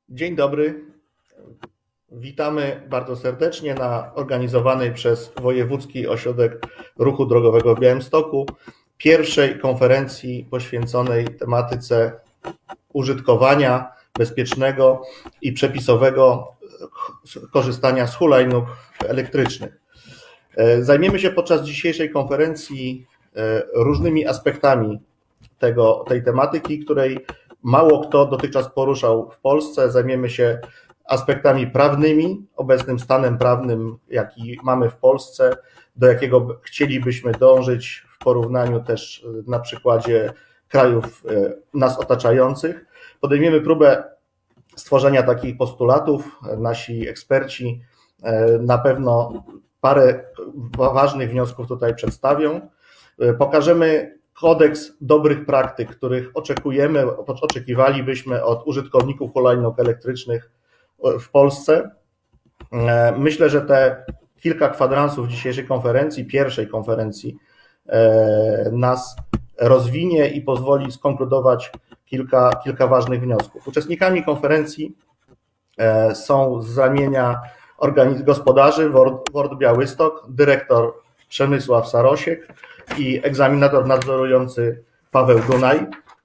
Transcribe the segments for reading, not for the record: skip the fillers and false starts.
Dzień dobry. Witamy bardzo serdecznie na organizowanej przez Wojewódzki Ośrodek Ruchu Drogowego w Białymstoku pierwszej konferencji poświęconej tematyce użytkowania bezpiecznego i przepisowego korzystania z hulajnóg elektrycznych. Zajmiemy się podczas dzisiejszej konferencji różnymi aspektami tej tematyki, której mało kto dotychczas poruszał w Polsce. Zajmiemy się aspektami prawnymi, obecnym stanem prawnym, jaki mamy w Polsce, do jakiego chcielibyśmy dążyć w porównaniu też na przykładzie krajów nas otaczających. Podejmiemy próbę stworzenia takich postulatów. Nasi eksperci na pewno parę ważnych wniosków tutaj przedstawią. Pokażemy kodeks dobrych praktyk, których oczekiwalibyśmy od użytkowników hulajnóg elektrycznych w Polsce. Myślę, że te kilka kwadransów dzisiejszej konferencji, pierwszej konferencji, nas rozwinie i pozwoli skonkludować kilka ważnych wniosków. Uczestnikami konferencji są z ramienia gospodarzy WORD Białystok, dyrektor Przemysław Sarosiek i egzaminator nadzorujący Paweł Dunaj.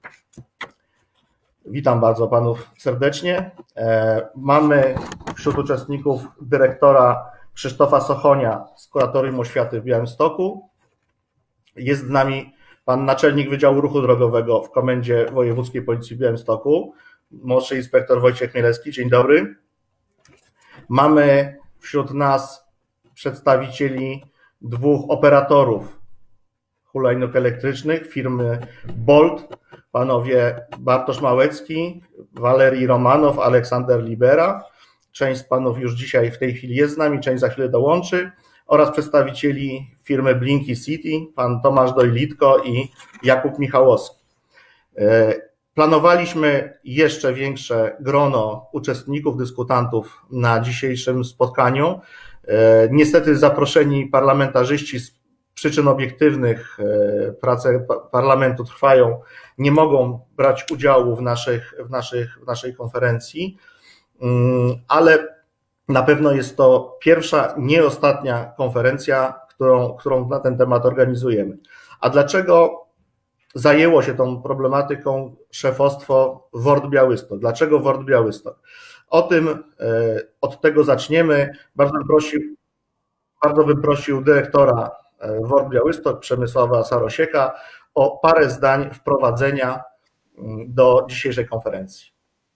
Witam bardzo panów serdecznie. Mamy wśród uczestników dyrektora Krzysztofa Sochonia z Kuratorium Oświaty w Białymstoku. Jest z nami pan naczelnik Wydziału Ruchu Drogowego w Komendzie Wojewódzkiej Policji w Białymstoku, młodszy inspektor Wojciech Mielewski. Dzień dobry. Mamy wśród nas przedstawicieli dwóch operatorów hulajnóg elektrycznych firmy Bolt, panowie Bartosz Małecki, Walerii Romanow, Aleksander Libera. Część z panów już dzisiaj w tej chwili jest z nami, część za chwilę dołączy, oraz przedstawicieli firmy Blinky City, pan Tomasz Dojlitko i Jakub Michałowski. Planowaliśmy jeszcze większe grono uczestników, dyskutantów na dzisiejszym spotkaniu. Niestety zaproszeni parlamentarzyści z przyczyn obiektywnych, prace parlamentu trwają, nie mogą brać udziału w naszej konferencji, ale na pewno jest to pierwsza, nie ostatnia konferencja, którą na ten temat organizujemy. A dlaczego zajęło się tą problematyką szefostwo WORD Białystok? Dlaczego WORD Białystok? Od tego zaczniemy. Bardzo bym prosił dyrektora WORD Białystok, Przemysława Sarosieka, o parę zdań wprowadzenia do dzisiejszej konferencji.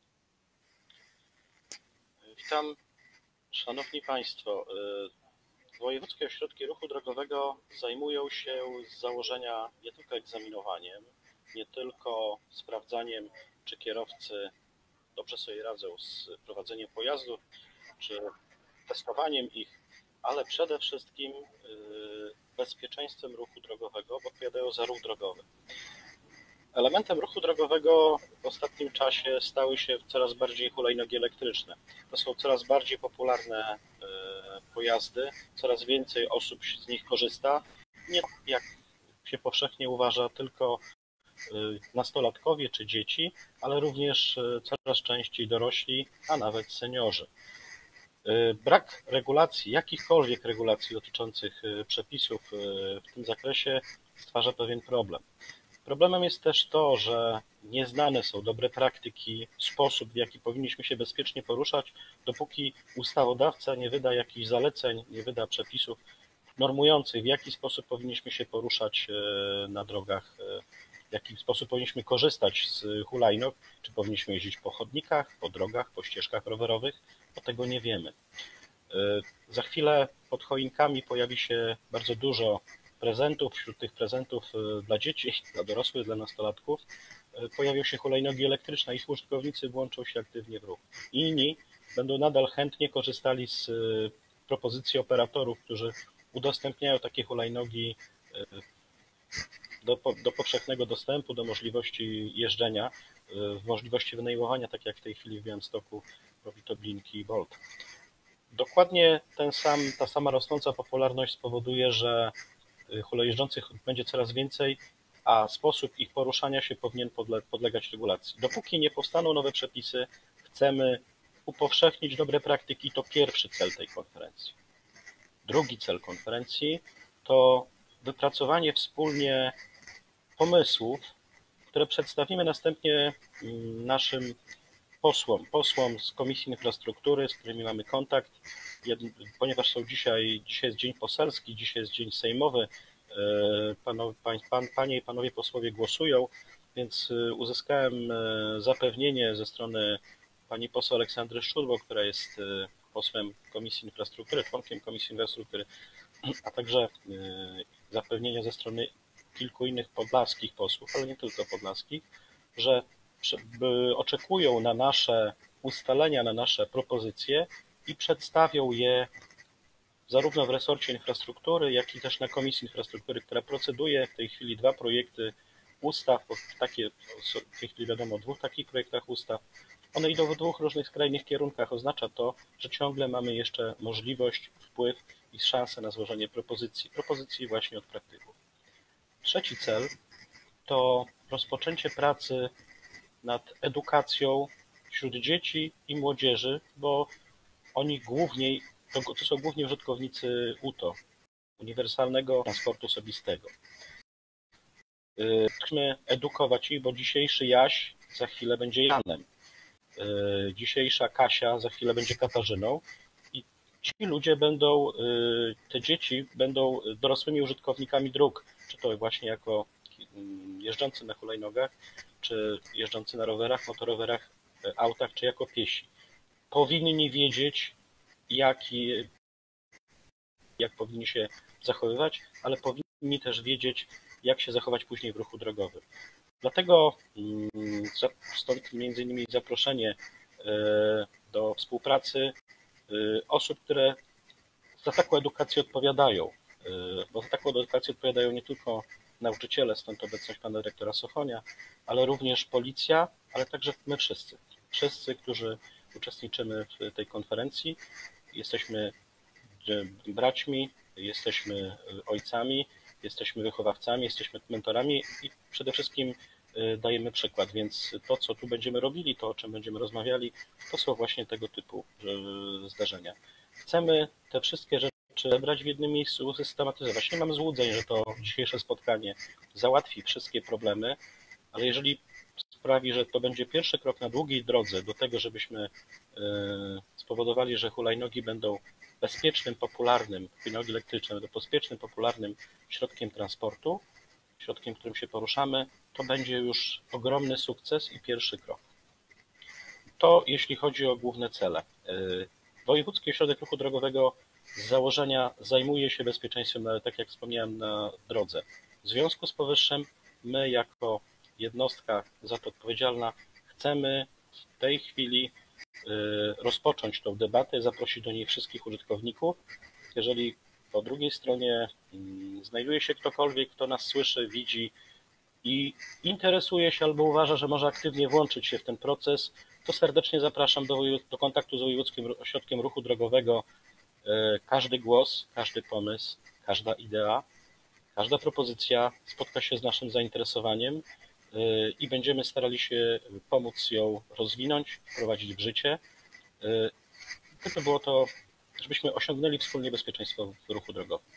Witam, szanowni państwo. Wojewódzkie Ośrodki Ruchu Drogowego zajmują się z założenia nie tylko egzaminowaniem, nie tylko sprawdzaniem, czy kierowcy dobrze sobie radzą z prowadzeniem pojazdu, czy testowaniem ich, ale przede wszystkim bezpieczeństwem ruchu drogowego, bo odpowiadają za ruch drogowy. Elementem ruchu drogowego w ostatnim czasie stały się coraz bardziej hulajnogi elektryczne. To są coraz bardziej popularne pojazdy, coraz więcej osób z nich korzysta. Nie jak się powszechnie uważa tylko nastolatkowie czy dzieci, ale również coraz częściej dorośli, a nawet seniorzy. Brak regulacji, jakichkolwiek regulacji dotyczących przepisów w tym zakresie stwarza pewien problem. Problemem jest też to, że nieznane są dobre praktyki, sposób, w jaki powinniśmy się bezpiecznie poruszać, dopóki ustawodawca nie wyda jakichś zaleceń, nie wyda przepisów normujących, w jaki sposób powinniśmy się poruszać na drogach, w jaki sposób powinniśmy korzystać z hulajnóg, czy powinniśmy jeździć po chodnikach, po drogach, po ścieżkach rowerowych, bo tego nie wiemy. Za chwilę pod choinkami pojawi się bardzo dużo prezentów. Wśród tych prezentów dla dzieci, dla dorosłych, dla nastolatków pojawią się hulajnogi elektryczne. Ich użytkownicy włączą się aktywnie w ruch. Inni będą nadal chętnie korzystali z propozycji operatorów, którzy udostępniają takie hulajnogi do powszechnego dostępu, do możliwości jeżdżenia, możliwości wynajmowania, tak jak w tej chwili w Białymstoku robi to Blinky i Bolt. Dokładnie ta sama rosnąca popularność spowoduje, że hulajjeżdżących będzie coraz więcej, a sposób ich poruszania się powinien podlegać regulacji. Dopóki nie powstaną nowe przepisy, chcemy upowszechnić dobre praktyki. To pierwszy cel tej konferencji. Drugi cel konferencji to wypracowanie wspólnie pomysłów, które przedstawimy następnie naszym posłom z Komisji Infrastruktury, z którymi mamy kontakt, ponieważ dzisiaj jest dzień poselski, dzisiaj jest dzień sejmowy, panie i panowie posłowie głosują, więc uzyskałem zapewnienie ze strony pani poseł Aleksandry Szczudło, która jest posłem Komisji Infrastruktury, członkiem Komisji Infrastruktury, a także zapewnienia ze strony kilku innych podlaskich posłów, ale nie tylko podlaskich, że oczekują na nasze ustalenia, na nasze propozycje i przedstawią je zarówno w resorcie infrastruktury, jak i też na Komisji Infrastruktury, która proceduje w tej chwili 2 projekty ustaw, w tej chwili wiadomo o 2 takich projektach ustaw. One idą w 2 różnych skrajnych kierunkach. Oznacza to, że ciągle mamy jeszcze możliwość, wpływ i szansę na złożenie propozycji właśnie od praktyków. Trzeci cel to rozpoczęcie pracy nad edukacją wśród dzieci i młodzieży, bo oni to są głównie użytkownicy UTO, Uniwersalnego Transportu Osobistego. Musimy edukować ich, bo dzisiejszy Jaś za chwilę będzie Janem, dzisiejsza Kasia za chwilę będzie Katarzyną i ci ludzie te dzieci będą dorosłymi użytkownikami dróg, czy to właśnie jako jeżdżący na hulajnogach, czy jeżdżący na rowerach, motorowerach, autach, czy jako piesi. Powinni wiedzieć, jak powinni się zachowywać, ale powinni też wiedzieć, jak się zachować później w ruchu drogowym. Dlatego stąd między innymi zaproszenie do współpracy osób, które za taką edukację odpowiadają, bo za taką edukację odpowiadają nie tylko nauczyciele, stąd obecność pana dyrektora Sochonia, ale również policja, ale także my wszyscy. Wszyscy, którzy uczestniczymy w tej konferencji, jesteśmy braćmi, jesteśmy ojcami, jesteśmy wychowawcami, jesteśmy mentorami i przede wszystkim dajemy przykład, więc to, co tu będziemy robili, to, o czym będziemy rozmawiali, to są właśnie tego typu zdarzenia. Chcemy te wszystkie rzeczy zebrać w jednym miejscu, systematyzować. Nie mam złudzeń, że to dzisiejsze spotkanie załatwi wszystkie problemy, ale jeżeli sprawi, że to będzie pierwszy krok na długiej drodze do tego, żebyśmy spowodowali, że hulajnogi będą bezpiecznym, popularnym, hulajnogi elektryczne będą bezpiecznym, popularnym środkiem transportu, środkiem, którym się poruszamy, to będzie już ogromny sukces i pierwszy krok. To jeśli chodzi o główne cele. Wojewódzki Ośrodek Ruchu Drogowego z założenia zajmuje się bezpieczeństwem, ale tak jak wspomniałem, na drodze. W związku z powyższym my jako jednostka za to odpowiedzialna chcemy w tej chwili rozpocząć tą debatę, zaprosić do niej wszystkich użytkowników. Jeżeli po drugiej stronie znajduje się ktokolwiek, kto nas słyszy, widzi i interesuje się albo uważa, że może aktywnie włączyć się w ten proces, to serdecznie zapraszam do kontaktu z Wojewódzkim Ośrodkiem Ruchu Drogowego. Każdy głos, każdy pomysł, każda idea, każda propozycja spotka się z naszym zainteresowaniem i będziemy starali się pomóc ją rozwinąć, wprowadzić w życie. Żeby było to, żebyśmy osiągnęli wspólnie bezpieczeństwo w ruchu drogowym.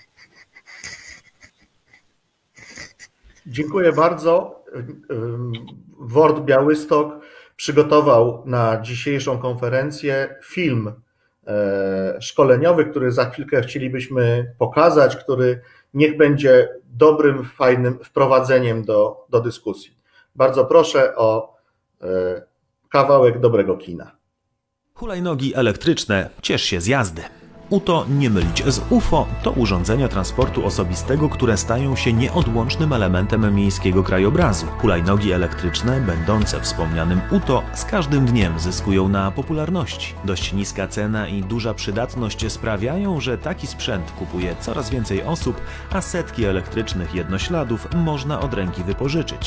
Dziękuję bardzo. WORD Białystok przygotował na dzisiejszą konferencję film szkoleniowy, który za chwilkę chcielibyśmy pokazać, który niech będzie dobrym, fajnym wprowadzeniem do dyskusji. Bardzo proszę o kawałek dobrego kina. Hulajnogi elektryczne, ciesz się z jazdy. UTO, nie mylić z UFO, to urządzenia transportu osobistego, które stają się nieodłącznym elementem miejskiego krajobrazu. Hulajnogi elektryczne, będące wspomnianym UTO, z każdym dniem zyskują na popularności. Dość niska cena i duża przydatność sprawiają, że taki sprzęt kupuje coraz więcej osób, a setki elektrycznych jednośladów można od ręki wypożyczyć.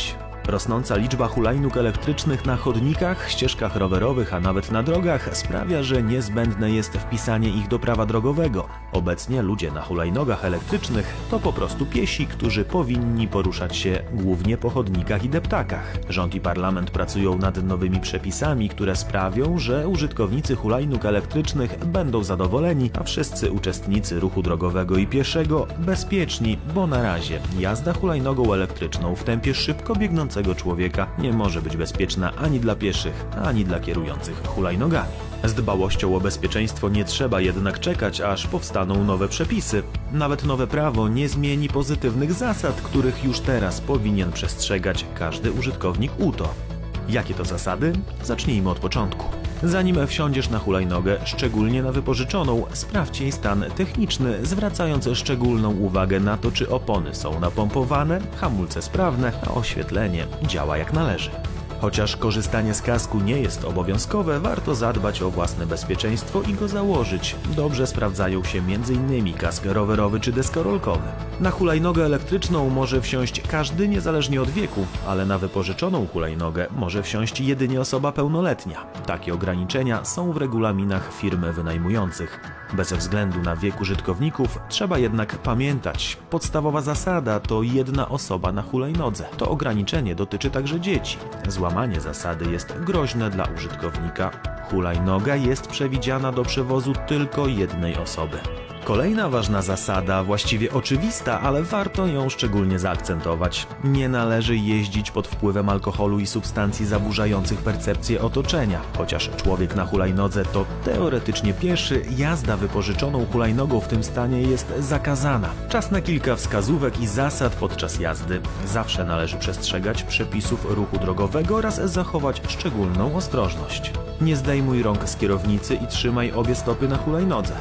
Rosnąca liczba hulajnóg elektrycznych na chodnikach, ścieżkach rowerowych, a nawet na drogach sprawia, że niezbędne jest wpisanie ich do prawa drogowego. Obecnie ludzie na hulajnogach elektrycznych to po prostu piesi, którzy powinni poruszać się głównie po chodnikach i deptakach. Rząd i parlament pracują nad nowymi przepisami, które sprawią, że użytkownicy hulajnóg elektrycznych będą zadowoleni, a wszyscy uczestnicy ruchu drogowego i pieszego bezpieczni, bo na razie jazda hulajnogą elektryczną w tempie szybko biegnącego człowieka nie może być bezpieczna ani dla pieszych, ani dla kierujących hulajnogami. Z dbałością o bezpieczeństwo nie trzeba jednak czekać, aż powstaną nowe przepisy. Nawet nowe prawo nie zmieni pozytywnych zasad, których już teraz powinien przestrzegać każdy użytkownik UTO. Jakie to zasady? Zacznijmy od początku. Zanim wsiądziesz na hulajnogę, szczególnie na wypożyczoną, sprawdź jej stan techniczny, zwracając szczególną uwagę na to, czy opony są napompowane, hamulce sprawne, a oświetlenie działa jak należy. Chociaż korzystanie z kasku nie jest obowiązkowe, warto zadbać o własne bezpieczeństwo i go założyć. Dobrze sprawdzają się m.in. kask rowerowy czy deskorolkowy. Na hulajnogę elektryczną może wsiąść każdy niezależnie od wieku, ale na wypożyczoną hulajnogę może wsiąść jedynie osoba pełnoletnia. Takie ograniczenia są w regulaminach firm wynajmujących. Bez względu na wiek użytkowników trzeba jednak pamiętać, podstawowa zasada to jedna osoba na hulajnodze. To ograniczenie dotyczy także dzieci. Złamanie zasady jest groźne dla użytkownika. Hulajnoga jest przewidziana do przewozu tylko jednej osoby. Kolejna ważna zasada, właściwie oczywista, ale warto ją szczególnie zaakcentować. Nie należy jeździć pod wpływem alkoholu i substancji zaburzających percepcję otoczenia. Chociaż człowiek na hulajnodze to teoretycznie pieszy, jazda wypożyczoną hulajnogą w tym stanie jest zakazana. Czas na kilka wskazówek i zasad podczas jazdy. Zawsze należy przestrzegać przepisów ruchu drogowego oraz zachować szczególną ostrożność. Nie zdejmuj rąk z kierownicy i trzymaj obie stopy na hulajnodze.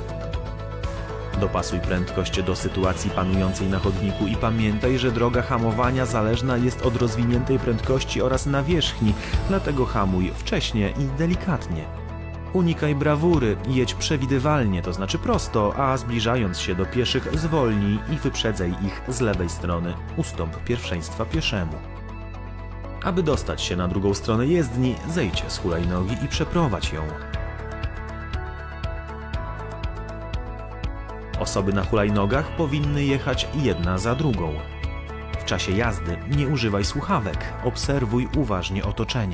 Dopasuj prędkość do sytuacji panującej na chodniku i pamiętaj, że droga hamowania zależna jest od rozwiniętej prędkości oraz nawierzchni, dlatego hamuj wcześnie i delikatnie. Unikaj brawury, jedź przewidywalnie, to znaczy prosto, a zbliżając się do pieszych zwolnij i wyprzedzaj ich z lewej strony. Ustąp pierwszeństwa pieszemu. Aby dostać się na drugą stronę jezdni, zejdź z hulajnogi i przeprowadź ją. Osoby na hulajnogach powinny jechać jedna za drugą. W czasie jazdy nie używaj słuchawek, obserwuj uważnie otoczenie.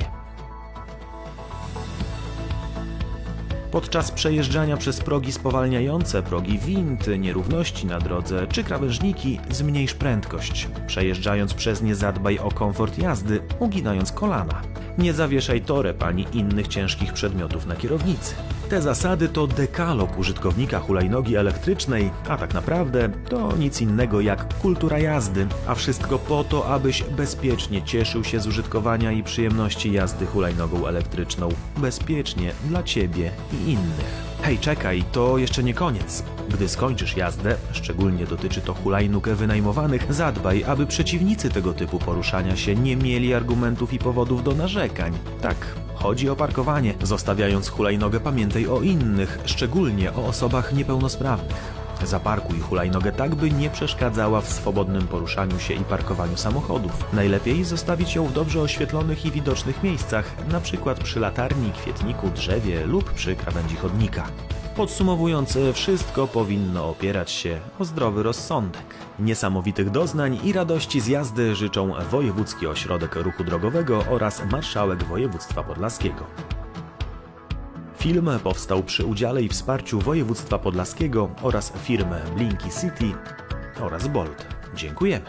Podczas przejeżdżania przez progi spowalniające, progi wind, nierówności na drodze czy krawężniki zmniejsz prędkość. Przejeżdżając przez nie zadbaj o komfort jazdy, uginając kolana. Nie zawieszaj toreb ani innych ciężkich przedmiotów na kierownicy. Te zasady to dekalog użytkownika hulajnogi elektrycznej, a tak naprawdę to nic innego jak kultura jazdy, a wszystko po to, abyś bezpiecznie cieszył się z użytkowania i przyjemności jazdy hulajnogą elektryczną. Bezpiecznie dla Ciebie i innych. Hej, czekaj, to jeszcze nie koniec. Gdy skończysz jazdę, szczególnie dotyczy to hulajnóg wynajmowanych, zadbaj, aby przeciwnicy tego typu poruszania się nie mieli argumentów i powodów do narzekań. Tak, chodzi o parkowanie. Zostawiając hulajnogę, pamiętaj o innych, szczególnie o osobach niepełnosprawnych. Zaparkuj hulajnogę tak, by nie przeszkadzała w swobodnym poruszaniu się i parkowaniu samochodów. Najlepiej zostawić ją w dobrze oświetlonych i widocznych miejscach, np. przy latarni, kwietniku, drzewie lub przy krawędzi chodnika. Podsumowując, wszystko powinno opierać się o zdrowy rozsądek. Niesamowitych doznań i radości z jazdy życzą Wojewódzki Ośrodek Ruchu Drogowego oraz Marszałek Województwa Podlaskiego. Film powstał przy udziale i wsparciu Województwa Podlaskiego oraz firmy Blinky City oraz Bolt. Dziękujemy.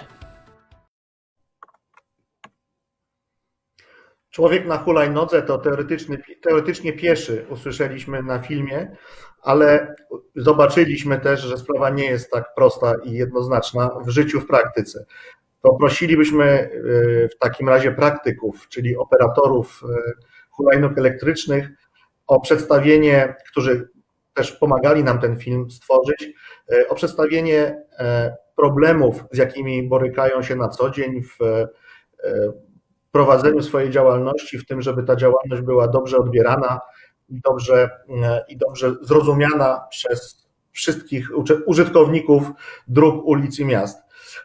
Człowiek na hulajnodze to teoretycznie pieszy, usłyszeliśmy na filmie, ale zobaczyliśmy też, że sprawa nie jest tak prosta i jednoznaczna w życiu, w praktyce. To prosilibyśmy w takim razie praktyków, czyli operatorów hulajnóg elektrycznych, o przedstawienie, którzy też pomagali nam ten film stworzyć, o przedstawienie problemów, z jakimi borykają się na co dzień w prowadzeniu swojej działalności, w tym, żeby ta działalność była dobrze odbierana i dobrze zrozumiana przez wszystkich użytkowników dróg, ulic i miast.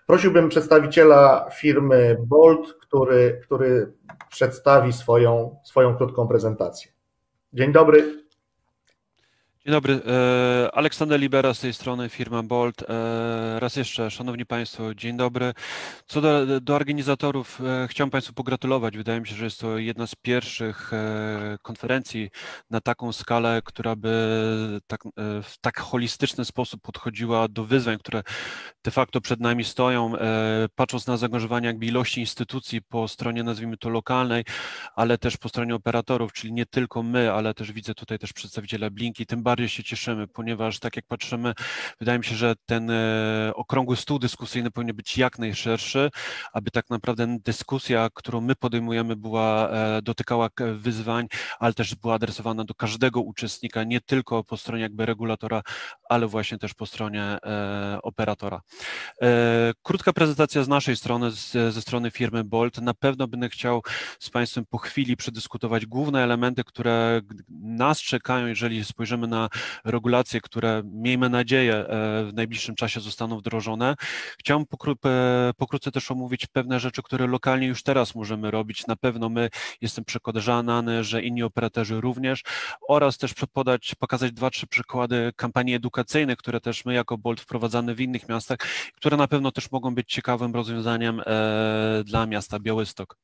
Prosiłbym przedstawiciela firmy Bolt, który przedstawi swoją krótką prezentację. Dzień dobry. Dzień dobry, Aleksander Libera z tej strony, firma Bolt. Raz jeszcze, Szanowni Państwo, dzień dobry. Co do organizatorów, chciałem Państwu pogratulować. Wydaje mi się, że jest to jedna z pierwszych konferencji na taką skalę, która by w tak holistyczny sposób podchodziła do wyzwań, które de facto przed nami stoją, patrząc na zaangażowanie jakby ilości instytucji po stronie, nazwijmy to lokalnej, ale też po stronie operatorów, czyli nie tylko my, ale też widzę tutaj też przedstawiciela Blinki. Tym bardziej się cieszymy, ponieważ tak jak patrzymy, wydaje mi się, że ten okrągły stół dyskusyjny powinien być jak najszerszy, aby tak naprawdę dyskusja, którą my podejmujemy, dotykała wyzwań, ale też była adresowana do każdego uczestnika, nie tylko po stronie jakby regulatora, ale właśnie też po stronie operatora. Krótka prezentacja z naszej strony, ze strony firmy Bolt. Na pewno będę chciał z Państwem po chwili przedyskutować główne elementy, które nas czekają, jeżeli spojrzymy na regulacje, które miejmy nadzieję w najbliższym czasie zostaną wdrożone. Chciałem pokrótce też omówić pewne rzeczy, które lokalnie już teraz możemy robić. Na pewno my, jestem przekonany, że inni operatorzy również, oraz też pokazać 2-3 przykłady kampanii edukacyjnych, które też my jako Bolt wprowadzamy w innych miastach, które na pewno też mogą być ciekawym rozwiązaniem dla miasta Białystok.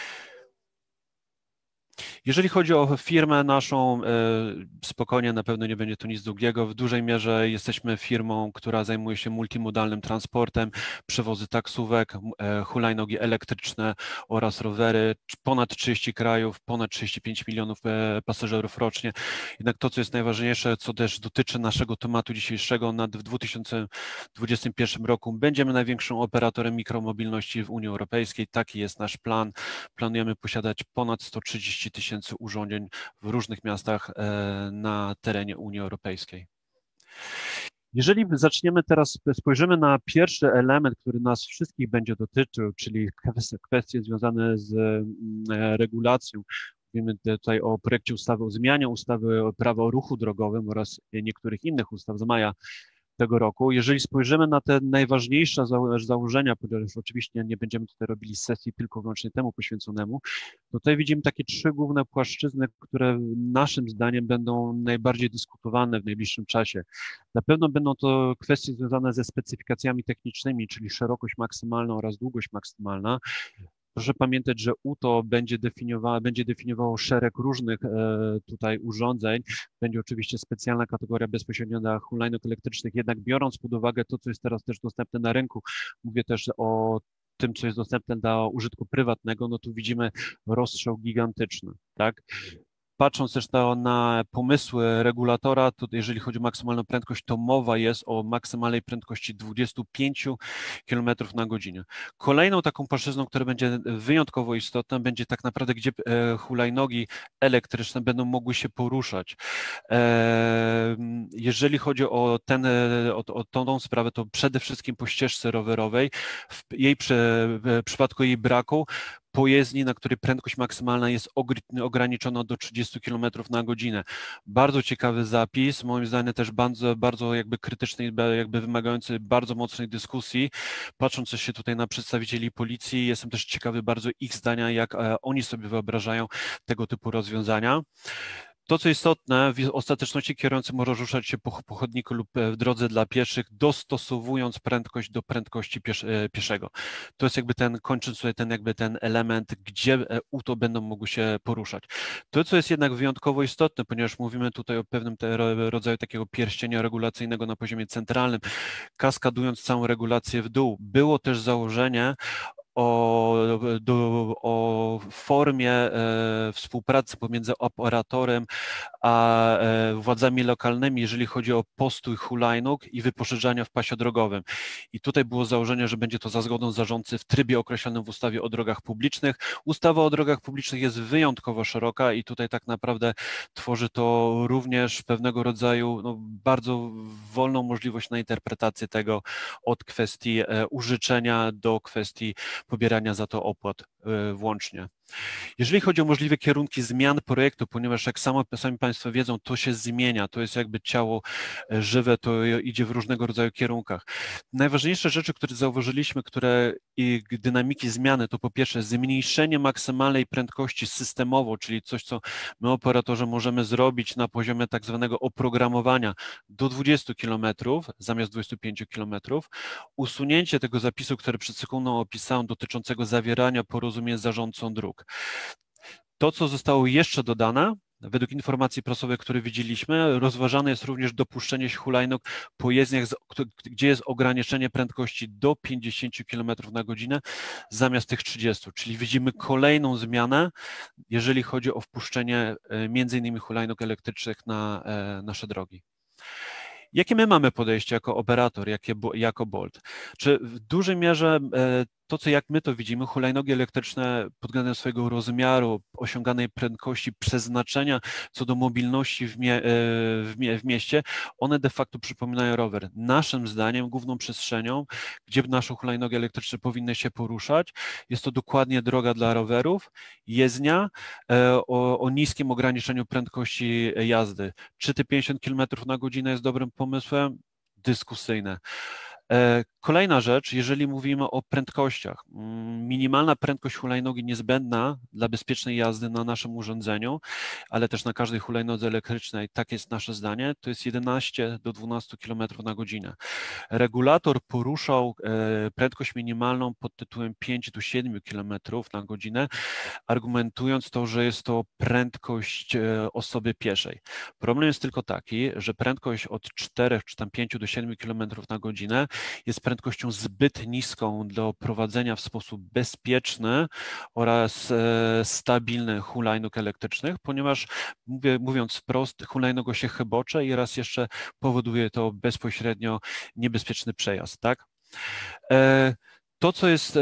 Jeżeli chodzi o firmę naszą, spokojnie, na pewno nie będzie to nic długiego. W dużej mierze jesteśmy firmą, która zajmuje się multimodalnym transportem, przewozy taksówek, hulajnogi elektryczne oraz rowery, ponad 30 krajów, ponad 35 milionów pasażerów rocznie. Jednak to, co jest najważniejsze, co też dotyczy naszego tematu dzisiejszego, w 2021 roku będziemy największym operatorem mikromobilności w Unii Europejskiej. Taki jest nasz plan. Planujemy posiadać ponad 130 000 urządzeń w różnych miastach na terenie Unii Europejskiej. Jeżeli zaczniemy teraz, spojrzymy na pierwszy element, który nas wszystkich będzie dotyczył, czyli kwestie związane z regulacją. Mówimy tutaj o projekcie ustawy o zmianie ustawy o prawo o ruchu drogowym oraz niektórych innych ustaw z maja tego roku. Jeżeli spojrzymy na te najważniejsze założenia, ponieważ oczywiście nie będziemy tutaj robili sesji tylko wyłącznie temu poświęconemu, to tutaj widzimy takie 3 główne płaszczyzny, które naszym zdaniem będą najbardziej dyskutowane w najbliższym czasie. Na pewno będą to kwestie związane ze specyfikacjami technicznymi, czyli szerokość maksymalna oraz długość maksymalna. Proszę pamiętać, że UTO będzie definiowało szereg różnych tutaj urządzeń. Będzie oczywiście specjalna kategoria bezpośrednio dla hulajnóg elektrycznych, jednak biorąc pod uwagę to, co jest teraz też dostępne na rynku, mówię też o tym, co jest dostępne dla użytku prywatnego, no tu widzimy rozstrzał gigantyczny, tak? Patrząc też na pomysły regulatora, to jeżeli chodzi o maksymalną prędkość, to mowa jest o maksymalnej prędkości 25 km na godzinę. Kolejną taką płaszczyzną, która będzie wyjątkowo istotna, będzie tak naprawdę, gdzie hulajnogi elektryczne będą mogły się poruszać. Jeżeli chodzi o tą sprawę, to przede wszystkim po ścieżce rowerowej, w przypadku jej braku, po jezdni, na której prędkość maksymalna jest ograniczona do 30 km na godzinę. Bardzo ciekawy zapis, moim zdaniem też bardzo jakby krytyczny i jakby wymagający bardzo mocnej dyskusji. Patrząc się tutaj na przedstawicieli policji, jestem też ciekawy bardzo ich zdania, jak oni sobie wyobrażają tego typu rozwiązania. To, co istotne, w ostateczności kierujący może ruszać się po chodniku lub w drodze dla pieszych, dostosowując prędkość do prędkości pieszego. To jest jakby kończąc tutaj ten element, gdzie UTO będą mogły się poruszać. To, co jest jednak wyjątkowo istotne, ponieważ mówimy tutaj o pewnym rodzaju takiego pierścienia regulacyjnego na poziomie centralnym, kaskadując całą regulację w dół. Było też założenie o formie współpracy pomiędzy operatorem a władzami lokalnymi, jeżeli chodzi o postój hulajnóg i wypożyczania w pasie drogowym. I tutaj było założenie, że będzie to za zgodą zarządcy w trybie określonym w ustawie o drogach publicznych. Ustawa o drogach publicznych jest wyjątkowo szeroka i tutaj tak naprawdę tworzy to również pewnego rodzaju bardzo wolną możliwość na interpretację tego od kwestii użyczenia do kwestii pobierania za to opłat włącznie. Jeżeli chodzi o możliwe kierunki zmian projektu, ponieważ jak sami Państwo wiedzą, to się zmienia, to jest jakby ciało żywe, to idzie w różnego rodzaju kierunkach. Najważniejsze rzeczy, które zauważyliśmy, i dynamiki zmiany, to po pierwsze zmniejszenie maksymalnej prędkości systemowo, czyli coś, co my operatorzy możemy zrobić na poziomie tak zwanego oprogramowania do 20 km zamiast 25 km, usunięcie tego zapisu, który przed sekundą opisałem, dotyczącego zawierania porozumień z zarządcą dróg. To, co zostało jeszcze dodane, według informacji prasowych, które widzieliśmy, rozważane jest również dopuszczenie hulajnóg po jezdniach, gdzie jest ograniczenie prędkości do 50 km na godzinę zamiast tych 30, czyli widzimy kolejną zmianę, jeżeli chodzi o wpuszczenie m.in. hulajnóg elektrycznych na nasze drogi. Jakie my mamy podejście jako operator, jako Bolt? Czy w dużej mierze to, jak my to widzimy, hulajnogi elektryczne pod względem swojego rozmiaru, osiąganej prędkości, przeznaczenia co do mobilności w mieście, one de facto przypominają rower. Naszym zdaniem główną przestrzenią, gdzie nasze hulajnogi elektryczne powinny się poruszać, jest to dokładnie droga dla rowerów, jezdnia o niskim ograniczeniu prędkości jazdy. Czy te 50 km na godzinę jest dobrym pomysłem? Dyskusyjne. Kolejna rzecz, jeżeli mówimy o prędkościach. Minimalna prędkość hulajnogi niezbędna dla bezpiecznej jazdy na naszym urządzeniu, ale też na każdej hulajnodze elektrycznej, tak jest nasze zdanie, to jest 11 do 12 km na godzinę. Regulator poruszał prędkość minimalną pod tytułem 5 do 7 km na godzinę, argumentując to, że jest to prędkość osoby pieszej. Problem jest tylko taki, że prędkość od 4 czy tam 5 do 7 km na godzinę jest prędkością zbyt niską do prowadzenia w sposób bezpieczny oraz stabilny hulajnóg elektrycznych, ponieważ mówiąc wprost, hulajnogo się chybocze i raz jeszcze powoduje to bezpośrednio niebezpieczny przejazd, tak? To, co jest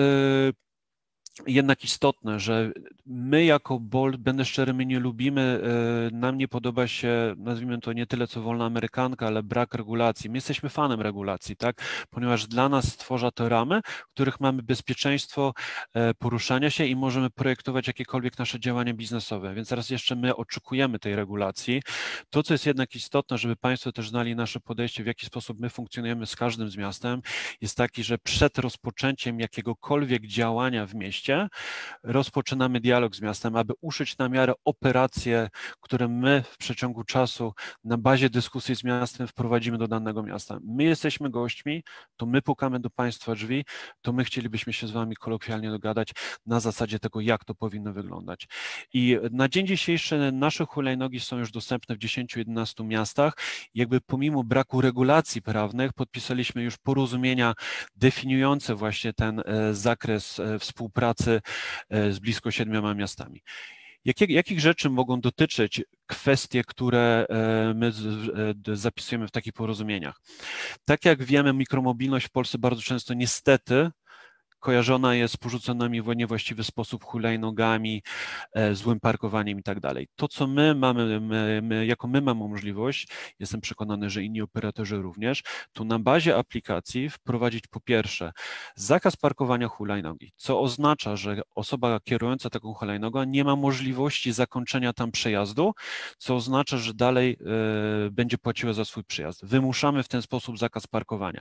jednak istotne, że my jako Bolt, będę szczery, my nie lubimy, nam nie podoba się, nazwijmy to nie tyle co wolna amerykanka, ale brak regulacji. My jesteśmy fanem regulacji, tak? Ponieważ dla nas stwarza to ramy, w których mamy bezpieczeństwo poruszania się i możemy projektować jakiekolwiek nasze działania biznesowe. Więc raz jeszcze my oczekujemy tej regulacji. To, co jest jednak istotne, żeby Państwo też znali nasze podejście, w jaki sposób my funkcjonujemy z każdym z miastem, jest taki, że przed rozpoczęciem jakiegokolwiek działania w mieście rozpoczynamy dialog z miastem, aby uszyć na miarę operacje, które my w przeciągu czasu na bazie dyskusji z miastem wprowadzimy do danego miasta. My jesteśmy gośćmi, to my pukamy do Państwa drzwi, to my chcielibyśmy się z Wami kolokwialnie dogadać na zasadzie tego, jak to powinno wyglądać. I na dzień dzisiejszy nasze hulajnogi są już dostępne w 10-11 miastach. Jakby pomimo braku regulacji prawnych podpisaliśmy już porozumienia definiujące właśnie ten zakres współpracy z blisko 7 miastami. Jakich rzeczy mogą dotyczyć kwestie, które my zapisujemy w takich porozumieniach? Tak jak wiemy, mikromobilność w Polsce bardzo często niestety kojarzona jest z porzuconymi w niewłaściwy sposób hulajnogami, złym parkowaniem i tak dalej. To, co my mamy, my mamy możliwość, jestem przekonany, że inni operatorzy również, to na bazie aplikacji wprowadzić po pierwsze zakaz parkowania hulajnogi, co oznacza, że osoba kierująca taką hulajnogą nie ma możliwości zakończenia tam przejazdu, co oznacza, że dalej będzie płaciła za swój przejazd. Wymuszamy w ten sposób zakaz parkowania.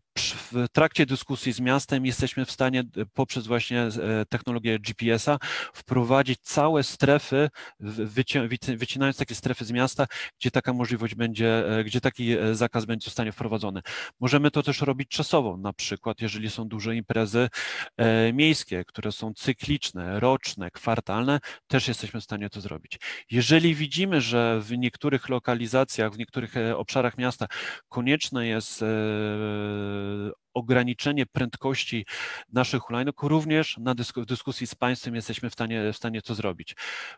W trakcie dyskusji z miastem jesteśmy w stanie poprzez właśnie technologię GPS-a wprowadzić całe strefy, wycinając takie strefy z miasta, gdzie taka możliwość będzie, gdzie taki zakaz będzie zostanie wprowadzony. Możemy to też robić czasowo, na przykład jeżeli są duże imprezy miejskie, które są cykliczne, roczne, kwartalne, też jesteśmy w stanie to zrobić. Jeżeli widzimy, że w niektórych lokalizacjach, w niektórych obszarach miasta konieczne jest ograniczenie prędkości naszych hulajnóg, również w dyskusji z Państwem jesteśmy w stanie to zrobić.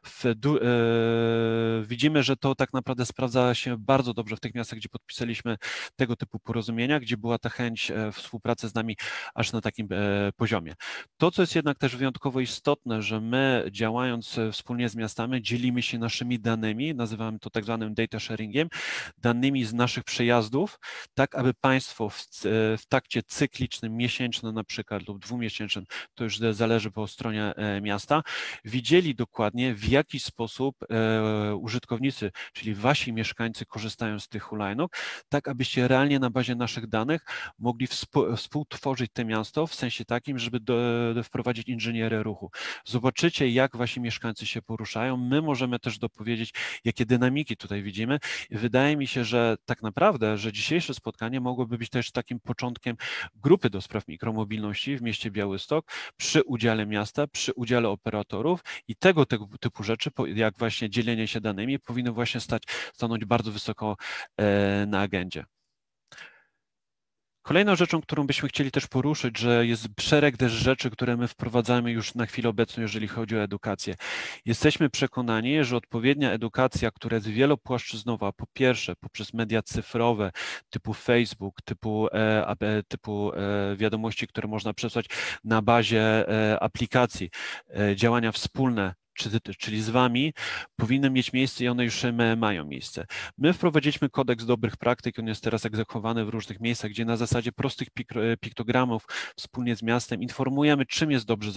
Widzimy, że to tak naprawdę sprawdza się bardzo dobrze w tych miastach, gdzie podpisaliśmy tego typu porozumienia, gdzie była ta chęć współpracy z nami aż na takim poziomie. To, co jest jednak też wyjątkowo istotne, że my działając wspólnie z miastami dzielimy się naszymi danymi, nazywamy to tak zwanym data sharingiem, danymi z naszych przejazdów, tak aby Państwo w trakcie cyklicznym, miesięcznym na przykład lub dwumiesięcznym, to już zależy po stronie miasta, widzieli dokładnie, w jaki sposób użytkownicy, czyli wasi mieszkańcy korzystają z tych hulajnóg, tak abyście realnie na bazie naszych danych mogli współtworzyć to miasto w sensie takim, żeby wprowadzić inżynierę ruchu. Zobaczycie, jak wasi mieszkańcy się poruszają. My możemy też dopowiedzieć, jakie dynamiki tutaj widzimy. I wydaje mi się, że tak naprawdę, że dzisiejsze spotkanie mogłoby być też takim początkiem grupy do spraw mikromobilności w mieście Białystok przy udziale miasta, przy udziale operatorów i tego typu rzeczy, jak właśnie dzielenie się danymi, powinny właśnie stanąć bardzo wysoko na agendzie. Kolejną rzeczą, którą byśmy chcieli też poruszyć, że jest szereg też rzeczy, które my wprowadzamy już na chwilę obecną, jeżeli chodzi o edukację. Jesteśmy przekonani, że odpowiednia edukacja, która jest wielopłaszczyznowa, po pierwsze poprzez media cyfrowe typu Facebook, typu wiadomości, które można przesłać na bazie aplikacji, działania wspólne, czyli z wami, powinny mieć miejsce i one już mają miejsce. My wprowadziliśmy kodeks dobrych praktyk, on jest teraz egzekwowany w różnych miejscach, gdzie na zasadzie prostych piktogramów wspólnie z miastem informujemy, czym jest dobrze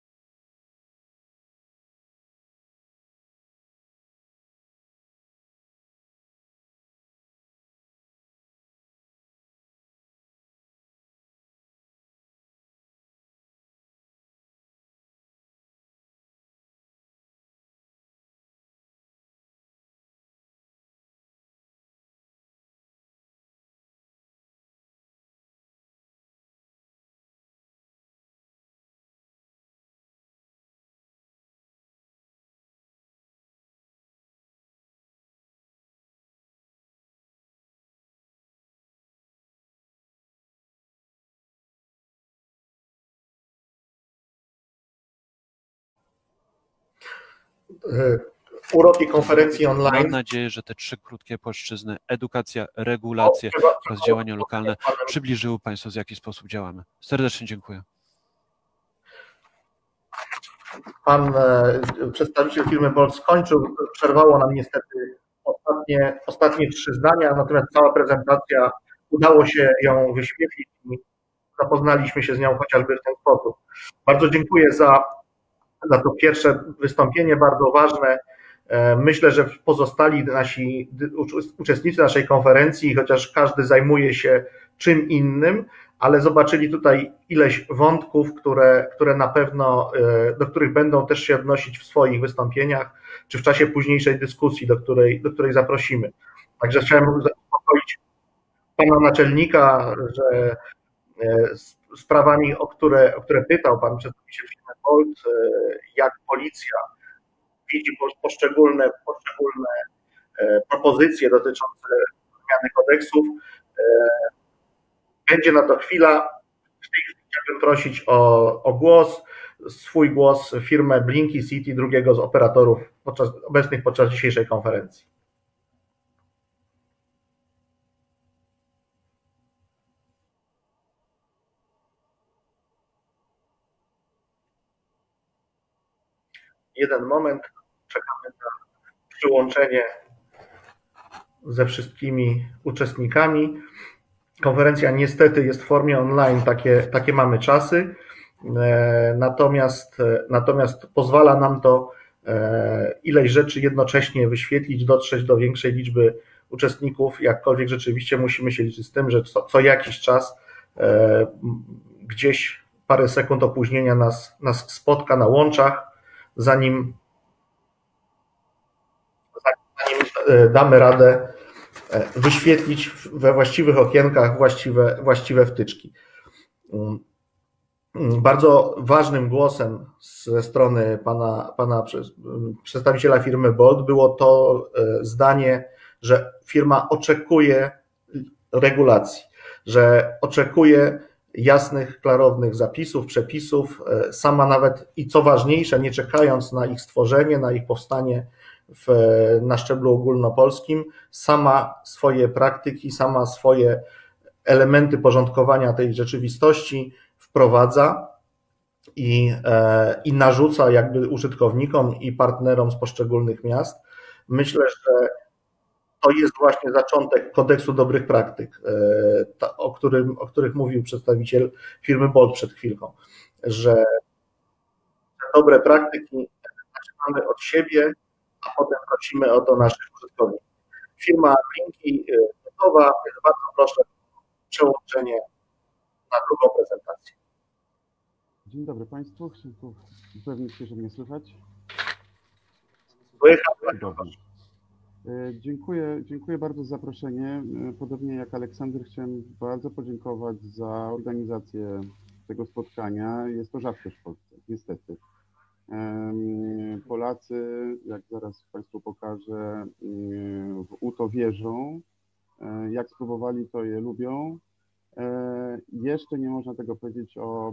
Uroki konferencji online. Mam nadzieję, że te 3 krótkie płaszczyzny, edukacja, regulacje oraz działania lokalne przybliżyły Państwu, w jaki sposób działamy. Serdecznie dziękuję. Pan przedstawiciel firmy Bolt skończył, przerwało nam niestety ostatnie 3 zdania, natomiast cała prezentacja, udało się ją wyświetlić i zapoznaliśmy się z nią chociażby w ten sposób. Bardzo dziękuję za to pierwsze wystąpienie, bardzo ważne. Myślę, że pozostali uczestnicy naszej konferencji, chociaż każdy zajmuje się czym innym, ale zobaczyli tutaj ileś wątków, które na pewno, do których będą też się odnosić w swoich wystąpieniach, czy w czasie późniejszej dyskusji, do której zaprosimy. Także chciałem uspokoić pana naczelnika, że sprawami, o które pytał pan przedstawiciel firmy Bolt, jak policja widzi poszczególne propozycje dotyczące zmiany kodeksów. Będzie na to chwila. W tej chwili chciałbym prosić o głos, swój głos firmę Blinky City, drugiego z operatorów obecnych podczas dzisiejszej konferencji. Jeden moment, czekamy na przyłączenie ze wszystkimi uczestnikami. Konferencja niestety jest w formie online, takie mamy czasy, natomiast pozwala nam to ileś rzeczy jednocześnie wyświetlić, dotrzeć do większej liczby uczestników, jakkolwiek rzeczywiście musimy się liczyć z tym, że co jakiś czas gdzieś parę sekund opóźnienia nas spotka na łączach, zanim damy radę wyświetlić we właściwych okienkach właściwe wtyczki. Bardzo ważnym głosem ze strony pana przedstawiciela firmy Bolt było to zdanie, że firma oczekuje regulacji, że oczekuje jasnych, klarownych zapisów, przepisów, sama nawet i co ważniejsze, nie czekając na ich stworzenie, na ich powstanie na szczeblu ogólnopolskim, sama swoje praktyki, sama swoje elementy porządkowania tej rzeczywistości wprowadza i narzuca jakby użytkownikom i partnerom z poszczególnych miast. Myślę, że to jest właśnie zaczątek kodeksu dobrych praktyk, o których mówił przedstawiciel firmy Bolt przed chwilką, że te dobre praktyki zaczynamy od siebie, a potem prosimy o to naszych użytkowników. Firma Linki gotowa, więc bardzo proszę o przełączenie na drugą prezentację. Dzień dobry Państwu, upewnić się, że mnie słychać. Dobrze. Dziękuję bardzo za zaproszenie. Podobnie jak Aleksander, chciałem bardzo podziękować za organizację tego spotkania. Jest to rzadkość w Polsce, niestety. Polacy, jak zaraz Państwu pokażę, w UTO wierzą. Jak spróbowali, to je lubią. Jeszcze nie można tego powiedzieć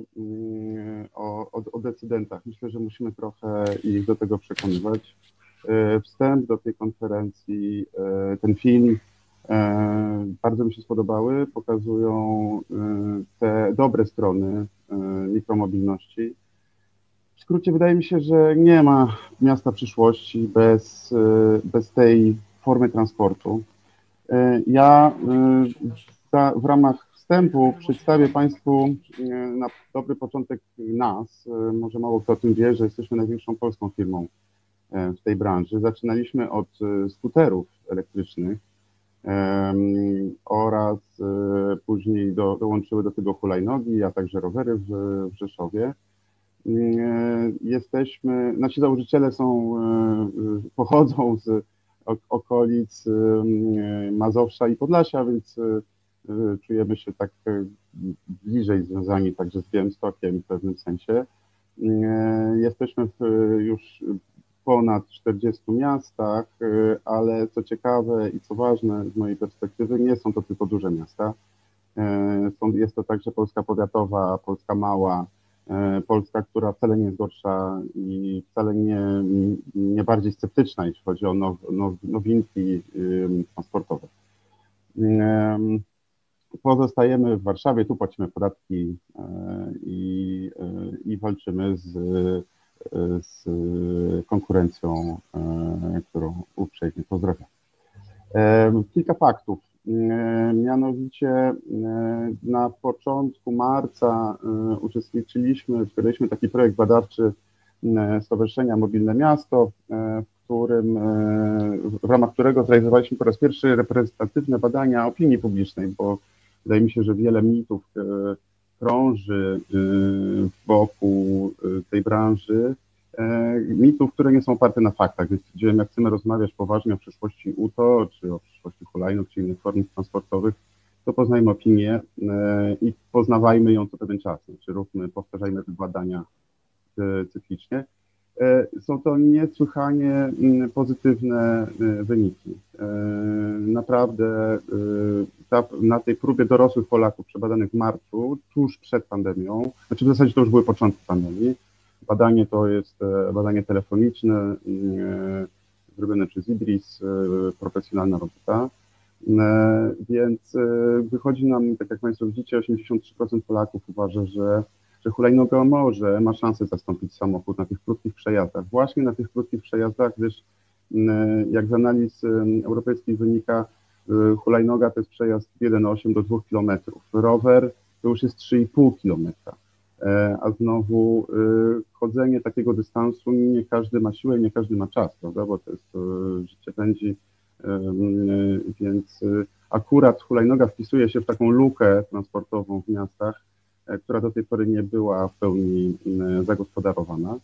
o decydentach. Myślę, że musimy trochę ich do tego przekonywać. Wstęp do tej konferencji, ten film bardzo mi się spodobały, pokazują te dobre strony mikromobilności. W skrócie wydaje mi się, że nie ma miasta przyszłości bez tej formy transportu. Ja w ramach wstępu przedstawię Państwu na dobry początek nas. Może mało kto o tym wie, że jesteśmy największą polską firmą w tej branży. Zaczynaliśmy od skuterów elektrycznych oraz później dołączyły do tego hulajnogi, a także rowery w Rzeszowie. Nasi założyciele pochodzą z okolic Mazowsza i Podlasia, więc czujemy się tak bliżej związani także z Białymstokiem w pewnym sensie. Jesteśmy już ponad 40 miastach, ale co ciekawe i co ważne z mojej perspektywy, nie są to tylko duże miasta. Jest to także Polska powiatowa, Polska mała, Polska, która wcale nie jest gorsza i wcale nie bardziej sceptyczna, jeśli chodzi o nowinki transportowe. Pozostajemy w Warszawie, tu płacimy podatki i walczymy z konkurencją, którą uprzejmie pozdrawiam. Kilka faktów. Mianowicie na początku marca wydaliśmy taki projekt badawczy Stowarzyszenia Mobilne Miasto, w ramach którego zrealizowaliśmy po raz pierwszy reprezentatywne badania opinii publicznej, bo wydaje mi się, że wiele mitów krąży wokół tej branży, mitów, które nie są oparte na faktach, więc stwierdziłem, jak chcemy rozmawiać poważnie o przyszłości UTO, czy o przyszłości hulajnóg, czy innych form transportowych, to poznajmy opinię i poznawajmy ją co pewien czas, powtarzajmy te badania cyklicznie. Są to niesłychanie pozytywne wyniki. Naprawdę na tej próbie dorosłych Polaków przebadanych w marcu, tuż przed pandemią, znaczy w zasadzie to już były początki pandemii, badanie to jest badanie telefoniczne zrobione przez Ibris, profesjonalna robota, więc wychodzi nam, tak jak Państwo widzicie, 83% Polaków uważa, że hulajnoga ma szansę zastąpić samochód na tych krótkich przejazdach. Właśnie na tych krótkich przejazdach, gdyż jak z analiz europejskich wynika, hulajnoga to jest przejazd 1,8 do 2 km. Rower to już jest 3,5 km. A znowu chodzenie takiego dystansu nie każdy ma siłę, nie każdy ma czas, prawda, bo to jest życie pędzi, więc akurat hulajnoga wpisuje się w taką lukę transportową w miastach, która do tej pory nie była w pełni zagospodarowana.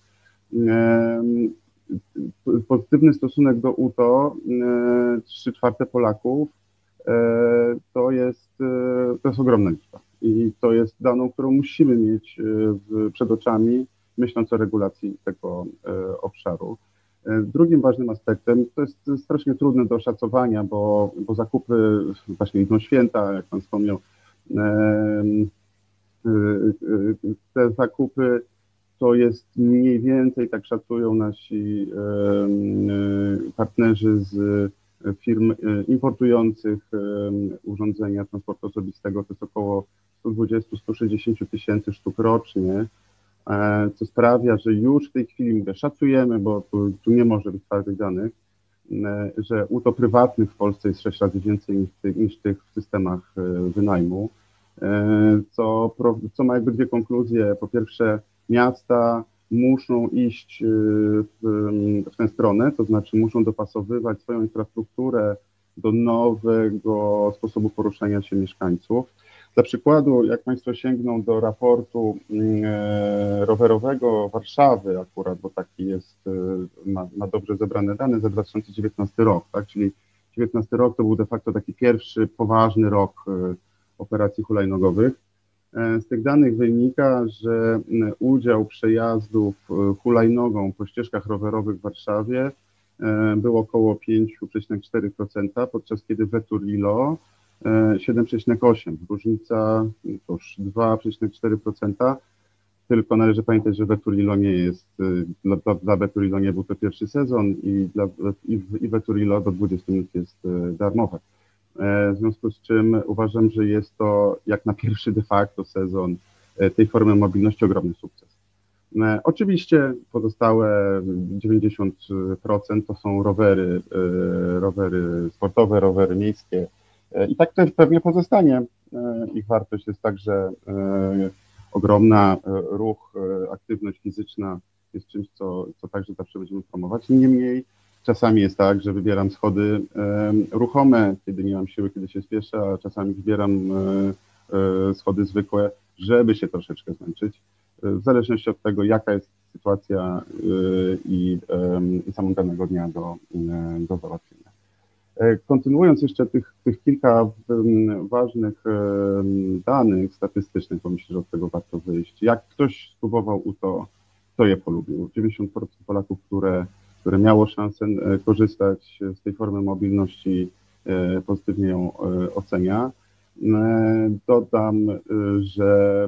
Pozytywny stosunek do UTO, 3/4 Polaków, to jest ogromna liczba i to jest daną, którą musimy mieć przed oczami, myśląc o regulacji tego obszaru. Drugim ważnym aspektem, to jest strasznie trudne do oszacowania, bo zakupy, właśnie idą święta, jak Pan wspomniał, te zakupy to jest mniej więcej, tak szacują nasi partnerzy z firm importujących urządzenia transportu osobistego, to jest około 120-160 tysięcy sztuk rocznie, co sprawia, że już w tej chwili szacujemy, bo tu nie może być twardych danych, że UTO prywatnych w Polsce jest 6 razy więcej niż tych w systemach wynajmu, co ma jakby dwie konkluzje. Po pierwsze, miasta muszą iść w tę stronę, to znaczy muszą dopasowywać swoją infrastrukturę do nowego sposobu poruszania się mieszkańców. Dla przykładu, jak Państwo sięgną do raportu rowerowego Warszawy akurat, bo taki jest, ma dobrze zebrane dane za 2019 rok, tak? Czyli 2019 rok to był de facto taki pierwszy poważny rok operacji hulajnogowych. Z tych danych wynika, że udział przejazdów hulajnogą po ścieżkach rowerowych w Warszawie był około 5,4%, podczas kiedy Veturilo 7,8%. Różnica to już 2,4%, tylko należy pamiętać, że Veturilo nie jest, dla Veturilo nie był to pierwszy sezon i Veturilo do 20 minut jest darmowe. W związku z czym uważam, że jest to jak na pierwszy de facto sezon tej formy mobilności ogromny sukces. Oczywiście pozostałe 90% to są rowery sportowe, rowery miejskie i tak też pewnie pozostanie. Ich wartość jest także ogromna. Ruch, aktywność fizyczna jest czymś, co także zawsze będziemy promować. Niemniej czasami jest tak, że wybieram schody ruchome, kiedy nie mam siły, kiedy się spieszę, a czasami wybieram schody zwykłe, żeby się troszeczkę zmęczyć. W zależności od tego, jaka jest sytuacja i samego danego dnia do załatwienia. Kontynuując jeszcze tych kilka ważnych danych statystycznych, bo myślę, że od tego warto wyjść. Jak ktoś spróbował UTO, to je polubił. 90% Polaków, które miało szansę korzystać z tej formy mobilności, pozytywnie ją ocenia. Dodam, że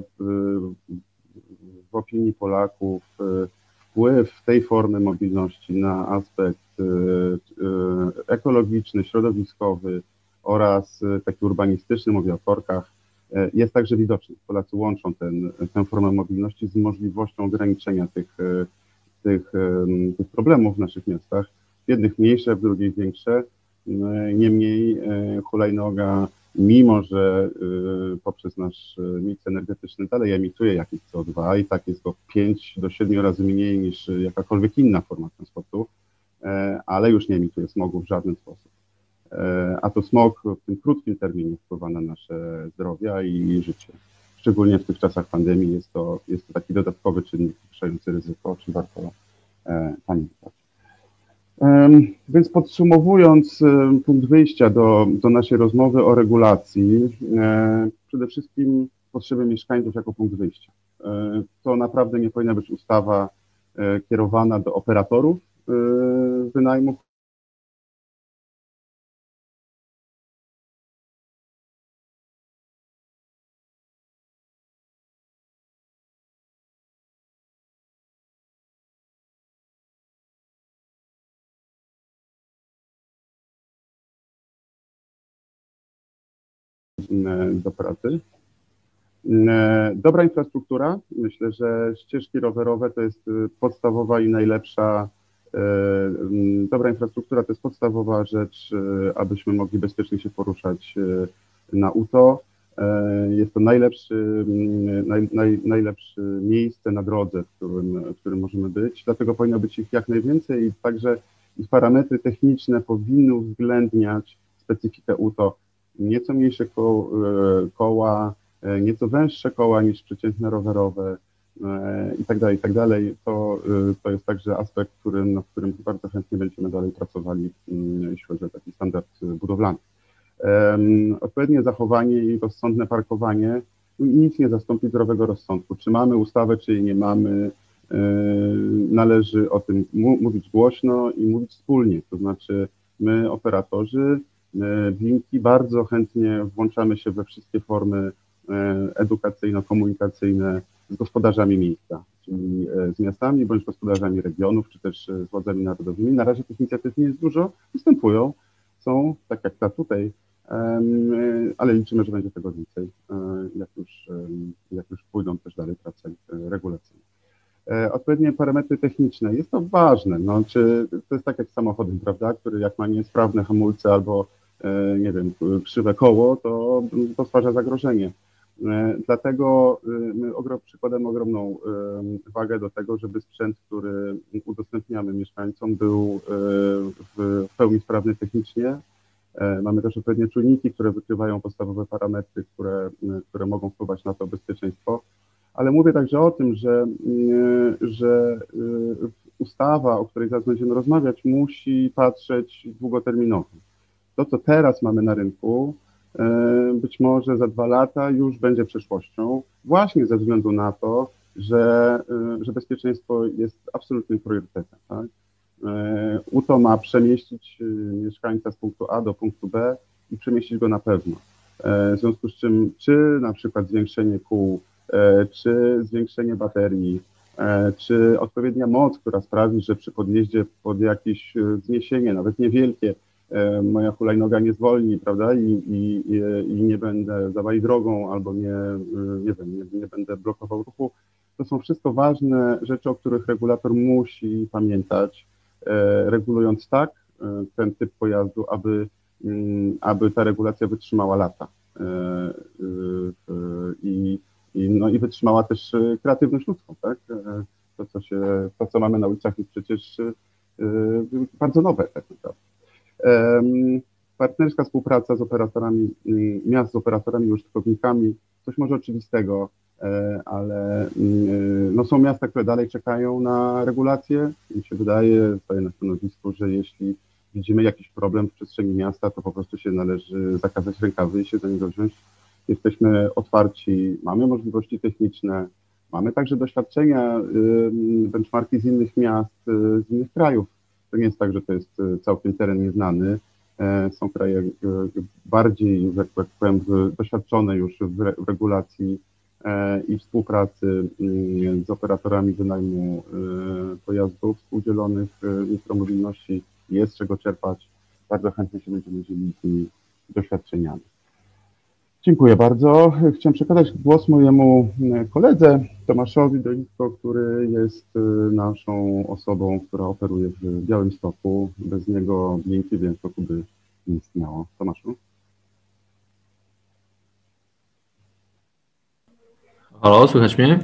w opinii Polaków wpływ tej formy mobilności na aspekt ekologiczny, środowiskowy oraz taki urbanistyczny, mówię o korkach, jest także widoczny. Polacy łączą tę formę mobilności z możliwością ograniczenia tych problemów w naszych miastach. W jednych mniejsze, w drugich większe. Niemniej hulajnoga, mimo że poprzez nasz miks energetyczny dalej emituje jakieś CO2 i tak jest to 5 do 7 razy mniej niż jakakolwiek inna forma transportu, ale już nie emituje smogu w żaden sposób. A to smog w tym krótkim terminie wpływa na nasze zdrowia i życie. Szczególnie w tych czasach pandemii jest to taki dodatkowy czynnik zwiększający ryzyko, o czym warto pamiętać. Więc podsumowując punkt wyjścia do naszej rozmowy o regulacji, przede wszystkim potrzeby mieszkańców jako punkt wyjścia. To naprawdę nie powinna być ustawa kierowana do operatorów wynajmu. Do pracy. Dobra infrastruktura. Myślę, że ścieżki rowerowe to jest podstawowa i najlepsza. Dobra infrastruktura to jest podstawowa rzecz, abyśmy mogli bezpiecznie się poruszać na UTO. Jest to najlepsze miejsce na drodze, w którym możemy być. Dlatego powinno być ich jak najwięcej i także ich parametry techniczne powinny uwzględniać specyfikę UTO. Nieco mniejsze koła, nieco węższe koła niż przeciętne rowerowe i tak dalej. To jest także aspekt, nad którym bardzo chętnie będziemy dalej pracowali, jeśli chodzi o taki standard budowlany. Odpowiednie zachowanie i rozsądne parkowanie nic nie zastąpi zdrowego rozsądku. Czy mamy ustawę, czy jej nie mamy, należy o tym mówić głośno i mówić wspólnie. To znaczy my, operatorzy, Blinki, bardzo chętnie włączamy się we wszystkie formy edukacyjno-komunikacyjne z gospodarzami miejsca, czyli z miastami bądź gospodarzami regionów, czy też z władzami narodowymi. Na razie tych inicjatyw nie jest dużo, występują, są tak jak ta tutaj, ale liczymy, że będzie tego więcej, jak już pójdą też dalej prace regulacyjne. Odpowiednie parametry techniczne. Jest to ważne. No, czy to jest tak jak z samochodem, prawda, który jak ma niesprawne hamulce albo nie wiem, krzywe koło, to stwarza zagrożenie. Dlatego my przykładamy ogromną wagę do tego, żeby sprzęt, który udostępniamy mieszkańcom, był w pełni sprawny technicznie. Mamy też odpowiednie czujniki, które wykrywają podstawowe parametry, które mogą wpływać na to bezpieczeństwo. Ale mówię także o tym, że ustawa, o której zaraz będziemy rozmawiać, musi patrzeć długoterminowo. To, co teraz mamy na rynku, być może za 2 lata już będzie przyszłością, właśnie ze względu na to, że bezpieczeństwo jest absolutnym priorytetem. Tak? UTO ma przemieścić mieszkańca z punktu A do punktu B i przemieścić go na pewno. W związku z czym, czy na przykład zwiększenie kół, czy zwiększenie baterii, czy odpowiednia moc, która sprawi, że przy podjeździe pod jakieś wzniesienie, nawet niewielkie, moja hulajnoga nie zwolni, prawda, i nie będę zawali drogą albo nie będę blokował ruchu. To są wszystko ważne rzeczy, o których regulator musi pamiętać, regulując tak ten typ pojazdu, aby ta regulacja wytrzymała lata i wytrzymała też kreatywność ludzką, tak? To, co mamy na ulicach, jest przecież bardzo nowe tak naprawdę. Partnerska współpraca z operatorami miast, z operatorami i użytkownikami, coś może oczywistego, ale no, są miasta, które dalej czekają na regulacje. Mi się wydaje, stoję na stanowisku, że jeśli widzimy jakiś problem w przestrzeni miasta, to po prostu się należy zakazać rękawy i się do niego wziąć. Jesteśmy otwarci, mamy możliwości techniczne, mamy także doświadczenia, benchmarki z innych miast, z innych krajów. To nie jest tak, że to jest całkiem teren nieznany. Są kraje bardziej, jak powiem, doświadczone już w regulacji i współpracy z operatorami wynajmu pojazdów współdzielonych mikromobilności. Jest z czego czerpać. Bardzo chętnie się będziemy dzielić tymi doświadczeniami. Dziękuję bardzo. Chciałem przekazać głos mojemu koledze Tomaszowi Dolicko, który jest naszą osobą, która operuje w Białymstoku. Bez niego Blinki w Białymstoku by nie istniało. Tomaszu? Halo, słychać mnie?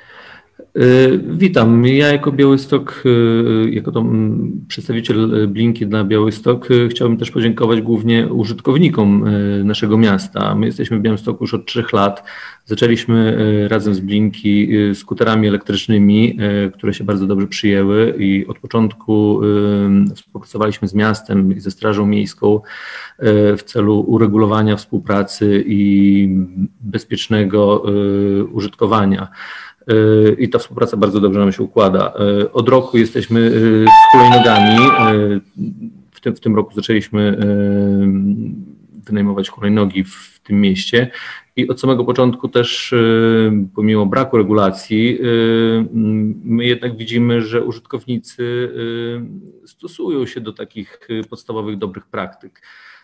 Witam. Ja jako Białystok, jako przedstawiciel Blinki dla Białystok chciałbym też podziękować głównie użytkownikom naszego miasta. My jesteśmy w Białymstoku już od 3 lat. Zaczęliśmy razem z Blinki skuterami elektrycznymi, które się bardzo dobrze przyjęły i od początku współpracowaliśmy z miastem i ze Strażą Miejską w celu uregulowania współpracy i bezpiecznego użytkowania. I ta współpraca bardzo dobrze nam się układa. Od roku jesteśmy z hulajnogami. W tym roku zaczęliśmy wynajmować hulajnogi w tym mieście i od samego początku też, pomimo braku regulacji, my jednak widzimy, że użytkownicy stosują się do takich podstawowych dobrych praktyk.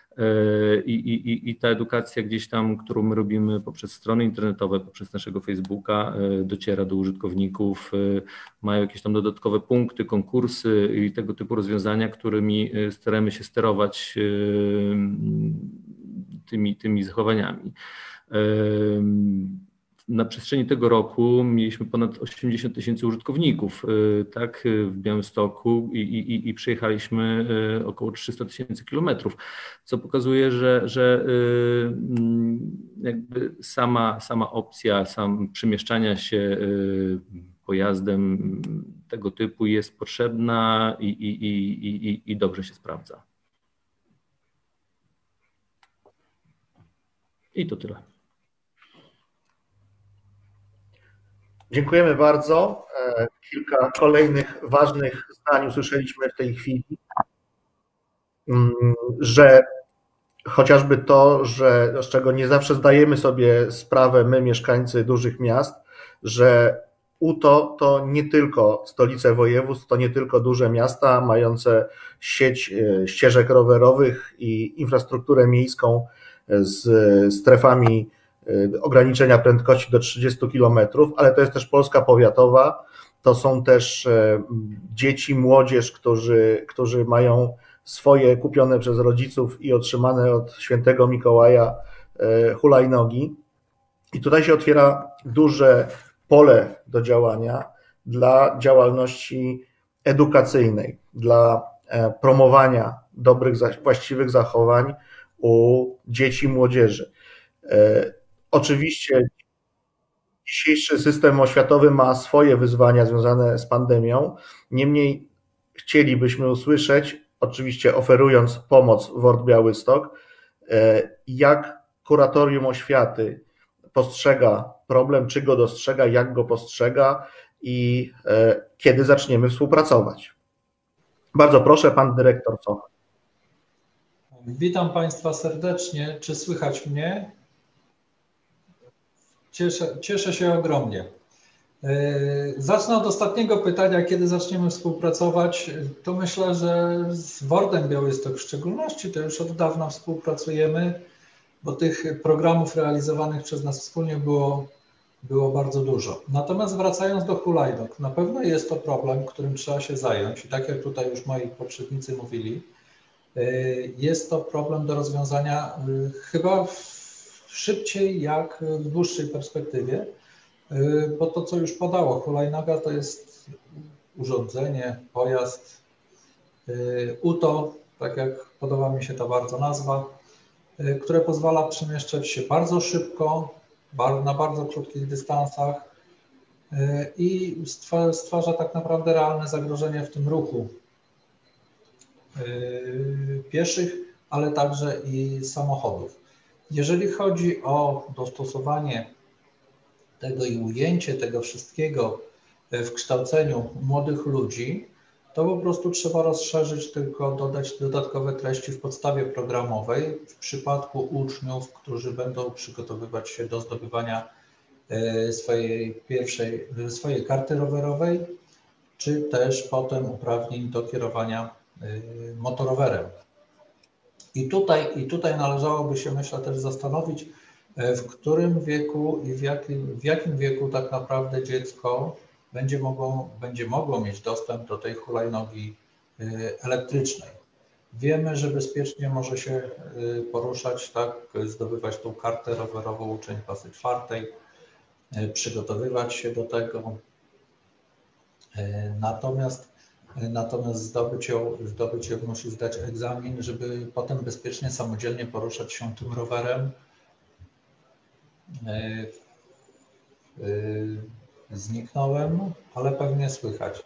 I ta edukacja gdzieś tam, którą my robimy poprzez strony internetowe, poprzez naszego Facebooka, dociera do użytkowników, mają jakieś tam dodatkowe punkty, konkursy i tego typu rozwiązania, którymi staramy się sterować tymi zachowaniami. Na przestrzeni tego roku mieliśmy ponad 80 000 użytkowników, tak, w Białymstoku i przejechaliśmy około 300 000 kilometrów, co pokazuje, że jakby sama opcja, przemieszczania się pojazdem tego typu jest potrzebna i dobrze się sprawdza. I to tyle. Dziękujemy bardzo. Kilka kolejnych ważnych zdań usłyszeliśmy w tej chwili, że chociażby to, z czego nie zawsze zdajemy sobie sprawę my, mieszkańcy dużych miast, że UTO to nie tylko stolice województw, to nie tylko duże miasta mające sieć ścieżek rowerowych i infrastrukturę miejską z strefami ograniczenia prędkości do 30 km, ale to jest też Polska powiatowa to są też dzieci, młodzież, którzy mają swoje kupione przez rodziców i otrzymane od świętego Mikołaja hulajnogi. I tutaj się otwiera duże pole do działania dla działalności edukacyjnej, dla promowania dobrych, właściwych zachowań u dzieci i młodzieży. Oczywiście dzisiejszy system oświatowy ma swoje wyzwania związane z pandemią, niemniej chcielibyśmy usłyszeć, oczywiście oferując pomoc WORD Białystok, jak kuratorium oświaty postrzega problem, czy go dostrzega, jak go postrzega i kiedy zaczniemy współpracować. Bardzo proszę, pan dyrektor Sochoń. Witam Państwa serdecznie. Czy słychać mnie? Cieszę się ogromnie. Zacznę od ostatniego pytania, kiedy zaczniemy współpracować. To myślę, że z WORD-em Białystok w szczególności to już od dawna współpracujemy, bo tych programów realizowanych przez nas wspólnie było bardzo dużo. Natomiast wracając do hulajnóg, na pewno jest to problem, którym trzeba się zająć i tak jak tutaj już moi poprzednicy mówili, jest to problem do rozwiązania chyba szybciej jak w dłuższej perspektywie, bo to, co już padało, hulajnoga to jest urządzenie, pojazd, UTO, tak jak podoba mi się ta bardzo nazwa, które pozwala przemieszczać się bardzo szybko, na bardzo krótkich dystansach i stwarza tak naprawdę realne zagrożenie w tym ruchu pieszych, ale także i samochodów. Jeżeli chodzi o dostosowanie tego i ujęcie tego wszystkiego w kształceniu młodych ludzi, to po prostu trzeba rozszerzyć, tylko dodać dodatkowe treści w podstawie programowej w przypadku uczniów, którzy będą przygotowywać się do zdobywania swojej karty rowerowej, czy też potem uprawnień do kierowania motorowerem. I tutaj należałoby się, myślę, też zastanowić, w którym wieku i w jakim wieku tak naprawdę dziecko będzie mogło mieć dostęp do tej hulajnogi elektrycznej. Wiemy, że bezpiecznie może się poruszać, tak, zdobywać tą kartę rowerową, uczeń klasy 4, przygotowywać się do tego. Natomiast zdobyć ją musi zdać egzamin, żeby potem bezpiecznie, samodzielnie poruszać się tym rowerem. Zniknąłem, ale pewnie słychać.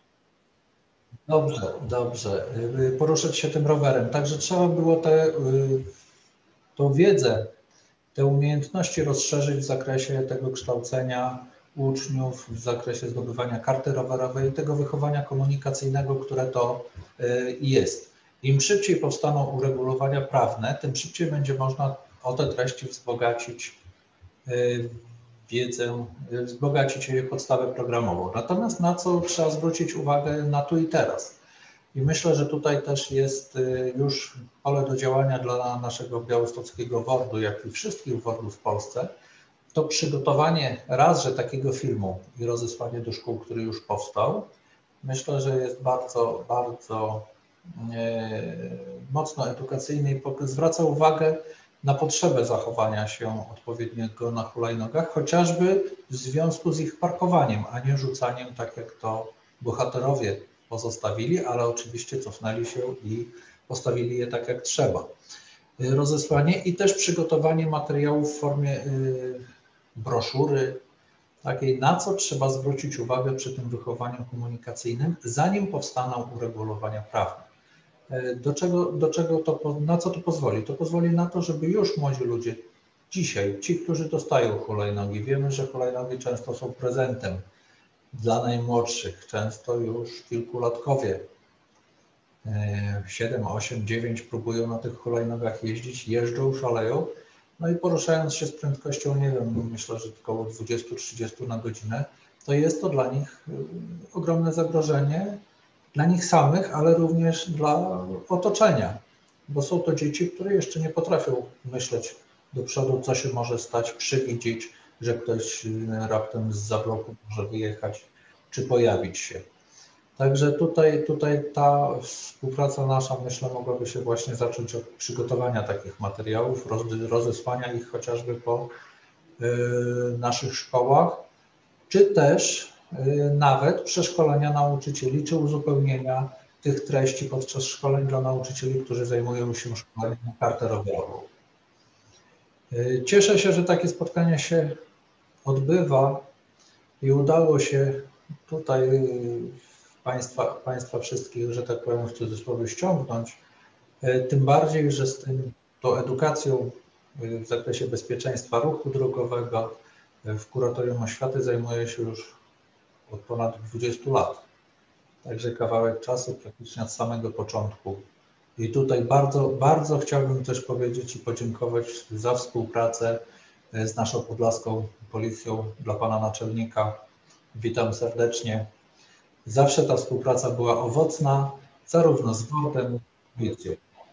Dobrze. Poruszać się tym rowerem. Także trzeba było tą wiedzę, te umiejętności rozszerzyć w zakresie tego kształcenia uczniów, w zakresie zdobywania karty rowerowej i tego wychowania komunikacyjnego, które to jest. Im szybciej powstaną uregulowania prawne, tym szybciej będzie można o te treści wzbogacić wiedzę, wzbogacić jej podstawę programową. Natomiast na co trzeba zwrócić uwagę na tu i teraz? I myślę, że tutaj też jest już pole do działania dla naszego białostockiego WORD-u, jak i wszystkich WORD-ów w Polsce, to przygotowanie raz, że takiego filmu i rozesłanie do szkół, który już powstał, myślę, że jest bardzo, bardzo mocno edukacyjny i zwraca uwagę na potrzebę zachowania się odpowiedniego na hulajnogach, chociażby w związku z ich parkowaniem, a nie rzucaniem, tak jak to bohaterowie pozostawili, ale oczywiście cofnęli się i postawili je tak jak trzeba. Rozesłanie i też przygotowanie materiałów w formie broszury, takiej, na co trzeba zwrócić uwagę przy tym wychowaniu komunikacyjnym, zanim powstaną uregulowania prawne. Na co to pozwoli? To pozwoli na to, żeby już młodzi ludzie dzisiaj, ci, którzy dostają hulajnogi, wiemy, że hulajnogi często są prezentem dla najmłodszych, często już kilkulatkowie, 7, 8, 9 próbują na tych hulajnogach jeździć, jeżdżą, szaleją, no i poruszając się z prędkością, nie wiem, myślę, że około 20-30 na godzinę, to jest to dla nich ogromne zagrożenie, dla nich samych, ale również dla otoczenia, bo są to dzieci, które jeszcze nie potrafią myśleć do przodu, co się może stać, przewidzieć, że ktoś raptem zza bloku może wyjechać, czy pojawić się. Także tutaj ta współpraca nasza, myślę, mogłaby się właśnie zacząć od przygotowania takich materiałów, rozesłania ich chociażby po naszych szkołach, czy też nawet przeszkolenia nauczycieli, czy uzupełnienia tych treści podczas szkoleń dla nauczycieli, którzy zajmują się szkoleniem na kartę rowerową. Cieszę się, że takie spotkanie się odbywa i udało się tutaj Państwa wszystkich, że tak powiem, w cudzysłowie ściągnąć, tym bardziej, że tą edukacją w zakresie bezpieczeństwa ruchu drogowego w Kuratorium Oświaty zajmuję się już od ponad 20 lat. Także kawałek czasu, praktycznie od samego początku. I tutaj bardzo, bardzo chciałbym też powiedzieć i podziękować za współpracę z naszą podlaską policją dla pana naczelnika. Witam serdecznie. Zawsze ta współpraca była owocna, zarówno z WORD-em, jak i policją.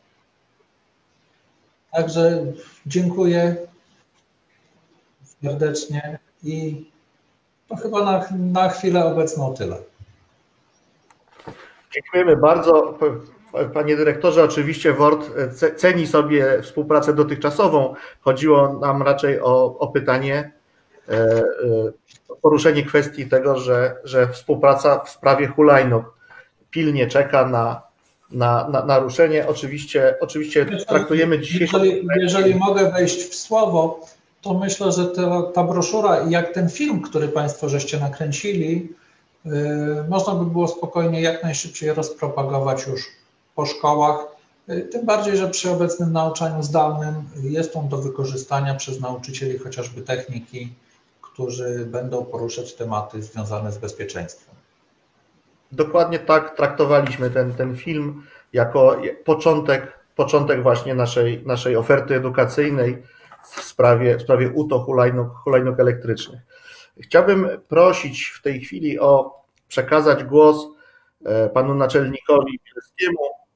Także dziękuję serdecznie i to chyba na chwilę obecną tyle. Dziękujemy bardzo. Panie dyrektorze, oczywiście WORD ceni sobie współpracę dotychczasową. Chodziło nam raczej o pytanie, poruszenie kwestii tego, że współpraca w sprawie hulajnóg pilnie czeka na ruszenie. Oczywiście traktujemy dzisiejszą... Jeżeli mogę wejść w słowo, to myślę, że ta broszura i jak ten film, który Państwo żeście nakręcili, można by było spokojnie jak najszybciej rozpropagować już po szkołach, tym bardziej, że przy obecnym nauczaniu zdalnym jest on do wykorzystania przez nauczycieli chociażby techniki, którzy będą poruszać tematy związane z bezpieczeństwem. Dokładnie tak traktowaliśmy ten film jako początek właśnie naszej oferty edukacyjnej w sprawie UTO hulajnóg elektrycznych. Chciałbym prosić w tej chwili przekazać głos panu naczelnikowi Bielskiemu,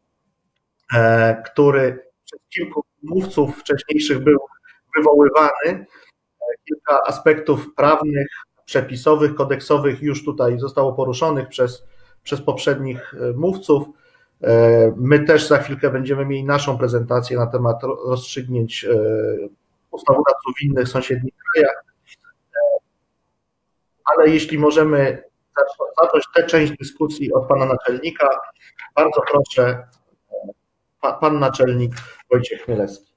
który przez kilku mówców wcześniejszych był wywoływany. Kilka aspektów prawnych, przepisowych, kodeksowych już tutaj zostało poruszonych przez poprzednich mówców. My też za chwilkę będziemy mieli naszą prezentację na temat rozstrzygnięć ustawodawców w innych sąsiednich krajach. Ale jeśli możemy zacząć tę część dyskusji od pana naczelnika, bardzo proszę, pan naczelnik Wojciech Chmielewski.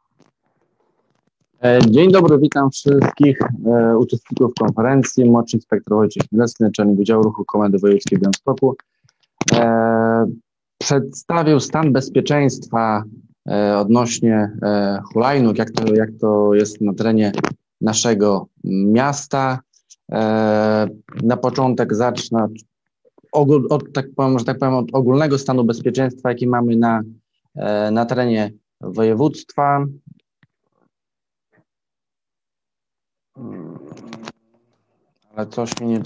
Dzień dobry, witam wszystkich uczestników konferencji. Młodszy inspektor Wojciech Chmielewski, naczelnik Wydziału Ruchu Komendy Wojewódzkiej w Białymstoku. Przedstawił stan bezpieczeństwa odnośnie hulajnóg, jak to jest na terenie naszego miasta. Na początek zacznę od ogólnego stanu bezpieczeństwa, jaki mamy na terenie województwa. Ale coś mi nie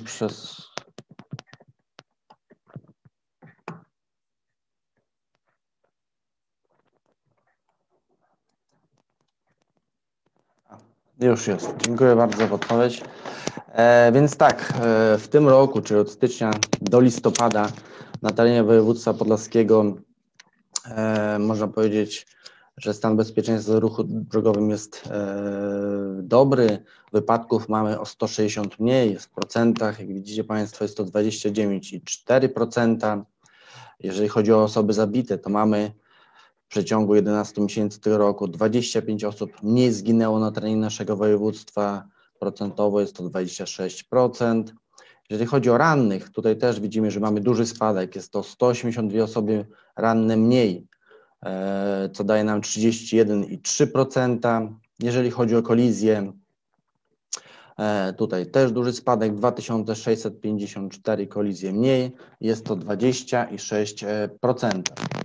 Już jest. Dziękuję bardzo za odpowiedź. Więc tak, w tym roku, czyli od stycznia do listopada na terenie województwa podlaskiego można powiedzieć, że stan bezpieczeństwa w ruchu drogowym jest dobry. Wypadków mamy o 160 mniej, w procentach, jak widzicie Państwo, jest to 29,4%. Jeżeli chodzi o osoby zabite, to mamy w przeciągu 11 miesięcy tego roku 25 osób mniej zginęło na terenie naszego województwa, procentowo jest to 26%. Jeżeli chodzi o rannych, tutaj też widzimy, że mamy duży spadek, jest to 182 osoby ranne mniej, co daje nam 31,3%. Jeżeli chodzi o kolizję, tutaj też duży spadek, 2654 kolizje mniej, jest to 20,6%.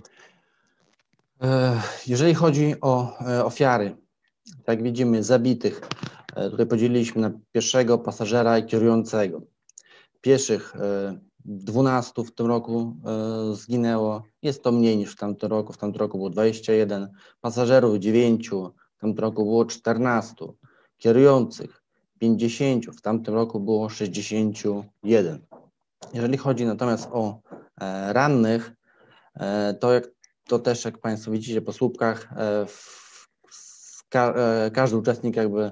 Jeżeli chodzi o ofiary, jak widzimy zabitych, tutaj podzieliliśmy na pieszego, pasażera i kierującego. Pieszych 12 w tym roku zginęło, jest to mniej niż w tamtym roku było 21, pasażerów 9, w tamtym roku było 14, kierujących 50, w tamtym roku było 61. Jeżeli chodzi natomiast o rannych, to też jak Państwo widzicie po słupkach, każdy uczestnik jakby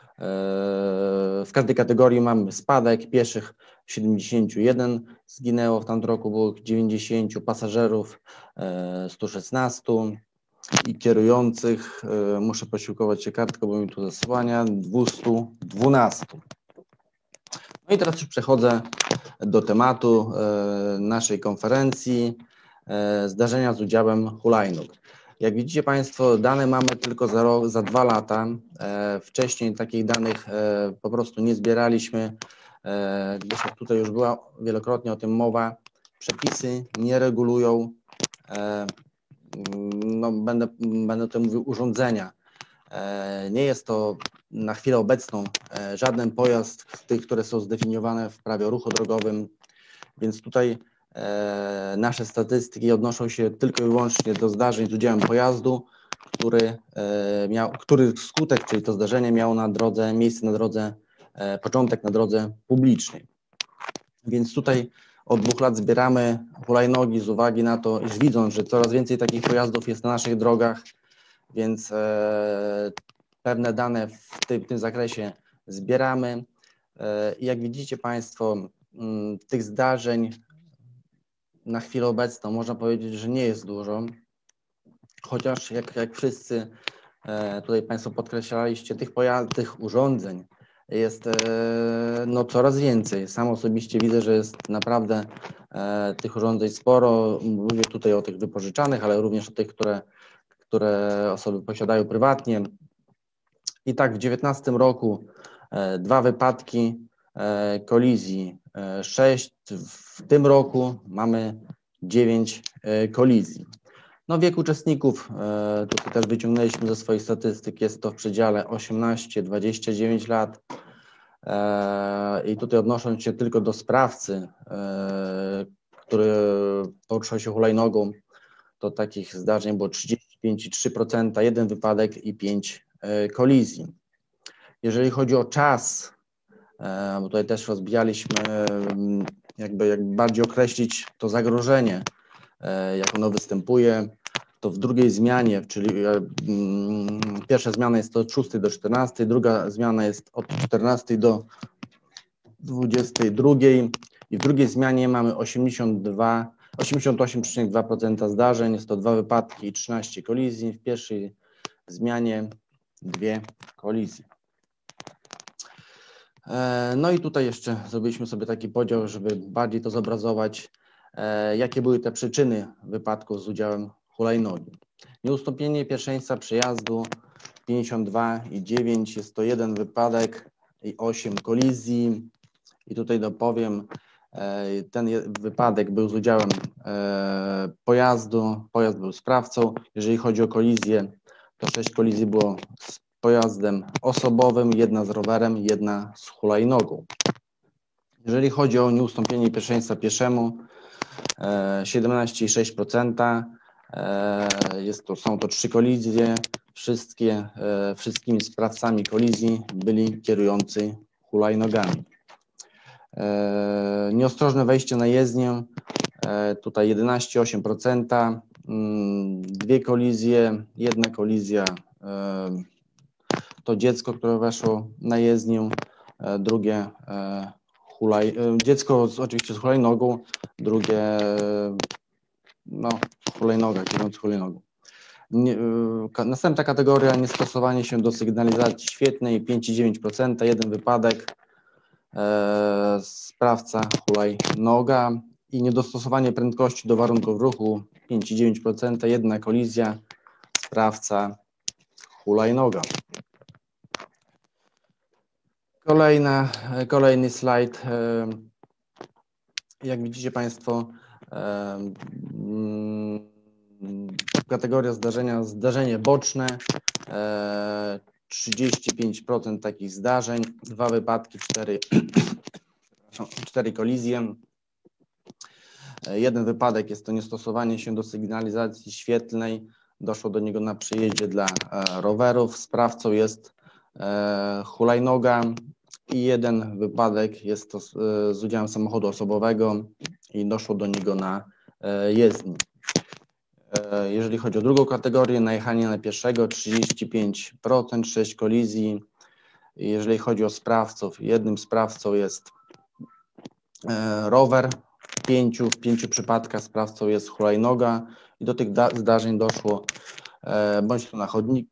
w każdej kategorii mamy spadek, pieszych 71 zginęło w tamtym roku, było 90, pasażerów 116 i kierujących, muszę posiłkować się kartką, bo mi tu zasłania, 212. No i teraz już przechodzę do tematu naszej konferencji, zdarzenia z udziałem hulajnóg. Jak widzicie Państwo, dane mamy tylko za rok, za 2 lata. Wcześniej takich danych po prostu nie zbieraliśmy, gdyż jak tutaj już była wielokrotnie o tym mowa, przepisy nie regulują, no będę tutaj mówił, urządzenia. Nie jest to na chwilę obecną żaden pojazd z tych, które są zdefiniowane w prawie o ruchu drogowym, więc tutaj nasze statystyki odnoszą się tylko i wyłącznie do zdarzeń z udziałem pojazdu, który skutek, czyli to zdarzenie miało na drodze, miejsce na drodze, początek na drodze publicznej. Więc tutaj od 2 lat zbieramy hulajnogi z uwagi na to, iż widząc, że coraz więcej takich pojazdów jest na naszych drogach, więc pewne dane w tym zakresie zbieramy. I jak widzicie Państwo, tych zdarzeń na chwilę obecną można powiedzieć, że nie jest dużo, chociaż jak wszyscy tutaj Państwo podkreślaliście, tych urządzeń jest no, coraz więcej. Sam osobiście widzę, że jest naprawdę tych urządzeń sporo. Mówię tutaj o tych wypożyczanych, ale również o tych, które osoby posiadają prywatnie. I tak w 2019 roku 2 wypadki kolizji, 6, w tym roku mamy 9 kolizji. No, wiek uczestników, tutaj też wyciągnęliśmy ze swoich statystyk, jest to w przedziale 18-29 lat. I tutaj odnosząc się tylko do sprawcy, który poruszał się hulajnogą, to takich zdarzeń było 35,3%, 1 wypadek i 5 kolizji. Jeżeli chodzi o czas, bo tutaj też rozbijaliśmy, jakby bardziej określić to zagrożenie, jak ono występuje, to w drugiej zmianie, czyli pierwsza zmiana jest od 6 do 14, druga zmiana jest od 14 do 22 i w drugiej zmianie mamy 88,2% zdarzeń, jest to 2 wypadki i 13 kolizji, w pierwszej zmianie 2 kolizje. No i tutaj jeszcze zrobiliśmy sobie taki podział, żeby bardziej to zobrazować, jakie były te przyczyny wypadków z udziałem hulajnogi. Nieustąpienie pierwszeństwa przejazdu 52,9, jest to 1 wypadek i 8 kolizji. I tutaj dopowiem, ten wypadek był z udziałem pojazdu, pojazd był sprawcą. Jeżeli chodzi o kolizję, to 6 kolizji było z pojazdem osobowym, 1 z rowerem, 1 z hulajnogą. Jeżeli chodzi o nieustąpienie pierwszeństwa pieszemu, 17,6%, są to 3 kolizje, wszystkimi sprawcami kolizji byli kierujący hulajnogami. Nieostrożne wejście na jezdnię, tutaj 11,8%, 2 kolizje, 1 kolizja to dziecko, które weszło na jezdnię, drugie dziecko oczywiście z hulajnogą, drugie no, hulajnoga, kierujący hulajnogą. Następna kategoria, niestosowanie się do sygnalizacji świetlnej, 5,9%, 1 wypadek, sprawca hulajnoga i niedostosowanie prędkości do warunków ruchu, 5,9%, 1 kolizja, sprawca hulajnoga. Kolejny slajd. Jak widzicie Państwo, kategoria zdarzenia, zdarzenie boczne, 35% takich zdarzeń, 2 wypadki, 4 kolizje. 1 wypadek jest to niestosowanie się do sygnalizacji świetlnej, doszło do niego na przejeździe dla rowerów, sprawcą jest hulajnoga i jeden wypadek, jest to z udziałem samochodu osobowego i doszło do niego na jezdni. Jeżeli chodzi o drugą kategorię, najechanie na pieszego 35%, 6 kolizji. Jeżeli chodzi o sprawców, jednym sprawcą jest rower, w pięciu przypadkach sprawcą jest hulajnoga i do tych zdarzeń doszło bądź to na chodniku,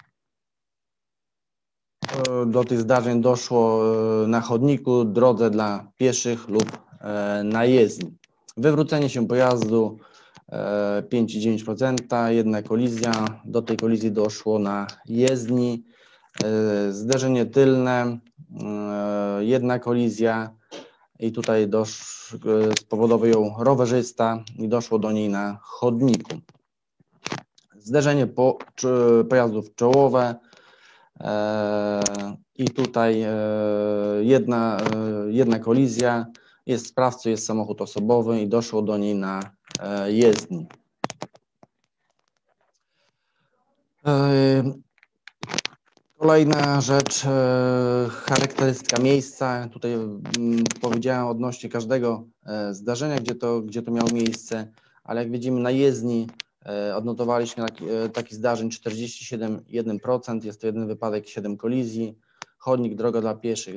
na chodniku, drodze dla pieszych lub na jezdni. Wywrócenie się pojazdu 5,9%, jedna kolizja, do tej kolizji doszło na jezdni. Zderzenie tylne, jedna kolizja i tutaj spowodował ją rowerzysta i doszło do niej na chodniku. Zderzenie pojazdów czołowe i tutaj jedna kolizja, jest sprawcą, jest samochód osobowy i doszło do niej na jezdni. Kolejna rzecz, charakterystyka miejsca. Tutaj powiedziałem odnośnie każdego zdarzenia, gdzie to miało miejsce, ale jak widzimy na jezdni odnotowaliśmy takich zdarzeń 47,1%, jest to jeden wypadek, 7 kolizji. Chodnik, droga dla pieszych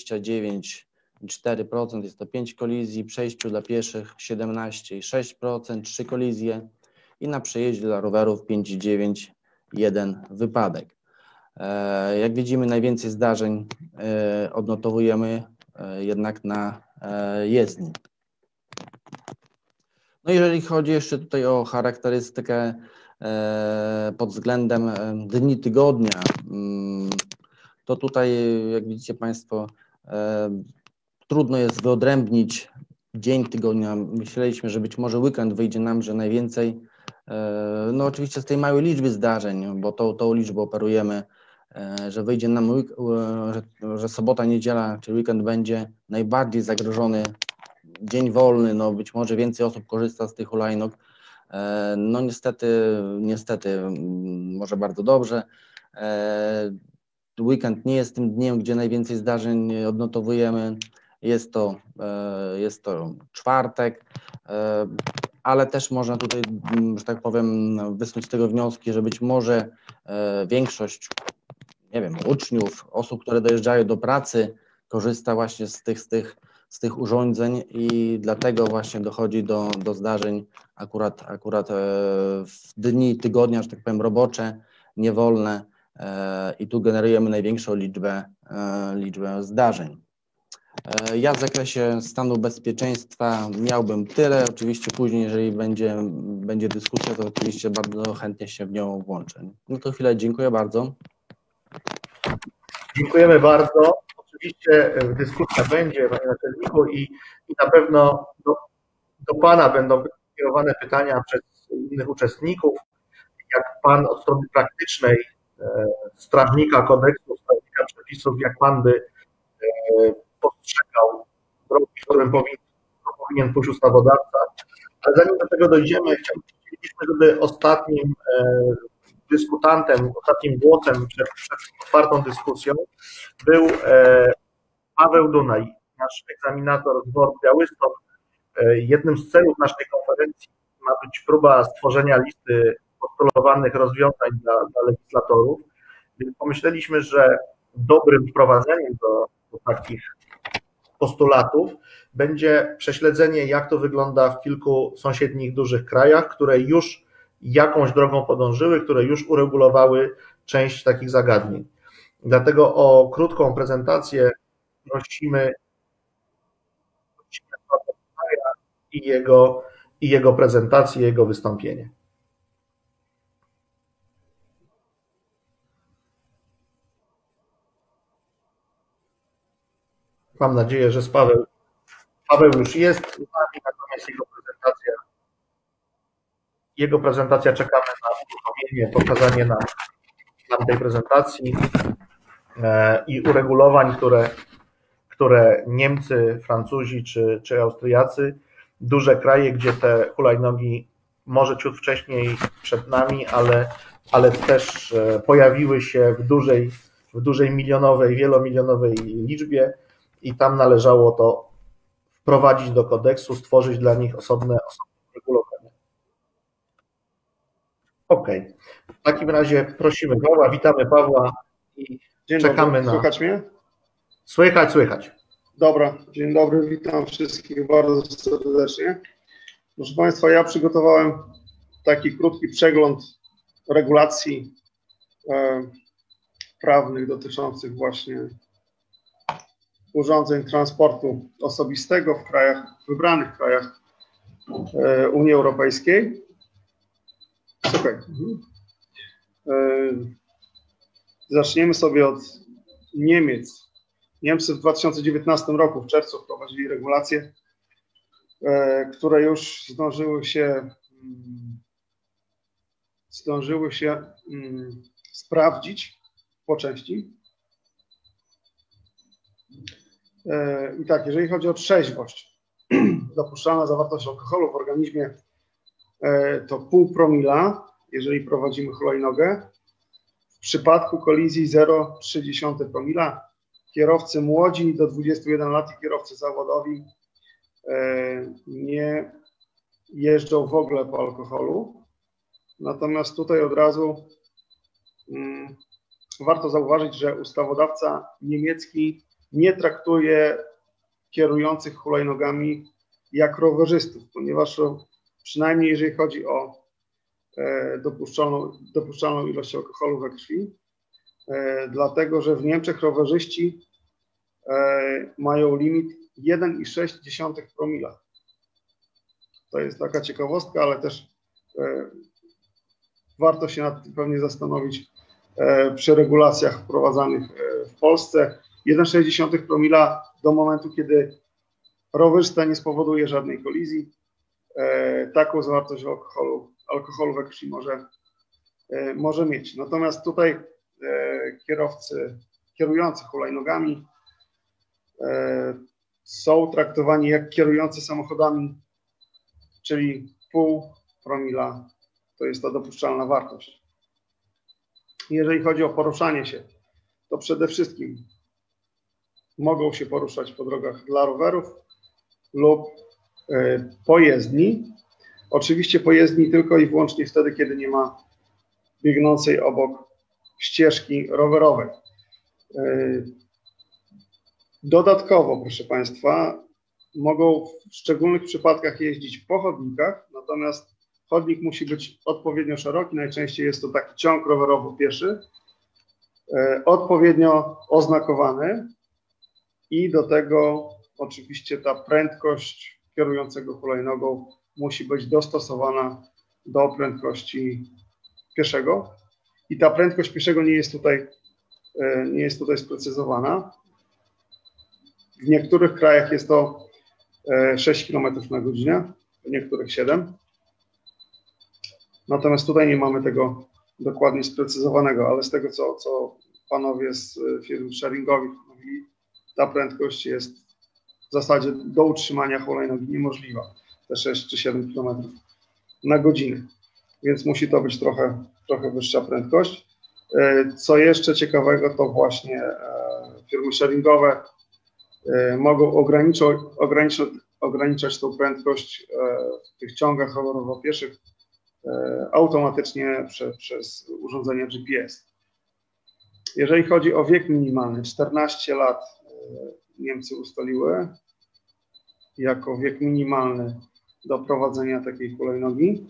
29,4%, jest to 5 kolizji. Przejściu dla pieszych 17,6%, 3 kolizje i na przejeździe dla rowerów 5,9%, 1 wypadek. Jak widzimy, najwięcej zdarzeń odnotowujemy jednak na jezdni. No jeżeli chodzi jeszcze tutaj o charakterystykę pod względem dni tygodnia, to tutaj, jak widzicie Państwo, trudno jest wyodrębnić dzień tygodnia. Myśleliśmy, że być może weekend wyjdzie nam, że najwięcej, no oczywiście z tej małej liczby zdarzeń, bo tą liczbą operujemy, że wyjdzie nam, że sobota, niedziela, czy weekend będzie najbardziej zagrożony, dzień wolny, no być może więcej osób korzysta z tych hulajnóg. No niestety, może bardzo dobrze. Weekend nie jest tym dniem, gdzie najwięcej zdarzeń odnotowujemy. Jest to czwartek, ale też można tutaj, że tak powiem, wysnuć z tego wnioski, że być może większość, nie wiem, uczniów, osób, które dojeżdżają do pracy, korzysta właśnie z tych urządzeń i dlatego właśnie dochodzi do zdarzeń akurat w dni tygodnia, że tak powiem, robocze, niewolne i tu generujemy największą liczbę zdarzeń. Ja w zakresie stanu bezpieczeństwa miałbym tyle. Oczywiście później, jeżeli będzie dyskusja, to oczywiście bardzo chętnie się w nią włączę. No to chwilę, dziękuję bardzo. Dziękujemy bardzo. Oczywiście dyskusja będzie, panie naczelniku, i na pewno do pana będą kierowane pytania przez innych uczestników. Jak pan od strony praktycznej, strażnika kodeksu, strażnika przepisów, jak pan by postrzegał drogi, w którym powinien pójść ustawodawca. Ale zanim do tego dojdziemy, chcielibyśmy, żeby ostatnim dyskutantem, ostatnim głosem przed otwartą dyskusją był Paweł Dunaj, nasz egzaminator z WORD Białystok. Jednym z celów naszej konferencji ma być próba stworzenia listy postulowanych rozwiązań dla legislatorów. Więc pomyśleliśmy, że dobrym wprowadzeniem do takich postulatów będzie prześledzenie, jak to wygląda w kilku sąsiednich dużych krajach, które już jakąś drogą podążyły, które już uregulowały część takich zagadnień. Dlatego o krótką prezentację prosimy i jego prezentację, jego wystąpienie. Mam nadzieję, że Paweł już jest z nami, natomiast jego prezentacja czekamy na uruchomienie, pokazanie nam tej prezentacji i uregulowań, które Niemcy, Francuzi czy Austriacy, duże kraje, gdzie te hulajnogi może ciut wcześniej przed nami, ale też pojawiły się w dużej milionowej, wielomilionowej liczbie i tam należało to wprowadzić do kodeksu, stworzyć dla nich osobne regulowanie. Okej. W takim razie prosimy Pawła, witamy Pawła i czekamy na... Słychać mnie? Słychać. Dobra, dzień dobry, witam wszystkich bardzo serdecznie. Proszę Państwa, ja przygotowałem taki krótki przegląd regulacji prawnych dotyczących właśnie urządzeń transportu osobistego w wybranych krajach Unii Europejskiej. Okay. Zaczniemy sobie od Niemiec. Niemcy w 2019 roku, w czerwcu, wprowadzili regulacje, które już zdążyły się sprawdzić po części. I tak, jeżeli chodzi o trzeźwość, dopuszczalna zawartość alkoholu w organizmie to 0,5 promila, jeżeli prowadzimy hulajnogę. W przypadku kolizji 0,3 promila. Kierowcy młodzi do 21 lat i kierowcy zawodowi nie jeżdżą w ogóle po alkoholu. Natomiast tutaj od razu warto zauważyć, że ustawodawca niemiecki nie traktuje kierujących hulajnogami jak rowerzystów, ponieważ przynajmniej jeżeli chodzi o dopuszczalną ilość alkoholu we krwi, dlatego że w Niemczech rowerzyści mają limit 1,6 promila. To jest taka ciekawostka, ale też warto się nad tym pewnie zastanowić przy regulacjach wprowadzanych w Polsce. 1,6 promila do momentu, kiedy rowerzysta nie spowoduje żadnej kolizji. Taką zawartość alkoholu we krwi może mieć. Natomiast tutaj kierowcy kierujący hulajnogami są traktowani jak kierujący samochodami, czyli 0,5 promila to jest ta dopuszczalna wartość. Jeżeli chodzi o poruszanie się, to przede wszystkim mogą się poruszać po drogach dla rowerów lub pojezdni. Oczywiście pojezdni tylko i wyłącznie wtedy, kiedy nie ma biegnącej obok ścieżki rowerowej. Dodatkowo, proszę Państwa, mogą w szczególnych przypadkach jeździć po chodnikach, natomiast chodnik musi być odpowiednio szeroki, najczęściej jest to taki ciąg rowerowo-pieszy, odpowiednio oznakowany i do tego oczywiście ta prędkość kierującego hulajnogą musi być dostosowana do prędkości pieszego i ta prędkość pieszego nie jest tutaj sprecyzowana. W niektórych krajach jest to 6 km na godzinę, w niektórych 7. Natomiast tutaj nie mamy tego dokładnie sprecyzowanego, ale z tego, co panowie z firm sharingowych mówili, ta prędkość jest w zasadzie do utrzymania hulajnogi niemożliwa, te 6 czy 7 km na godzinę, więc musi to być trochę wyższa prędkość. Co jeszcze ciekawego, to właśnie firmy sharingowe mogą ograniczać tą prędkość w tych ciągach rowerowo-pieszych automatycznie przez urządzenia GPS. Jeżeli chodzi o wiek minimalny, 14 lat Niemcy ustaliły jako wiek minimalny do prowadzenia takiej hulajnogi.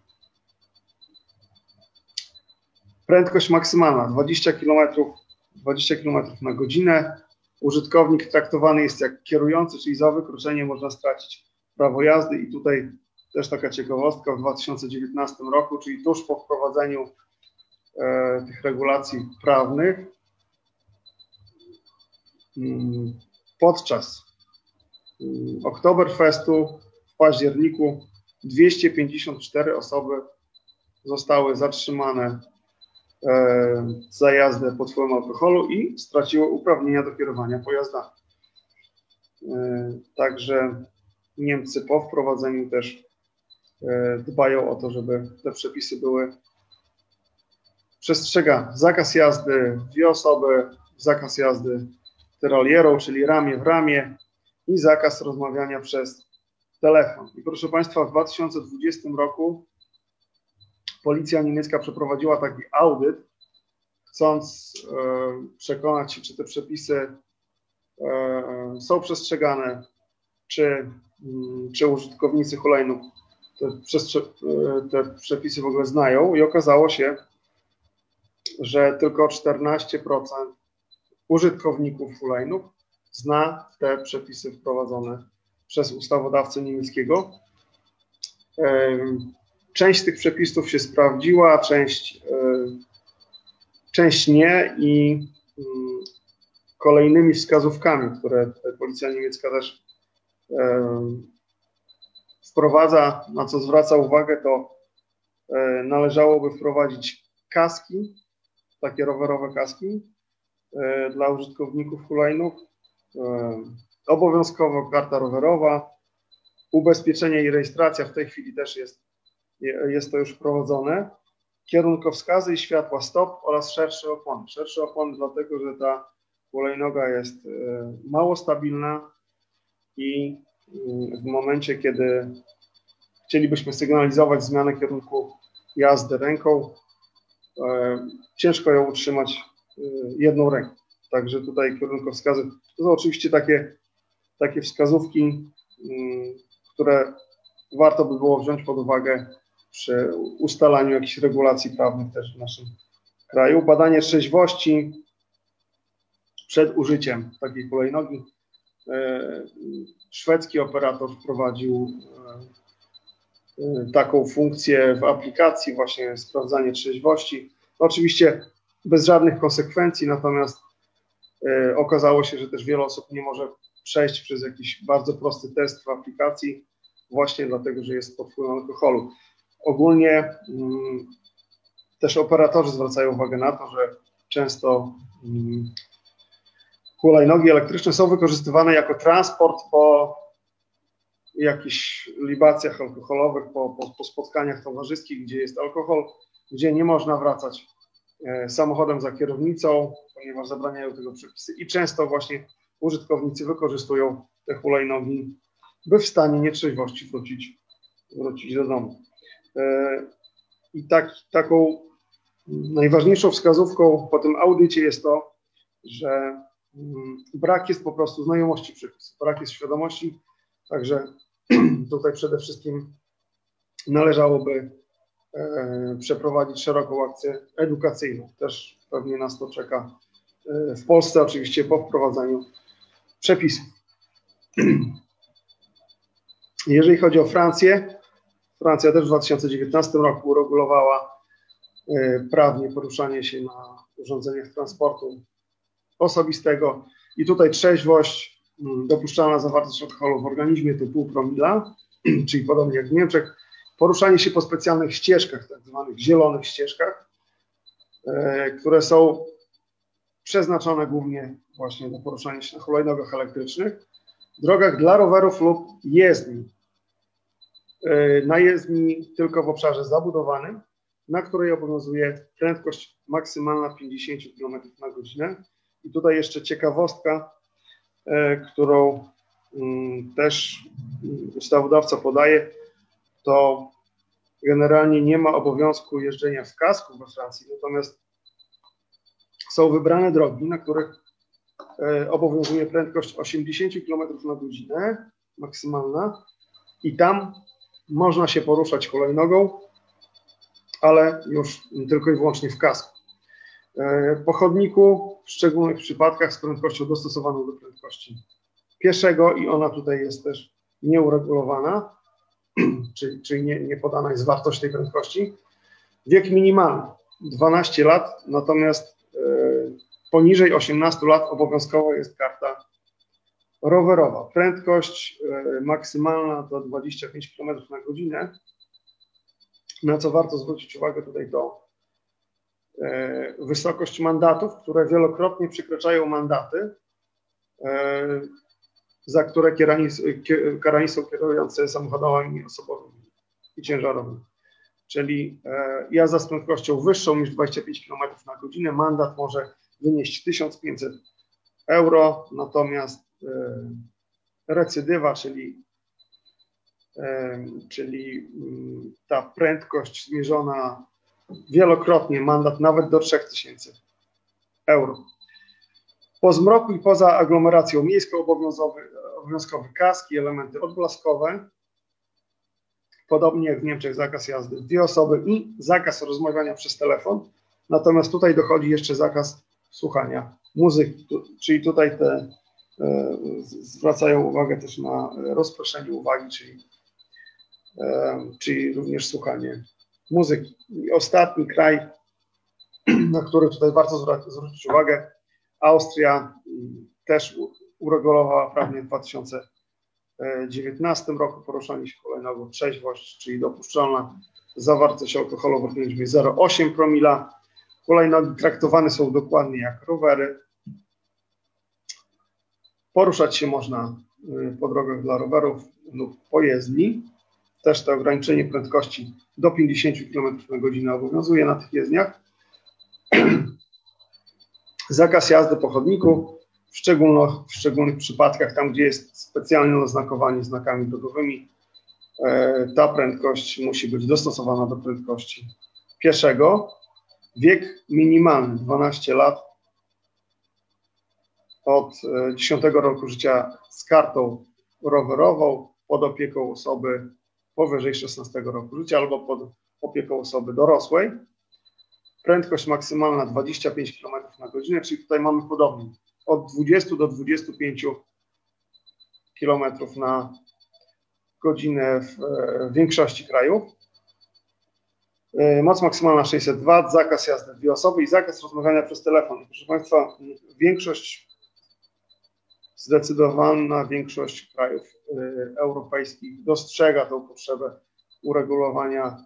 Prędkość maksymalna 20 km na godzinę. Użytkownik traktowany jest jak kierujący, czyli za wykroczenie można stracić prawo jazdy i tutaj też taka ciekawostka w 2019 roku, czyli tuż po wprowadzeniu tych regulacji prawnych, podczas Oktoberfestu w październiku 254 osoby zostały zatrzymane za jazdę pod wpływem alkoholu i straciły uprawnienia do kierowania pojazdami. Także Niemcy po wprowadzeniu też dbają o to, żeby te przepisy były przestrzega zakaz jazdy, 2 osoby, zakaz jazdy tyrolierą, czyli ramię w ramię i zakaz rozmawiania przez telefon. I proszę Państwa, w 2020 roku policja niemiecka przeprowadziła taki audyt, chcąc przekonać się, czy te przepisy są przestrzegane, czy użytkownicy hulajnóg te przepisy w ogóle znają, i okazało się, że tylko 14% użytkowników hulajnóg zna te przepisy wprowadzone przez ustawodawcę niemieckiego. Część z tych przepisów się sprawdziła, część nie, i kolejnymi wskazówkami, które policja niemiecka też wprowadza, na co zwraca uwagę, to należałoby wprowadzić kaski, takie rowerowe kaski dla użytkowników hulajnóg, obowiązkowo karta rowerowa, ubezpieczenie i rejestracja, w tej chwili też jest to już wprowadzone, kierunkowskazy i światła stop oraz szersze opony. Szersze opony dlatego, że ta hulajnoga jest mało stabilna i w momencie, kiedy chcielibyśmy sygnalizować zmianę kierunku jazdy ręką, ciężko ją utrzymać jedną ręką. Także tutaj kierunkowskazy to są oczywiście takie wskazówki, które warto by było wziąć pod uwagę przy ustalaniu jakichś regulacji prawnych też w naszym kraju. Badanie trzeźwości przed użyciem takiej hulajnogi. Szwedzki operator wprowadził taką funkcję w aplikacji, właśnie sprawdzanie trzeźwości. Oczywiście bez żadnych konsekwencji, natomiast okazało się, że też wiele osób nie może przejść przez jakiś bardzo prosty test w aplikacji, właśnie dlatego, że jest pod wpływem alkoholu. Ogólnie też operatorzy zwracają uwagę na to, że często hulajnogi elektryczne są wykorzystywane jako transport po jakichś libacjach alkoholowych, po spotkaniach towarzyskich, gdzie jest alkohol, gdzie nie można wracać samochodem za kierownicą, ponieważ zabraniają tego przepisy, i często właśnie użytkownicy wykorzystują te hulajnogi, by w stanie nietrzeźwości wrócić do domu. I taką najważniejszą wskazówką po tym audycie jest to, że brak jest po prostu znajomości przepisów, brak jest świadomości, także tutaj przede wszystkim należałoby przeprowadzić szeroką akcję edukacyjną. Też pewnie nas to czeka w Polsce, oczywiście po wprowadzeniu przepisów. Jeżeli chodzi o Francję, Francja też w 2019 roku uregulowała prawnie poruszanie się na urządzeniach transportu osobistego, i tutaj trzeźwość, dopuszczalna zawartość alkoholu w organizmie to 0,5 promila, czyli podobnie jak w Niemczech, poruszanie się po specjalnych ścieżkach, tak zwanych zielonych ścieżkach, które są przeznaczone głównie właśnie do poruszania się na hulajnogach elektrycznych, drogach dla rowerów lub jezdni. Na jezdni tylko w obszarze zabudowanym, na której obowiązuje prędkość maksymalna 50 km na godzinę. I tutaj jeszcze ciekawostka, którą też ustawodawca podaje, to generalnie nie ma obowiązku jeżdżenia w kasku we Francji, natomiast są wybrane drogi, na których obowiązuje prędkość 80 km na godzinę maksymalna, i tam można się poruszać hulajnogą, ale już tylko i wyłącznie w kasku. Po chodniku w szczególnych przypadkach z prędkością dostosowaną do prędkości pieszego, i ona tutaj jest też nieuregulowana, czyli nie podana jest wartość tej prędkości. Wiek minimalny 12 lat, natomiast poniżej 18 lat obowiązkowo jest karta rowerowa. Prędkość maksymalna to 25 km na godzinę. Na co warto zwrócić uwagę tutaj, to wysokość mandatów, które wielokrotnie przekraczają mandaty, za które karani są kierujący samochodami osobowymi i ciężarowymi. czyli jazda z prędkością wyższą niż 25 km na godzinę, mandat może wynieść 1500 euro, natomiast recydywa, czyli ta prędkość zmierzona wielokrotnie, mandat nawet do 3000 euro. Po zmroku i poza aglomeracją miejską obowiązkowy kask i elementy odblaskowe. Podobnie jak w Niemczech zakaz jazdy 2 osoby i zakaz rozmawiania przez telefon. Natomiast tutaj dochodzi jeszcze zakaz słuchania muzyki, czyli tutaj zwracają uwagę też na rozproszenie uwagi, czyli również słuchanie muzyki. I ostatni kraj, na który tutaj warto zwrócić uwagę, Austria też uregulowała prawnie w 2019 roku poruszanie się hulajnogą, trzeźwość, czyli dopuszczalna zawartość alkoholu w organizmie 0,8 promila. Hulajnogi traktowane są dokładnie jak rowery. Poruszać się można po drogach dla rowerów lub pojezdni. Też to ograniczenie prędkości do 50 km na godzinę obowiązuje na tych jezdniach. Zakaz jazdy po chodniku, w szczególnych przypadkach, tam gdzie jest specjalne oznakowanie znakami drogowymi, ta prędkość musi być dostosowana do prędkości pieszego. Wiek minimalny 12 lat od 10 roku życia z kartą rowerową pod opieką osoby powyżej 16 roku życia albo pod opieką osoby dorosłej. Prędkość maksymalna 25 km na godzinę, czyli tutaj mamy podobnie od 20 do 25 km na godzinę w większości krajów. Moc maksymalna 600 W, zakaz jazdy 2 osoby i zakaz rozmawiania przez telefon. Proszę Państwa, zdecydowana większość krajów europejskich dostrzega tą potrzebę uregulowania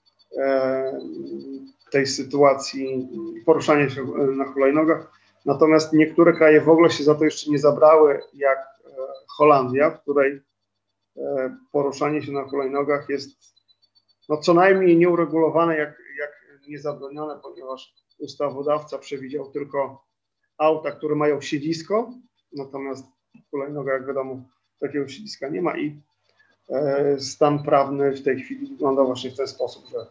tej sytuacji poruszania się na hulajnogach. Natomiast niektóre kraje w ogóle się za to jeszcze nie zabrały, jak Holandia, w której poruszanie się na hulajnogach jest co najmniej nieuregulowane, jak niezabronione, ponieważ ustawodawca przewidział tylko auta, które mają siedzisko, natomiast hulajnoga, jak wiadomo, takiego siedziska nie ma i stan prawny w tej chwili wygląda właśnie w ten sposób, że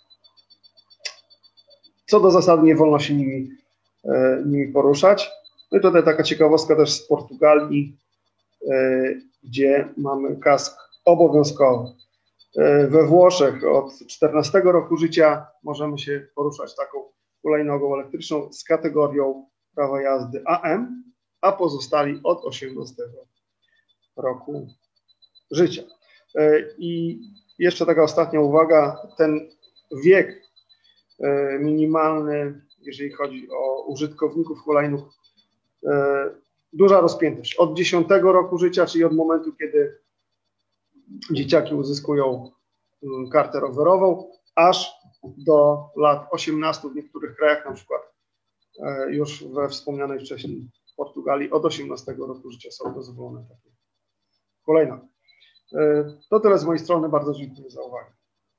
co do zasady nie wolno się nimi poruszać. No i tutaj taka ciekawostka też z Portugalii, gdzie mamy kask obowiązkowy. We Włoszech od 14 roku życia możemy się poruszać taką hulajnogą elektryczną z kategorią prawa jazdy AM, a pozostali od 18 roku życia. I jeszcze taka ostatnia uwaga, ten wiek minimalny, jeżeli chodzi o użytkowników hulajnóg, duża rozpiętość. Od 10 roku życia, czyli od momentu, kiedy dzieciaki uzyskują kartę rowerową, aż do lat 18 w niektórych krajach, na przykład już we wspomnianej wcześniej Portugalii, od 18 roku życia są dozwolone takie hulajnogi. To tyle z mojej strony. Bardzo dziękuję za uwagę.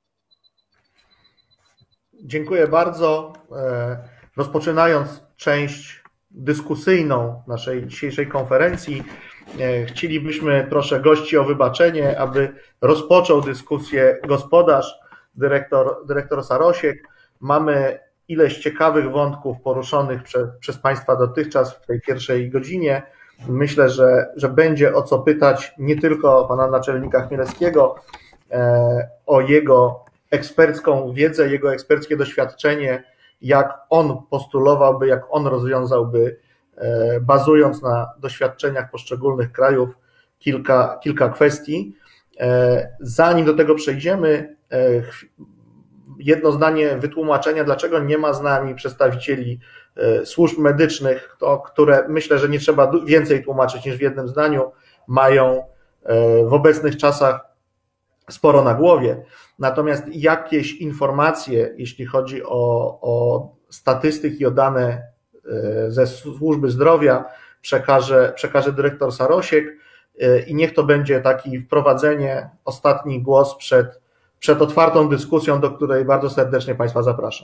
Dziękuję bardzo. Rozpoczynając część dyskusyjną naszej dzisiejszej konferencji, chcielibyśmy, proszę gości o wybaczenie, aby rozpoczął dyskusję gospodarz, dyrektor Sarosiek. Mamy ileś ciekawych wątków poruszonych przez Państwa dotychczas w tej pierwszej godzinie. Myślę, że będzie o co pytać nie tylko pana naczelnika Chmielewskiego, o jego ekspercką wiedzę, jego eksperckie doświadczenie, jak on postulowałby, jak on rozwiązałby, bazując na doświadczeniach poszczególnych krajów, kilka kwestii. Zanim do tego przejdziemy, jedno zdanie wytłumaczenia, dlaczego nie ma z nami przedstawicieli służb medycznych, które myślę, że nie trzeba więcej tłumaczyć niż w jednym zdaniu, mają w obecnych czasach sporo na głowie. Natomiast jakieś informacje, jeśli chodzi o statystyki, o dane ze służby zdrowia, przekaże dyrektor Sarosiek i niech to będzie taki wprowadzenie, ostatni głos przed przed otwartą dyskusją, do której bardzo serdecznie Państwa zapraszam.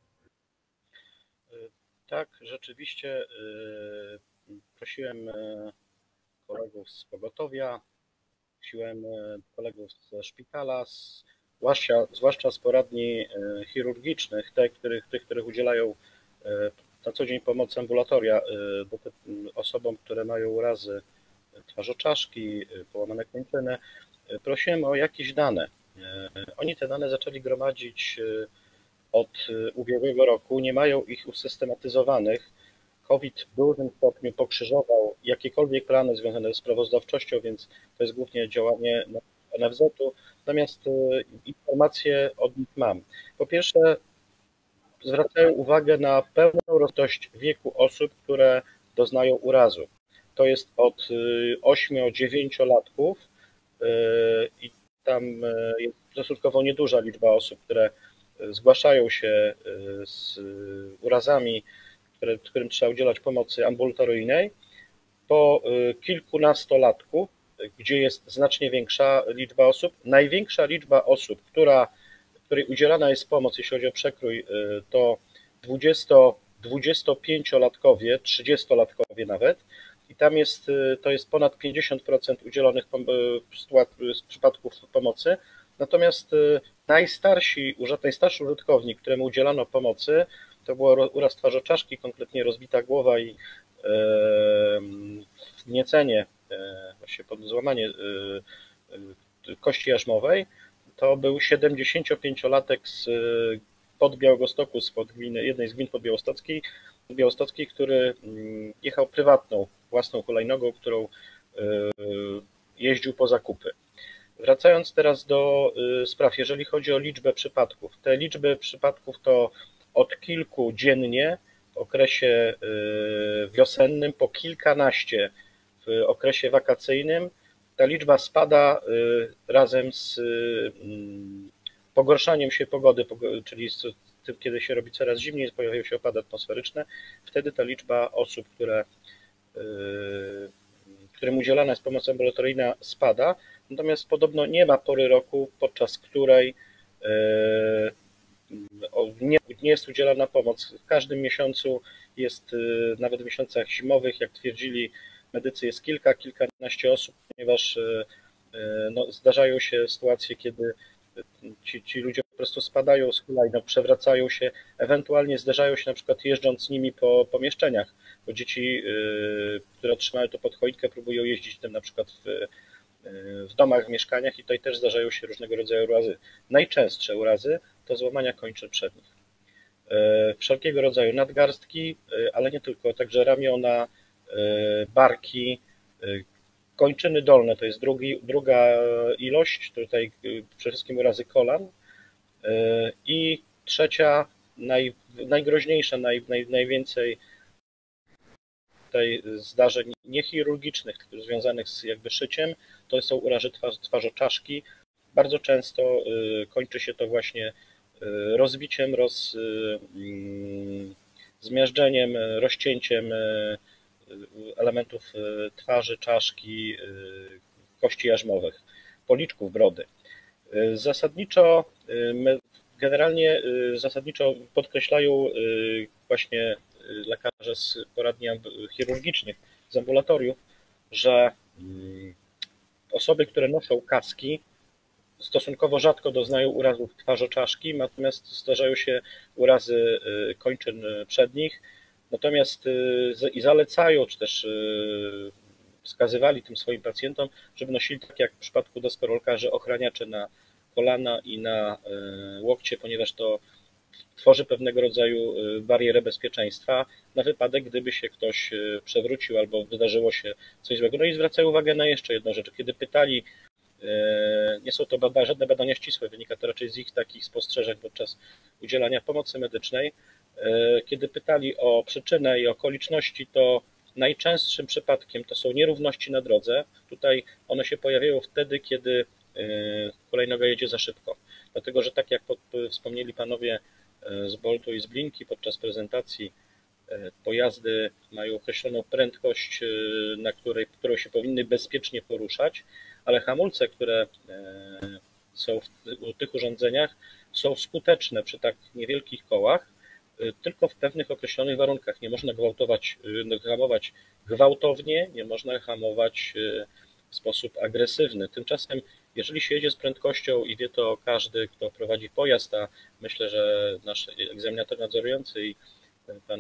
Tak, rzeczywiście prosiłem kolegów z pogotowia, prosiłem kolegów ze szpitala, zwłaszcza z poradni chirurgicznych, tych, których udzielają na co dzień pomocy ambulatoria osobom, które mają urazy twarzoczaszki, połamane kończyny. Prosiłem o jakieś dane. Oni te dane zaczęli gromadzić od ubiegłego roku, nie mają ich usystematyzowanych. COVID w dużym stopniu pokrzyżował jakiekolwiek plany związane ze sprawozdawczością, więc to jest głównie działanie NFZ-u. Natomiast informacje od nich mam. Po pierwsze, zwracają uwagę na pełną rozdzielczość wieku osób, które doznają urazu. To jest od 8-9-latków i tam jest stosunkowo nieduża liczba osób, które zgłaszają się z urazami, którym trzeba udzielać pomocy ambulatoryjnej, po kilkunastolatków, gdzie jest znacznie większa liczba osób. Największa liczba osób, której udzielana jest pomoc, jeśli chodzi o przekrój, to 25-latkowie, 30-latkowie nawet. I tam to jest ponad 50% udzielonych przypadków pomocy. Natomiast najstarszy użytkownik, któremu udzielano pomocy, to było uraz twarzoczaszki, konkretnie rozbita głowa i wgniecenie, właśnie złamanie kości jarzmowej. To był 75-latek spod Białegostoku, spod jednej z gmin podbiałostockiej, który jechał prywatną, własną hulajnogą, którą jeździł po zakupy. Wracając teraz do spraw, jeżeli chodzi o liczbę przypadków. Te liczby przypadków to od kilku dziennie w okresie wiosennym, po kilkanaście w okresie wakacyjnym. Ta liczba spada razem z pogarszaniem się pogody, czyli z tym, kiedy się robi coraz zimniej, pojawiają się opady atmosferyczne. Wtedy ta liczba osób, którym udzielana jest pomoc ambulatoryjna, spada. Natomiast podobno nie ma pory roku, podczas której nie jest udzielana pomoc. W każdym miesiącu jest, nawet w miesiącach zimowych, jak twierdzili medycy, jest kilkanaście osób, ponieważ zdarzają się sytuacje, kiedy ci ludzie po prostu spadają z hulajnóg, przewracają się, ewentualnie zdarzają się na przykład jeżdżąc z nimi po mieszczeniach, bo dzieci, które otrzymały to pod choinkę, próbują jeździć tym na przykład w domach, w mieszkaniach i tutaj też zdarzają się różnego rodzaju urazy. Najczęstsze urazy to złamania kończyn przednich. Wszelkiego rodzaju nadgarstki, ale nie tylko, także ramiona, barki, kończyny dolne to jest druga ilość, tutaj przede wszystkim urazy kolan i trzecia, najgroźniejsza, najwięcej tutaj zdarzeń niechirurgicznych związanych z jakby szyciem, to są urazy twarzoczaszki. Bardzo często kończy się to właśnie rozbiciem, zmiażdżeniem, rozcięciem elementów twarzy, czaszki, kości jarzmowych, policzków, brody. Generalnie zasadniczo podkreślają właśnie lekarze z poradni chirurgicznych, z ambulatoriów, że osoby, które noszą kaski, stosunkowo rzadko doznają urazów twarzoczaszki, natomiast zdarzają się urazy kończyn przednich, natomiast i zalecają, czy też wskazywali tym swoim pacjentom, żeby nosili, tak jak w przypadku deskorolkarzy, ochraniacze na kolana i na łokcie, ponieważ to tworzy pewnego rodzaju barierę bezpieczeństwa na wypadek, gdyby się ktoś przewrócił albo wydarzyło się coś złego. No i zwracają uwagę na jeszcze jedną rzecz. Kiedy pytali, nie są to żadne badania ścisłe, wynika to raczej z ich takich spostrzeżeń podczas udzielania pomocy medycznej, kiedy pytali o przyczynę i okoliczności, to najczęstszym przypadkiem to są nierówności na drodze. Tutaj one się pojawiają wtedy, kiedy hulajnoga jedzie za szybko. Dlatego, że tak jak wspomnieli panowie z Boltu i z Blinki podczas prezentacji, pojazdy mają określoną prędkość, którą się powinny bezpiecznie poruszać, ale hamulce, które są w tych urządzeniach są skuteczne przy tak niewielkich kołach, tylko w pewnych określonych warunkach. Nie można hamować gwałtownie, nie można hamować w sposób agresywny. Tymczasem, jeżeli się jedzie z prędkością i wie to każdy, kto prowadzi pojazd, a myślę, że nasz egzaminator nadzorujący i pan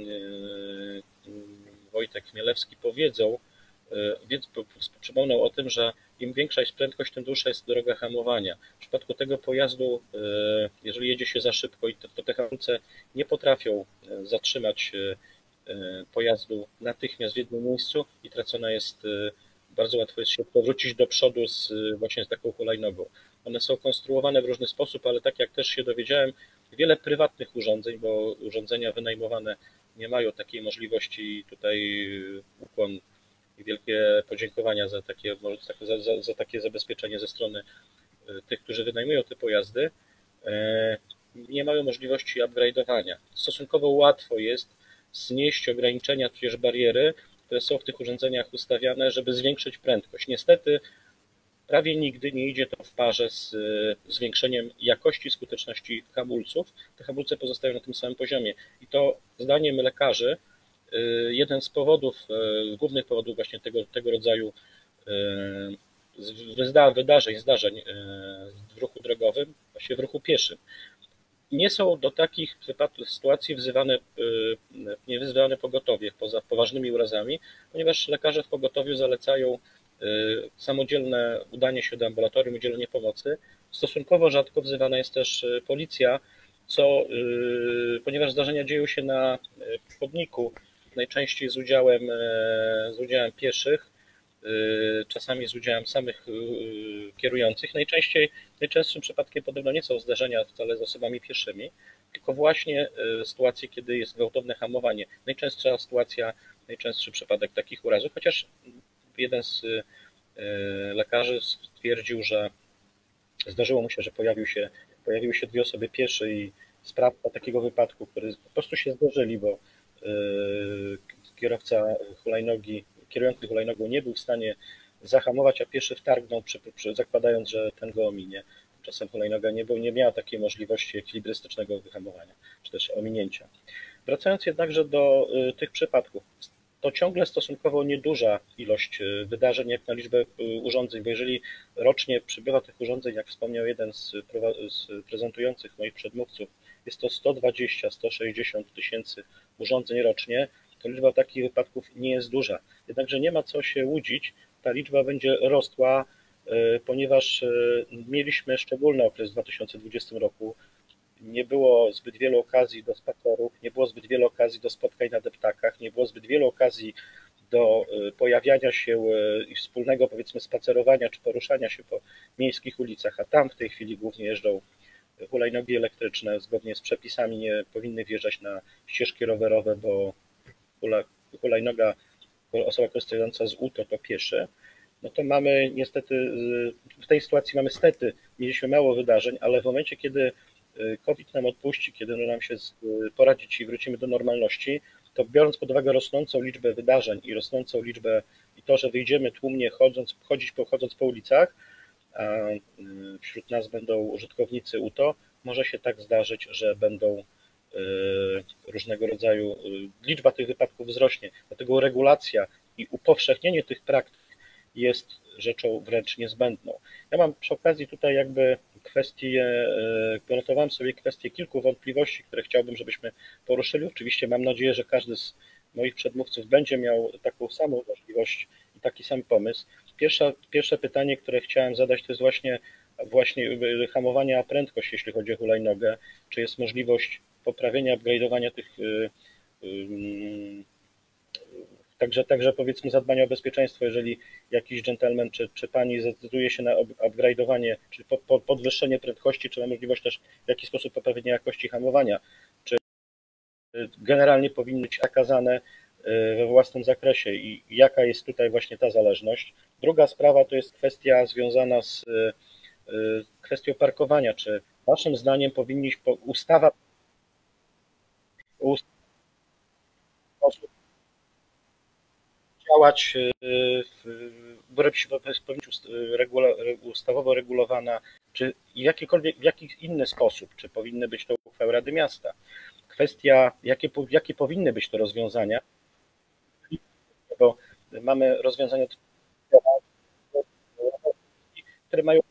Wojtek Chmielewski powiedzą, więc przypomnę o tym, że im większa jest prędkość, tym dłuższa jest droga hamowania. W przypadku tego pojazdu, jeżeli jedzie się za szybko, to te hamulce nie potrafią zatrzymać pojazdu natychmiast w jednym miejscu i tracona jest, bardzo łatwo jest się powrócić do przodu właśnie z taką hulajnogą. One są konstruowane w różny sposób, ale tak jak też się dowiedziałem, wiele prywatnych urządzeń, bo urządzenia wynajmowane nie mają takiej możliwości. Tutaj ukłon i wielkie podziękowania za takie zabezpieczenie ze strony tych, którzy wynajmują te pojazdy. Nie mają możliwości upgrade'owania. Stosunkowo łatwo jest znieść ograniczenia, tudzież bariery, które są w tych urządzeniach ustawiane, żeby zwiększyć prędkość. Niestety prawie nigdy nie idzie to w parze z zwiększeniem jakości, skuteczności hamulców. Te hamulce pozostają na tym samym poziomie i to zdaniem lekarzy jeden z powodów, głównych powodów właśnie tego rodzaju zdarzeń w ruchu drogowym, właśnie w ruchu pieszym. Nie są do takich sytuacji nie wzywane pogotowie poza poważnymi urazami, ponieważ lekarze w pogotowiu zalecają samodzielne udanie się do ambulatorium, udzielenie pomocy. Stosunkowo rzadko wzywana jest też policja, ponieważ zdarzenia dzieją się na chodniku, najczęściej z udziałem pieszych, czasami z udziałem samych kierujących. Najczęstszym przypadkiem podobno nie są zdarzenia wcale z osobami pieszymi, tylko właśnie sytuacje, kiedy jest gwałtowne hamowanie. Najczęstszy przypadek takich urazów, chociaż jeden z lekarzy stwierdził, że zdarzyło mu się, że pojawiły się dwie osoby piesze i sprawca takiego wypadku, który po prostu się zdarzyli, bo kierujący hulajnogą nie był w stanie zahamować, a pieszy wtargnął, zakładając, że ten go ominie. Czasem hulajnoga nie miała takiej możliwości ekwilibrystycznego wyhamowania, czy też ominięcia. Wracając jednakże do tych przypadków, to ciągle stosunkowo nieduża ilość wydarzeń jak na liczbę urządzeń, bo jeżeli rocznie przybywa tych urządzeń, jak wspomniał jeden z prezentujących moich przedmówców, jest to 120-160 tysięcy urządzeń rocznie, to liczba takich wypadków nie jest duża. Jednakże nie ma co się łudzić, ta liczba będzie rosła, ponieważ mieliśmy szczególny okres w 2020 roku. Nie było zbyt wielu okazji do spacerów, nie było zbyt wielu okazji do spotkań na deptakach, nie było zbyt wielu okazji do pojawiania się i wspólnego, powiedzmy, spacerowania czy poruszania się po miejskich ulicach, a tam w tej chwili głównie jeżdżą hulajnogi elektryczne. Zgodnie z przepisami nie powinny wjeżdżać na ścieżki rowerowe, bo hulajnoga, osoba korzystająca z UTO to pieszy. No to mamy niestety, w tej sytuacji mieliśmy mało wydarzeń, ale w momencie, kiedy COVID nam odpuści, kiedy nam się poradzić i wrócimy do normalności, to biorąc pod uwagę rosnącą liczbę wydarzeń i rosnącą liczbę i to, że wyjdziemy tłumnie chodząc po ulicach, a wśród nas będą użytkownicy UTO, może się tak zdarzyć, że będą różnego rodzaju, liczba tych wypadków wzrośnie. Dlatego regulacja i upowszechnienie tych praktyk jest rzeczą wręcz niezbędną. Ja mam przy okazji tutaj notowałem sobie kwestię kilku wątpliwości, które chciałbym, żebyśmy poruszyli. Oczywiście mam nadzieję, że każdy z moich przedmówców będzie miał taką samą możliwość i taki sam pomysł. Pierwsze pytanie, które chciałem zadać, to jest właśnie hamowanie a prędkość, jeśli chodzi o hulajnogę. Czy jest możliwość poprawienia, upgrade'owania tych, także powiedzmy zadbania o bezpieczeństwo, jeżeli jakiś dżentelmen czy pani zdecyduje się na upgrade'owanie, czy podwyższenie prędkości, czy ma możliwość też w jakiś sposób poprawienia jakości hamowania, czy generalnie powinny być zakazane we własnym zakresie i jaka jest tutaj właśnie ta zależność. Druga sprawa to jest kwestia związana z kwestią parkowania. Czy waszym zdaniem ustawa działać, powinna być ustawowo regulowana, czy w jakiś inny sposób, czy powinny być to uchwały Rady Miasta. Kwestia, jakie powinny być to rozwiązania, bo mamy rozwiązania, które mają.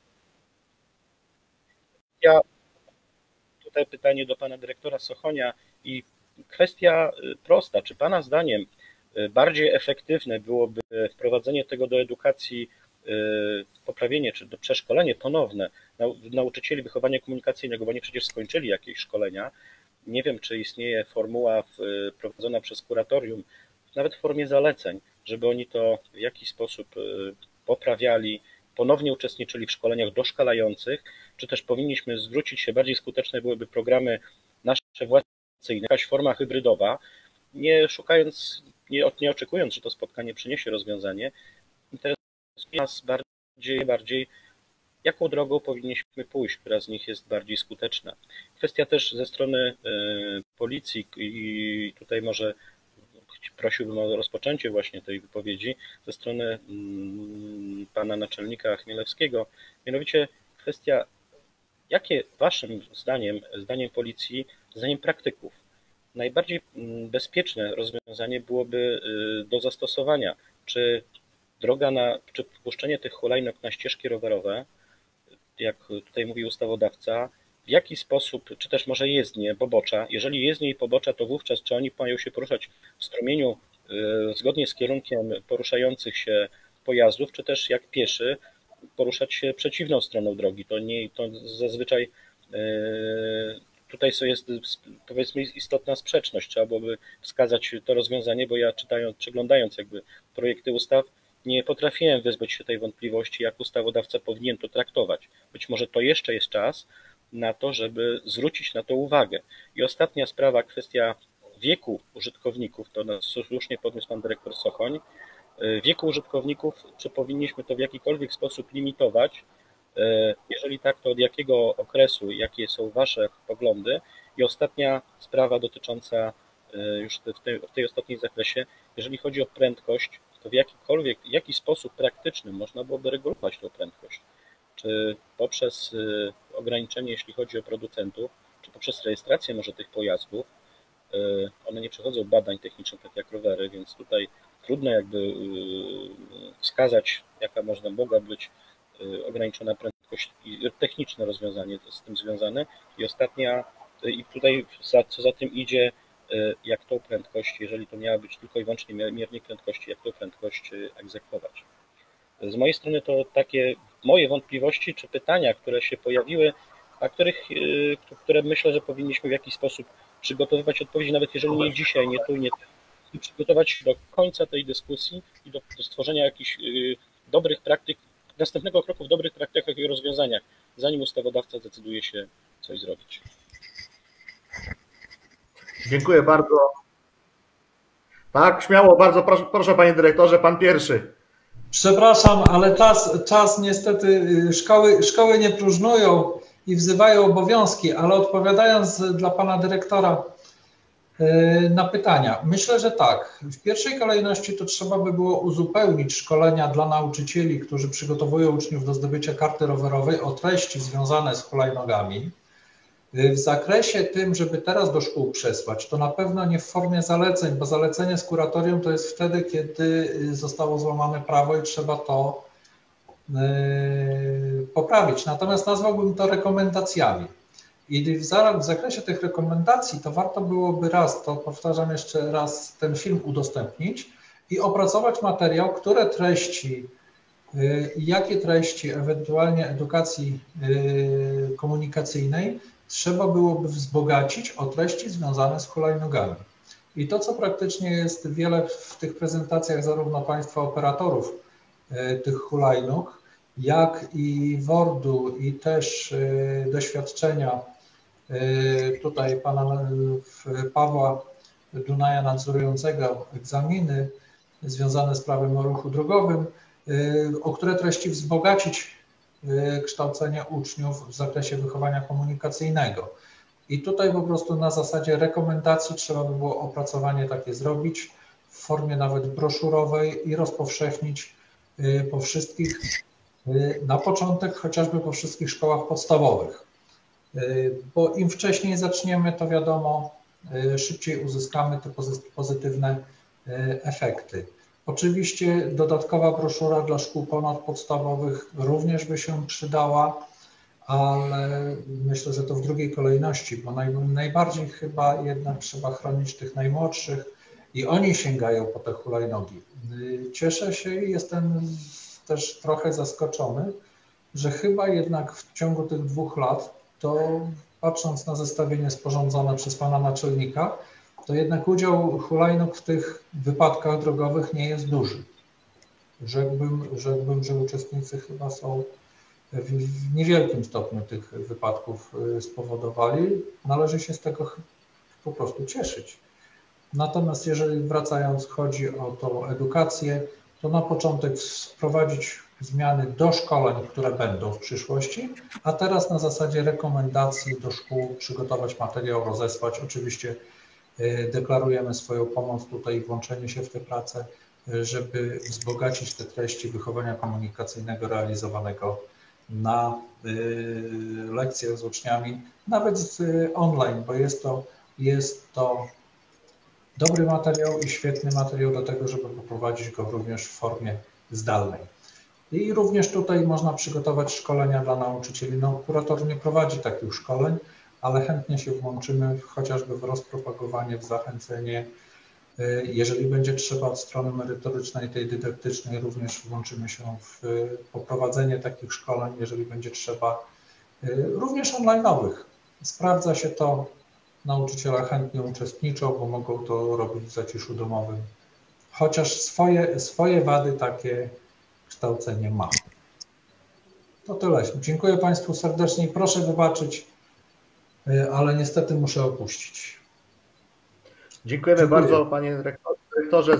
Tutaj pytanie do pana dyrektora Sochonia i kwestia prosta, czy pana zdaniem bardziej efektywne byłoby wprowadzenie tego do edukacji, poprawienie czy do przeszkolenie ponowne nauczycieli wychowania komunikacyjnego, bo oni przecież skończyli jakieś szkolenia. Nie wiem, czy istnieje formuła prowadzona przez kuratorium, nawet w formie zaleceń, żeby oni to w jakiś sposób poprawiali, ponownie uczestniczyli w szkoleniach doszkalających, czy też powinniśmy zwrócić się, bardziej skuteczne byłyby programy nasze własne, jakaś forma hybrydowa, nie szukając, nie oczekując, że to spotkanie przyniesie rozwiązanie. Interesuje nas bardziej, jaką drogą powinniśmy pójść, która z nich jest bardziej skuteczna. Kwestia też ze strony policji i tutaj może prosiłbym o rozpoczęcie właśnie tej wypowiedzi ze strony pana naczelnika Chmielewskiego, mianowicie kwestia, jakie waszym zdaniem policji, zdaniem praktyków, najbardziej bezpieczne rozwiązanie byłoby do zastosowania, czy czy wpuszczenie tych hulajnóg na ścieżki rowerowe, jak tutaj mówi ustawodawca, w jaki sposób, czy też może jezdnie, pobocza. Jeżeli jezdnie i pobocza, to wówczas czy oni mają się poruszać w strumieniu zgodnie z kierunkiem poruszających się pojazdów, czy też jak pieszy poruszać się przeciwną stroną drogi. To zazwyczaj tutaj jest, powiedzmy, istotna sprzeczność. Trzeba byłoby wskazać to rozwiązanie, bo ja przeglądając jakby projekty ustaw, nie potrafiłem wyzbyć się tej wątpliwości, jak ustawodawca powinien to traktować. Być może to jeszcze jest czas na to, żeby zwrócić na to uwagę. I ostatnia sprawa, kwestia wieku użytkowników, to słusznie podniósł pan dyrektor Sochoń. Wieku użytkowników, czy powinniśmy to w jakikolwiek sposób limitować? Jeżeli tak, to od jakiego okresu, jakie są wasze poglądy? I ostatnia sprawa dotycząca już w tej ostatniej zakresie, jeżeli chodzi o prędkość, to w jaki sposób praktyczny można byłoby regulować tę prędkość? Czy poprzez ograniczenie, jeśli chodzi o producentów, czy poprzez rejestrację może tych pojazdów? One nie przechodzą badań technicznych, tak jak rowery, więc tutaj trudno jakby wskazać, jaka mogła być ograniczona prędkość i techniczne rozwiązanie z tym związane. I ostatnia, i tutaj co za tym idzie, jak tą prędkość, jeżeli to miała być tylko i wyłącznie miernik prędkości, jak tą prędkość egzekwować. Z mojej strony to takie moje wątpliwości czy pytania, które się pojawiły, a które myślę, że powinniśmy w jakiś sposób przygotowywać odpowiedzi, nawet jeżeli nie dzisiaj, nie tu, nie tam, i przygotować się do końca tej dyskusji i do stworzenia jakichś dobrych praktyk, następnego kroku w dobrych praktykach i rozwiązaniach, zanim ustawodawca zdecyduje się coś zrobić. Dziękuję bardzo. Tak, śmiało, bardzo proszę panie dyrektorze, pan pierwszy. Przepraszam, ale czas niestety, szkoły nie próżnują i wzywają obowiązki, ale odpowiadając dla pana dyrektora na pytania, myślę, że tak. W pierwszej kolejności to trzeba by było uzupełnić szkolenia dla nauczycieli, którzy przygotowują uczniów do zdobycia karty rowerowej o treści związane z hulajnogami. W zakresie tym, żeby teraz do szkół przesłać, to na pewno nie w formie zaleceń, bo zalecenie z kuratorium to jest wtedy, kiedy zostało złamane prawo i trzeba to poprawić. Natomiast nazwałbym to rekomendacjami. I w zakresie tych rekomendacji to warto byłoby raz, to powtarzam jeszcze raz, ten film udostępnić i opracować materiał, które treści, jakie treści ewentualnie edukacji komunikacyjnej trzeba byłoby wzbogacić o treści związane z hulajnogami. I to, co praktycznie jest wiele w tych prezentacjach zarówno państwa operatorów tych hulajnóg, jak i WORD-u i też doświadczenia tutaj pana Pawła Dunaja nadzorującego egzaminy związane z prawem o ruchu drogowym, o które treści wzbogacić kształcenie uczniów w zakresie wychowania komunikacyjnego. I tutaj po prostu na zasadzie rekomendacji trzeba by było opracowanie takie zrobić w formie nawet broszurowej i rozpowszechnić po wszystkich, na początek chociażby po wszystkich szkołach podstawowych. Bo im wcześniej zaczniemy, to wiadomo, szybciej uzyskamy te pozytywne efekty. Oczywiście dodatkowa broszura dla szkół ponadpodstawowych również by się przydała, ale myślę, że to w drugiej kolejności, bo najbardziej chyba jednak trzeba chronić tych najmłodszych i oni sięgają po te hulajnogi. Cieszę się i jestem też trochę zaskoczony, że chyba jednak w ciągu tych 2 lat, to patrząc na zestawienie sporządzone przez pana naczelnika, to jednak udział hulajnóg w tych wypadkach drogowych nie jest duży. Rzekłbym, że uczestnicy chyba są w niewielkim stopniu tych wypadków spowodowali. Należy się z tego po prostu cieszyć. Natomiast jeżeli wracając chodzi o tą edukację, to na początek wprowadzić zmiany do szkoleń, które będą w przyszłości, a teraz na zasadzie rekomendacji do szkół przygotować materiał, rozesłać. Oczywiście deklarujemy swoją pomoc tutaj i włączenie się w tę pracę, żeby wzbogacić te treści wychowania komunikacyjnego realizowanego na lekcjach z uczniami, nawet online, bo jest to dobry materiał i świetny materiał do tego, żeby poprowadzić go również w formie zdalnej. I również tutaj można przygotować szkolenia dla nauczycieli. No, kurator nie prowadzi takich szkoleń, ale chętnie się włączymy chociażby w rozpropagowanie, w zachęcenie. Jeżeli będzie trzeba od strony merytorycznej, tej dydaktycznej, również włączymy się w poprowadzenie takich szkoleń, jeżeli będzie trzeba, również online'owych. Sprawdza się to, nauczyciele chętnie uczestniczą, bo mogą to robić w zaciszu domowym. Chociaż swoje wady takie kształcenie ma. To tyle. Dziękuję Państwu serdecznie i proszę wybaczyć, ale niestety muszę opuścić. Dziękujemy bardzo, panie dyrektorze,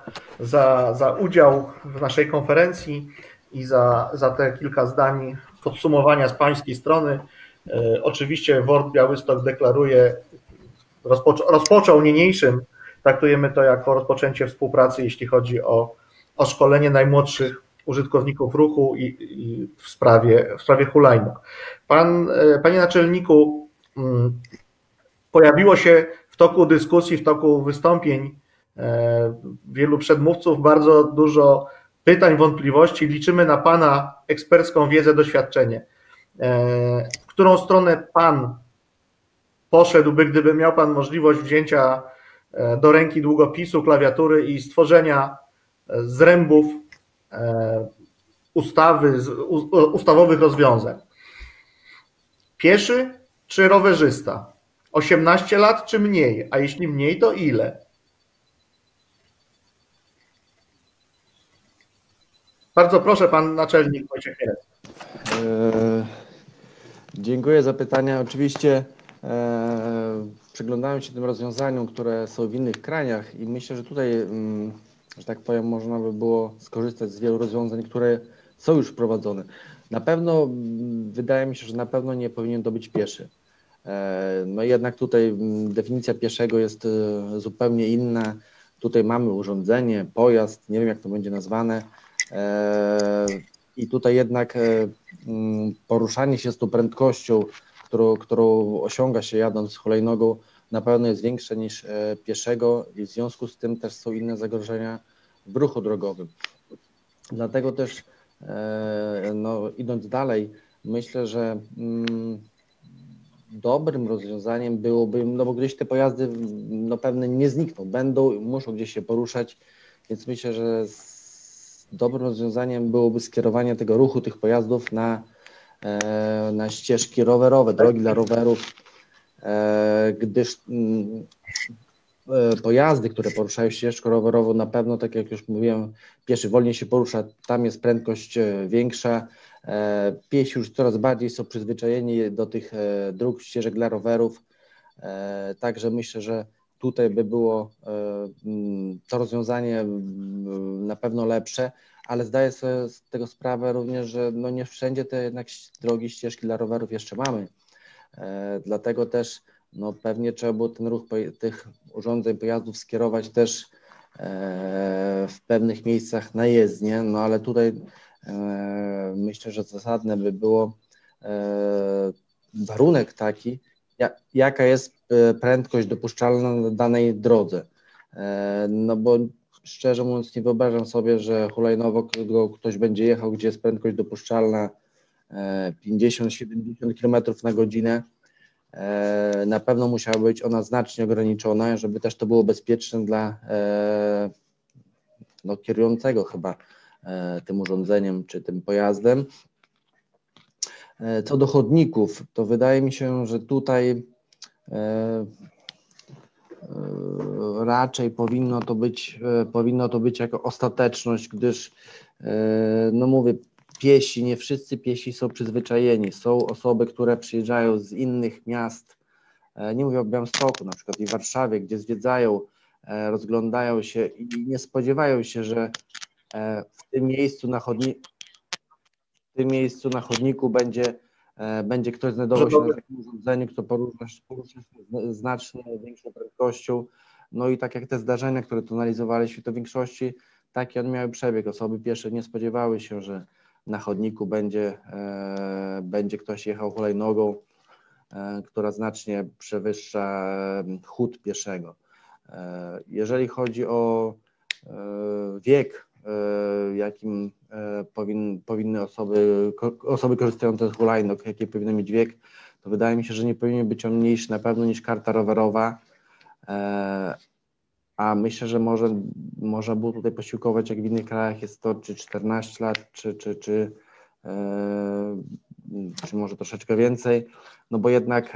za udział w naszej konferencji i za te kilka zdań podsumowania z pańskiej strony. Oczywiście WORD Białystok deklaruje, rozpoczął niniejszym, traktujemy to jako rozpoczęcie współpracy, jeśli chodzi o szkolenie najmłodszych użytkowników ruchu i w sprawie hulajnóg. Panie naczelniku, pojawiło się w toku dyskusji, w toku wystąpień wielu przedmówców bardzo dużo pytań, wątpliwości. Liczymy na pana ekspercką wiedzę, doświadczenie. W którą stronę pan poszedłby, gdyby miał pan możliwość wzięcia do ręki długopisu, klawiatury i stworzenia zrębów ustawowych rozwiązań? Pieszy czy rowerzysta? 18 lat czy mniej? A jeśli mniej, to ile? Bardzo proszę, pan naczelnik Wojciech Hierec. Dziękuję za pytania. Oczywiście przyglądałem się tym rozwiązaniom, które są w innych krajach i myślę, że tutaj, że tak powiem, można by było skorzystać z wielu rozwiązań, które są już wprowadzone. Na pewno, wydaje mi się, że na pewno nie powinien to być pieszy. No jednak tutaj definicja pieszego jest zupełnie inna. Tutaj mamy urządzenie, pojazd, nie wiem jak to będzie nazwane. I tutaj jednak poruszanie się z tą prędkością, którą osiąga się jadąc hulajnogą, na pewno jest większe niż pieszego i w związku z tym też są inne zagrożenia w ruchu drogowym. Dlatego też no, idąc dalej, myślę, że dobrym rozwiązaniem byłoby, no bo gdzieś te pojazdy no pewnie nie znikną, muszą gdzieś się poruszać, więc myślę, że dobrym rozwiązaniem byłoby skierowanie tego ruchu tych pojazdów na ścieżki rowerowe, drogi dla rowerów, gdyż pojazdy, które poruszają się ścieżką rowerową, na pewno, tak jak już mówiłem, pieszy wolniej się porusza, tam jest prędkość większa. Piesi już coraz bardziej są przyzwyczajeni do tych dróg, ścieżek dla rowerów, także myślę, że tutaj by było to rozwiązanie na pewno lepsze, ale zdaję sobie z tego sprawę również, że no nie wszędzie te jednak drogi, ścieżki dla rowerów jeszcze mamy. Dlatego też no pewnie trzeba było ten ruch tych urządzeń, pojazdów skierować też w pewnych miejscach na jezdnię, no ale tutaj myślę, że zasadne by było warunek taki, jaka jest prędkość dopuszczalna na danej drodze. No bo szczerze mówiąc nie wyobrażam sobie, że hulajnową ktoś będzie jechał, gdzie jest prędkość dopuszczalna 50-70 km na godzinę. Na pewno musiała być ona znacznie ograniczona, żeby też to było bezpieczne dla kierującego chyba tym urządzeniem czy tym pojazdem. Co do chodników, to wydaje mi się, że tutaj raczej powinno to być jako ostateczność, gdyż no mówię, piesi, nie wszyscy piesi są przyzwyczajeni. Są osoby, które przyjeżdżają z innych miast, nie mówię o Białymstoku, na przykład i Warszawie, gdzie zwiedzają, rozglądają się i nie spodziewają się, że w tym miejscu na chodniku będzie ktoś znajdował się na takim urządzeniu, kto porusza się z znacznie większą prędkością. No i tak jak te zdarzenia, które tu analizowaliśmy, to w większości taki on miał przebieg. Osoby piesze nie spodziewały się, że na chodniku będzie ktoś jechał hulajnogą, która znacznie przewyższa chód pieszego. Jeżeli chodzi o wiek, jakim powinny osoby korzystające z hulajnóg, jaki powinny mieć wiek, to wydaje mi się, że nie powinien być on mniejszy na pewno niż karta rowerowa, a myślę, że można było tutaj posiłkować, jak w innych krajach jest to czy 14 lat, czy może troszeczkę więcej, no bo jednak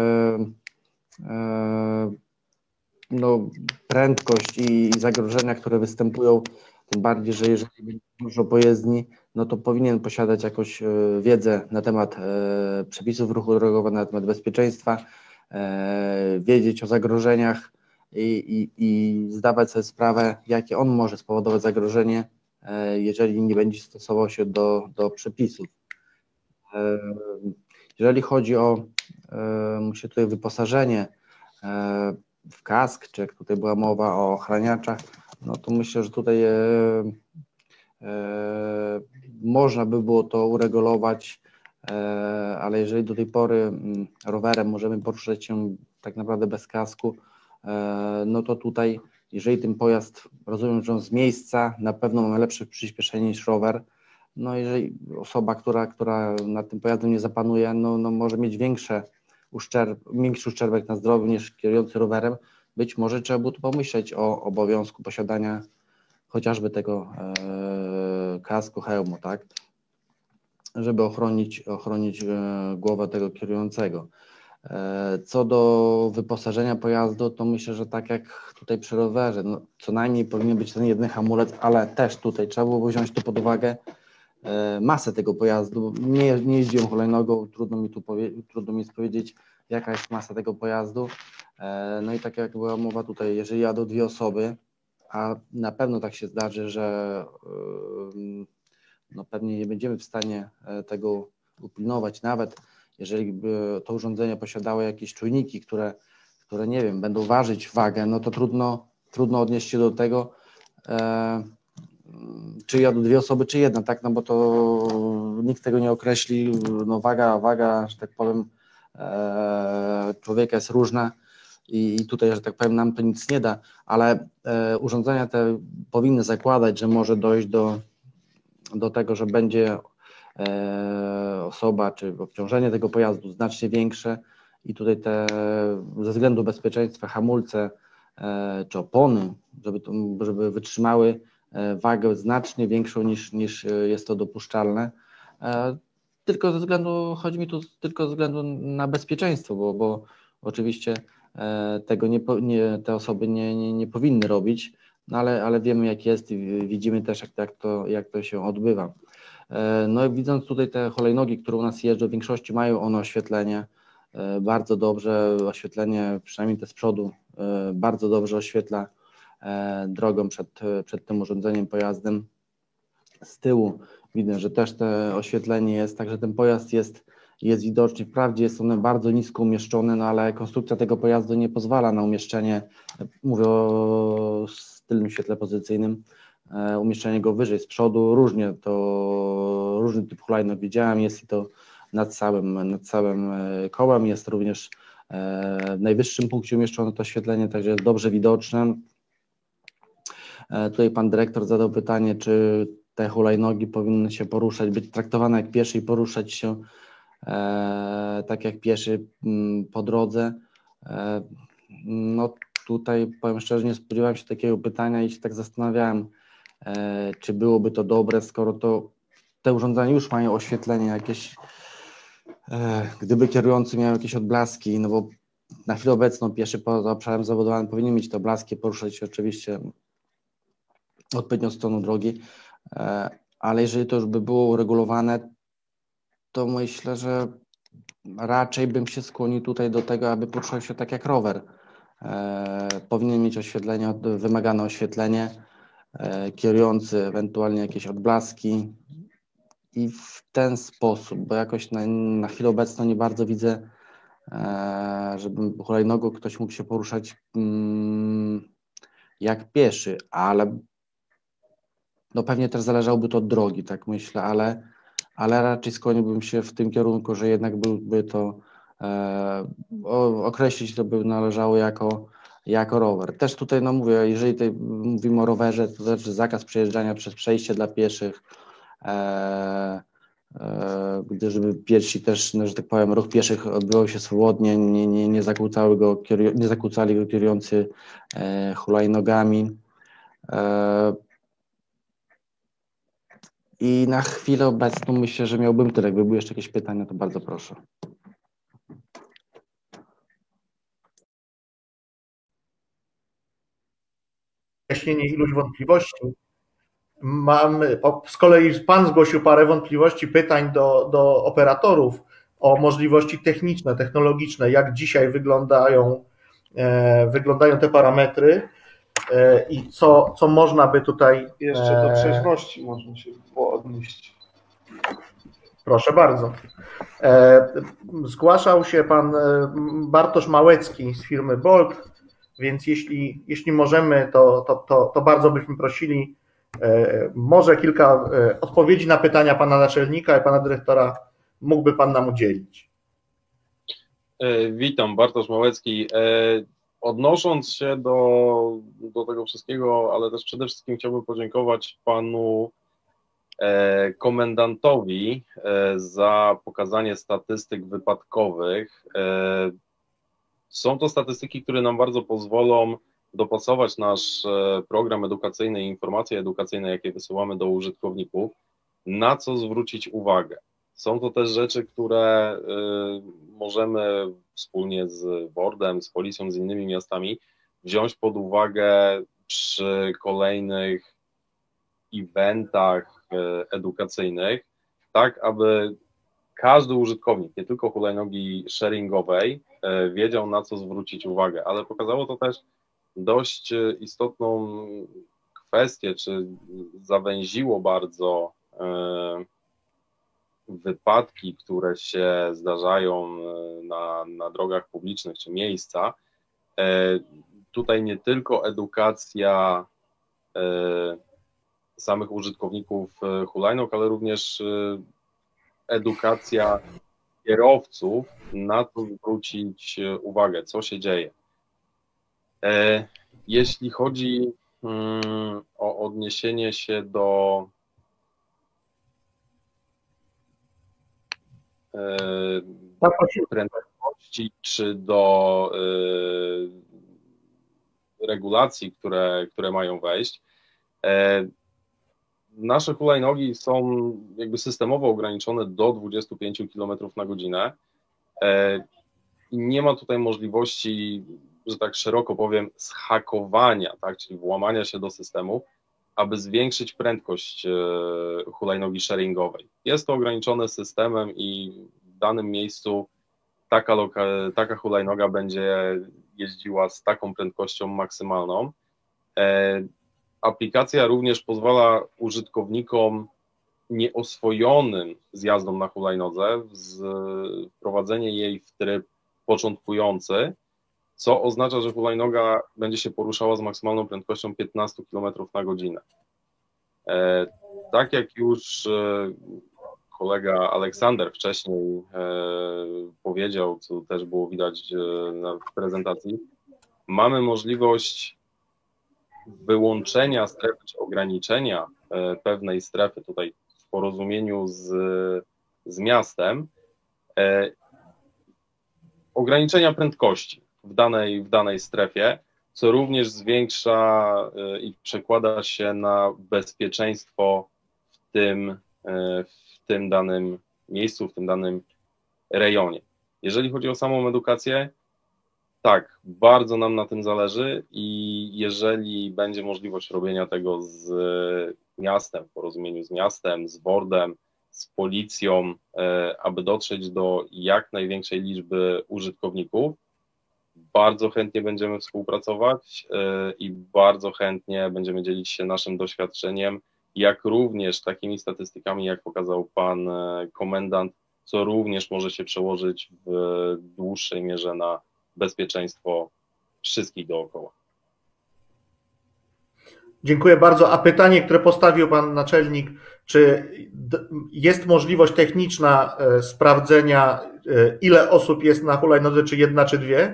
no, prędkość i zagrożenia, które występują, tym bardziej, że jeżeli będzie dużo pojezdni, no to powinien posiadać jakąś wiedzę na temat przepisów ruchu drogowego, na temat bezpieczeństwa, wiedzieć o zagrożeniach i zdawać sobie sprawę, jakie on może spowodować zagrożenie, jeżeli nie będzie stosował się do przepisów. Jeżeli chodzi o tutaj wyposażenie w kask, czy jak tutaj była mowa o ochraniaczach, no to myślę, że tutaj można by było to uregulować, ale jeżeli do tej pory rowerem możemy poruszać się tak naprawdę bez kasku, no to tutaj, jeżeli ten pojazd, rozumiem, że on z miejsca na pewno ma lepsze przyspieszenie niż rower, no jeżeli osoba, która nad tym pojazdem nie zapanuje, no może mieć większy uszczerbek na zdrowiu niż kierujący rowerem, być może trzeba było tu pomyśleć o obowiązku posiadania chociażby tego kasku, hełmu, tak, żeby ochronić głowę tego kierującego. Co do wyposażenia pojazdu, to myślę, że tak jak tutaj przy rowerze, no co najmniej powinien być ten jeden hamulec, ale też tutaj trzeba było wziąć to pod uwagę, masę tego pojazdu. Nie jeździłem hulajnogą, trudno mi jest powiedzieć, jaka jest masa tego pojazdu. No i tak jak była mowa tutaj, jeżeli jadą dwie osoby, a na pewno tak się zdarzy, że no pewnie nie będziemy w stanie tego upilnować, nawet jeżeli by to urządzenie posiadało jakieś czujniki, które nie wiem, będą ważyć wagę, no to trudno odnieść się do tego, czy jadą dwie osoby, czy jedna, tak, no bo to nikt tego nie określi, no waga, że tak powiem, człowieka jest różna i tutaj, że tak powiem, nam to nic nie da, ale urządzenia te powinny zakładać, że może dojść do tego, że będzie osoba, czy obciążenie tego pojazdu znacznie większe i tutaj ze względu bezpieczeństwa hamulce czy opony, żeby wytrzymały wagę znacznie większą niż jest to dopuszczalne. Chodzi mi tu tylko ze względu na bezpieczeństwo, bo oczywiście tego te osoby nie powinny robić, no ale wiemy jak jest i widzimy też jak to się odbywa. No i widząc tutaj te hulajnogi, które u nas jeżdżą, w większości mają one oświetlenie, bardzo dobrze oświetlenie, przynajmniej te z przodu, bardzo dobrze oświetla drogą przed tym urządzeniem, pojazdem. Z tyłu widzę, że też to oświetlenie jest, także ten pojazd jest widoczny. Wprawdzie jest one bardzo nisko umieszczone, no ale konstrukcja tego pojazdu nie pozwala na umieszczenie, mówię o tylnym świetle pozycyjnym, umieszczenie go wyżej, z przodu, różny typ hulajnóg widziałem, jest i to nad całym kołem, jest również w najwyższym punkcie umieszczone to oświetlenie, także jest dobrze widoczne. Tutaj pan dyrektor zadał pytanie, czy te hulajnogi powinny się poruszać, być traktowane jak pieszy i poruszać się tak jak pieszy po drodze. No tutaj powiem szczerze, nie spodziewałem się takiego pytania i się tak zastanawiałem, czy byłoby to dobre, skoro te urządzenia już mają oświetlenie jakieś, gdyby kierujący miał jakieś odblaski, no bo na chwilę obecną pieszy poza obszarem zabudowany powinien mieć te odblaski, poruszać się oczywiście odpowiednią stroną drogi, ale jeżeli to już by było uregulowane, to myślę, że raczej bym się skłonił tutaj do tego, aby poruszał się tak jak rower. Powinien mieć oświetlenie, wymagane oświetlenie, kierujący ewentualnie jakieś odblaski i w ten sposób, bo jakoś na chwilę obecną nie bardzo widzę, żeby hulajnogą ktoś mógł się poruszać jak pieszy, ale no pewnie też zależałoby to od drogi, tak myślę, ale raczej skłoniłbym się w tym kierunku, że jednak byłby to, określić to by należało jako rower. Też tutaj, no mówię, jeżeli tutaj mówimy o rowerze, to też zakaz przejeżdżania przez przejście dla pieszych, żeby piesi też, no, że tak powiem, ruch pieszych odbywał się swobodnie, nie zakłócali go kierujący hulajnogami. I na chwilę obecną myślę, że miałbym tyle. Jakby były jeszcze jakieś pytania, to bardzo proszę. Wyjaśnienie iluś wątpliwości. Z kolei pan zgłosił parę wątpliwości, pytań do operatorów o możliwości techniczne, technologiczne, jak dzisiaj wyglądają te parametry i co można by tutaj... Jeszcze do trzeźwości można się odnieść. Proszę bardzo. Zgłaszał się pan Bartosz Małecki z firmy Bolt, więc jeśli możemy, to bardzo byśmy prosili, może kilka odpowiedzi na pytania pana naczelnika i pana dyrektora mógłby pan nam udzielić. Witam, Bartosz Małecki. Odnosząc się do tego wszystkiego, ale też przede wszystkim chciałbym podziękować panu komendantowi za pokazanie statystyk wypadkowych. Są to statystyki, które nam bardzo pozwolą dopasować nasz program edukacyjny i informacje edukacyjne, jakie wysyłamy do użytkowników, na co zwrócić uwagę. Są to też rzeczy, które możemy wspólnie z WORD-em, z policją, z innymi miastami wziąć pod uwagę przy kolejnych eventach edukacyjnych, tak aby każdy użytkownik, nie tylko hulajnogi sharingowej, wiedział, na co zwrócić uwagę, ale pokazało to też dość istotną kwestię, czy zawęziło bardzo wypadki, które się zdarzają na drogach publicznych czy miejsca. Tutaj nie tylko edukacja samych użytkowników hulajnóg, ale również edukacja kierowców, na to zwrócić uwagę, co się dzieje. Jeśli chodzi o odniesienie się do prędkości czy do regulacji, które mają wejść, nasze hulajnogi są jakby systemowo ograniczone do 25 km na godzinę i nie ma tutaj możliwości, że tak szeroko powiem, zhakowania, tak, czyli włamania się do systemu, aby zwiększyć prędkość hulajnogi sharingowej. Jest to ograniczone systemem i w danym miejscu taka hulajnoga będzie jeździła z taką prędkością maksymalną. Aplikacja również pozwala użytkownikom nieoswojonym z jazdą na hulajnodze wprowadzenie jej w tryb początkujący, co oznacza, że hulajnoga będzie się poruszała z maksymalną prędkością 15 km na godzinę. Tak jak już kolega Aleksander wcześniej powiedział, co też było widać w prezentacji, mamy możliwość wyłączenia strefy czy ograniczenia pewnej strefy tutaj w porozumieniu z miastem, ograniczenia prędkości w danej strefie, co również zwiększa i przekłada się na bezpieczeństwo w tym danym miejscu, w tym danym rejonie. Jeżeli chodzi o samą edukację, tak, bardzo nam na tym zależy i jeżeli będzie możliwość robienia tego z miastem, w porozumieniu z miastem, z WORD-em, z policją, aby dotrzeć do jak największej liczby użytkowników, bardzo chętnie będziemy współpracować i bardzo chętnie będziemy dzielić się naszym doświadczeniem, jak również takimi statystykami, jak pokazał pan komendant, co również może się przełożyć w dłuższej mierze na bezpieczeństwo wszystkich dookoła. Dziękuję bardzo. A pytanie, które postawił pan naczelnik, czy jest możliwość techniczna sprawdzenia, ile osób jest na hulajnodze, czy jedna, czy dwie?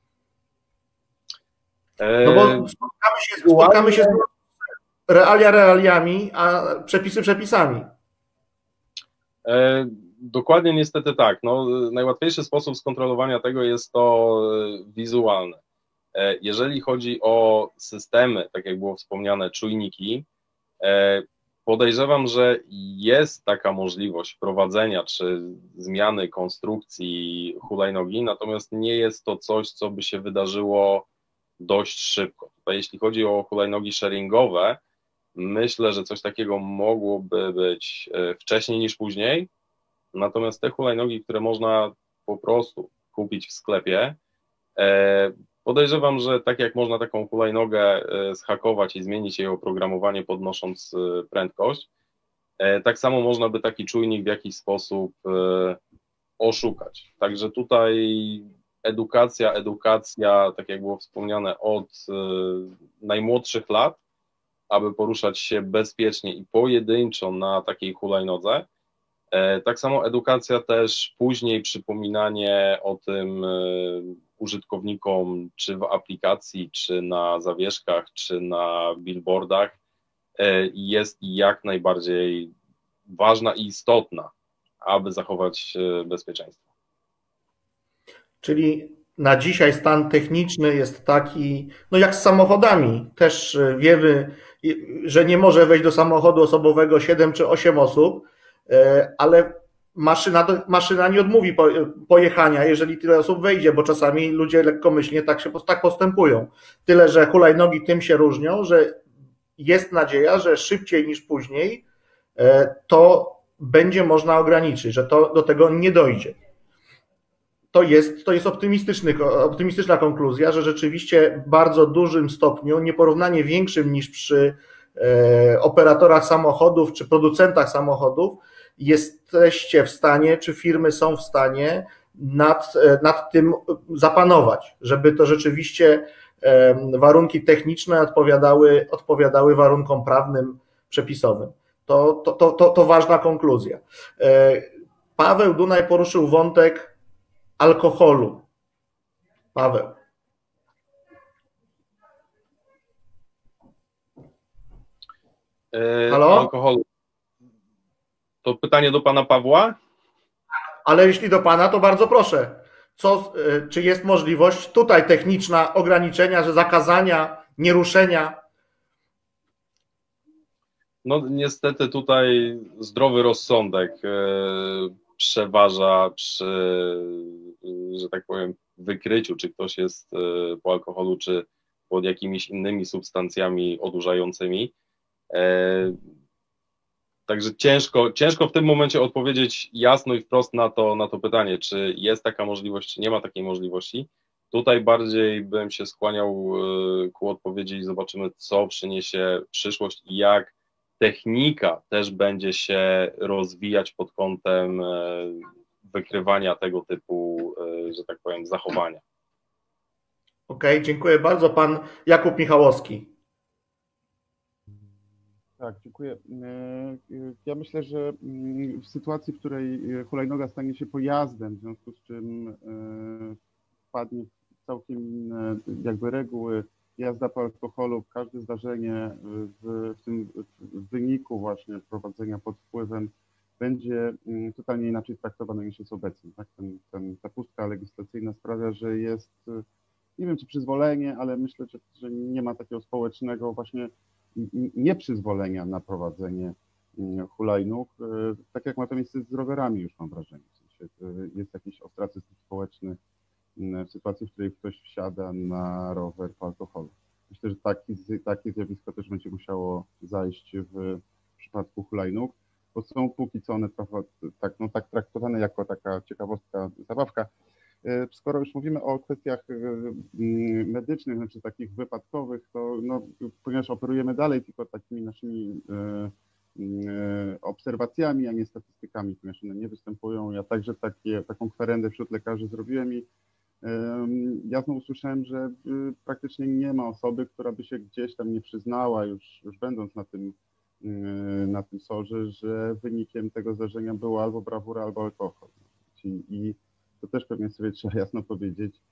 No bo spotkamy się z realiami, a przepisy przepisami. Dokładnie, niestety tak. No, najłatwiejszy sposób skontrolowania tego jest to wizualne. Jeżeli chodzi o systemy, tak jak było wspomniane, czujniki, podejrzewam, że jest taka możliwość wprowadzenia czy zmiany konstrukcji hulajnogi, natomiast nie jest to coś, co by się wydarzyło dość szybko. Tutaj jeśli chodzi o hulajnogi sharingowe, myślę, że coś takiego mogłoby być wcześniej niż później, natomiast te hulajnogi, które można po prostu kupić w sklepie, podejrzewam, że tak jak można taką hulajnogę zhakować i zmienić jej oprogramowanie podnosząc prędkość, tak samo można by taki czujnik w jakiś sposób oszukać. Także tutaj edukacja, tak jak było wspomniane, od najmłodszych lat, aby poruszać się bezpiecznie i pojedynczo na takiej hulajnodze. Tak samo edukacja też później, przypominanie o tym użytkownikom, czy w aplikacji, czy na zawieszkach, czy na billboardach, jest jak najbardziej ważna i istotna, aby zachować bezpieczeństwo. Czyli na dzisiaj stan techniczny jest taki, no jak z samochodami. Też wiemy, że nie może wejść do samochodu osobowego 7 czy 8 osób, ale maszyna nie odmówi pojechania, jeżeli tyle osób wejdzie, bo czasami ludzie lekkomyślnie tak postępują. Tyle, że hulajnogi tym się różnią, że jest nadzieja, że szybciej niż później to będzie można ograniczyć, że to do tego nie dojdzie. To jest optymistyczna konkluzja, że rzeczywiście w bardzo dużym stopniu, nieporównanie większym niż przy operatorach samochodów czy producentach samochodów, jesteście w stanie, czy firmy są w stanie nad tym zapanować, żeby to rzeczywiście warunki techniczne odpowiadały warunkom prawnym, przepisowym. To ważna konkluzja. Paweł Dunaj poruszył wątek alkoholu. Paweł. Halo? Alkoholu. To pytanie do pana Pawła? Ale jeśli do pana, to bardzo proszę. Czy jest możliwość tutaj techniczna ograniczenia, że zakazania, nieruszenia? No niestety tutaj zdrowy rozsądek przeważa przy, że tak powiem, wykryciu, czy ktoś jest po alkoholu, czy pod jakimiś innymi substancjami odurzającymi. Także ciężko w tym momencie odpowiedzieć jasno i wprost na to pytanie, czy jest taka możliwość, czy nie ma takiej możliwości. Tutaj bardziej bym się skłaniał ku odpowiedzi i zobaczymy, co przyniesie przyszłość i jak technika też będzie się rozwijać pod kątem wykrywania tego typu, że tak powiem, zachowania. Okej, dziękuję bardzo. Pan Jakub Michałowski. Tak, dziękuję. Ja myślę, że w sytuacji, w której hulajnoga stanie się pojazdem, w związku z czym wpadnie w całkiem inne jakby reguły, jazda po alkoholu, każde zdarzenie w wyniku właśnie prowadzenia pod wpływem będzie totalnie inaczej traktowane niż jest obecnie. Tak? Ta pustka legislacyjna sprawia, że jest, nie wiem czy przyzwolenie, ale myślę, że nie ma takiego społecznego właśnie nieprzyzwolenia na prowadzenie hulajnóg, tak jak ma to miejsce z rowerami już mam wrażenie. W sensie jest jakiś ostracyzm społeczny w sytuacji, w której ktoś wsiada na rower po alkoholu. Myślę, że takie zjawisko też będzie musiało zajść w przypadku hulajnóg, bo są póki co one tak traktowane jako taka ciekawostka, zabawka. Skoro już mówimy o kwestiach medycznych, znaczy takich wypadkowych, to ponieważ operujemy dalej tylko takimi naszymi obserwacjami, a nie statystykami, ponieważ one nie występują. Ja także taką kwerendę wśród lekarzy zrobiłem i ja znowu usłyszałem, że praktycznie nie ma osoby, która by się gdzieś tam nie przyznała, już będąc na tym sorze, że wynikiem tego zdarzenia było albo brawura, albo alkohol. I to też pewnie sobie trzeba jasno powiedzieć,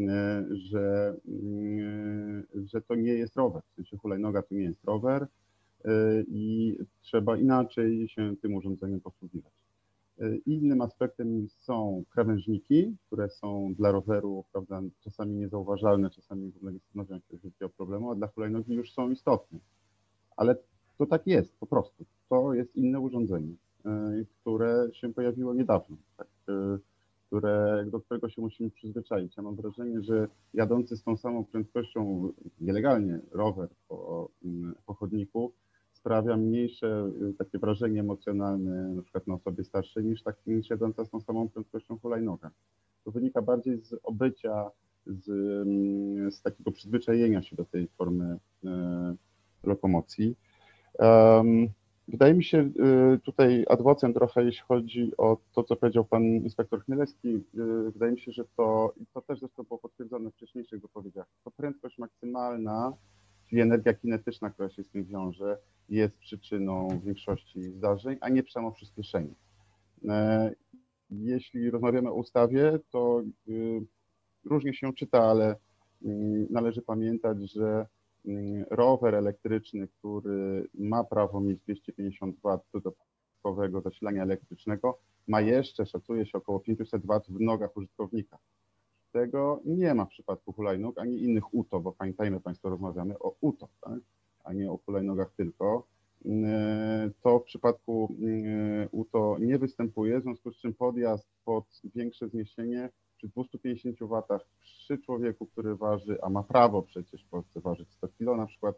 że to nie jest rower, w sensie hulajnoga to nie jest rower i trzeba inaczej się tym urządzeniem posługiwać. Innym aspektem są krawężniki, które są dla roweru, prawda, czasami niezauważalne, czasami w ogóle nie stanowią jakiegoś wielkiego problemu, a dla hulajnogi już są istotne. Ale to tak jest po prostu. To jest inne urządzenie, które się pojawiło niedawno, tak, do którego się musimy przyzwyczaić. Ja mam wrażenie, że jadący z tą samą prędkością nielegalnie rower po chodniku sprawia mniejsze takie wrażenie emocjonalne na przykład na osobie starszej niż jadąca z tą samą prędkością hulajnoga. To wynika bardziej z obycia, z takiego przyzwyczajenia się do tej formy lokomocji. Wydaje mi się tutaj ad vocem trochę, jeśli chodzi o to, co powiedział pan inspektor Chmielewski, wydaje mi się, że to też zresztą było potwierdzone w wcześniejszych wypowiedziach, to prędkość maksymalna, czyli energia kinetyczna, która się z tym wiąże, jest przyczyną większości zdarzeń, a nie samo przyspieszenie. Jeśli rozmawiamy o ustawie, to różnie się czyta, ale należy pamiętać, że rower elektryczny, który ma prawo mieć 250 W dodatkowego zasilania elektrycznego, ma jeszcze, szacuje się, około 500 W w nogach użytkownika. Tego nie ma w przypadku hulajnóg, ani innych UTO, bo pamiętajmy Państwo, rozmawiamy o UTO, tak? A nie o hulajnogach tylko. To w przypadku UTO nie występuje, w związku z czym podjazd pod większe zniesienie przy 250 W przy człowieku, który waży, a ma prawo przecież w Polsce ważyć 100 kg na przykład,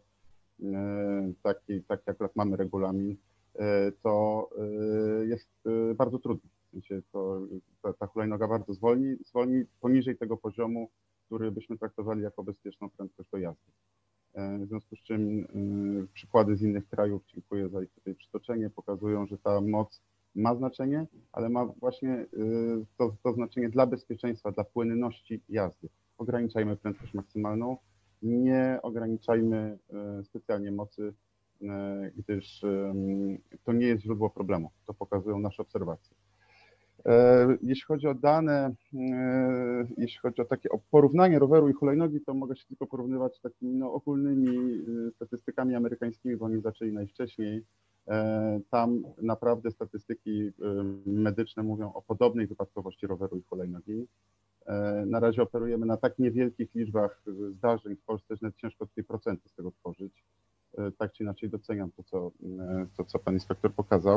taki akurat mamy regulamin, to jest bardzo trudno. W sensie ta hulajnoga bardzo zwolni poniżej tego poziomu, który byśmy traktowali jako bezpieczną prędkość do jazdy. W związku z czym przykłady z innych krajów, dziękuję za ich tutaj przytoczenie, pokazują, że ta moc ma znaczenie, ale ma właśnie to znaczenie dla bezpieczeństwa, dla płynności jazdy. Ograniczajmy prędkość maksymalną, nie ograniczajmy specjalnie mocy, gdyż to nie jest źródło problemu. To pokazują nasze obserwacje. Jeśli chodzi o dane, jeśli chodzi o takie porównanie roweru i hulajnogi, to mogę się tylko porównywać z takimi ogólnymi statystykami amerykańskimi, bo oni zaczęli najwcześniej. Tam naprawdę statystyki medyczne mówią o podobnej wypadkowości roweru i hulajnogi. Na razie operujemy na tak niewielkich liczbach zdarzeń w Polsce, że nawet ciężko tutaj procenty z tego tworzyć. Tak czy inaczej doceniam to, co pan inspektor pokazał.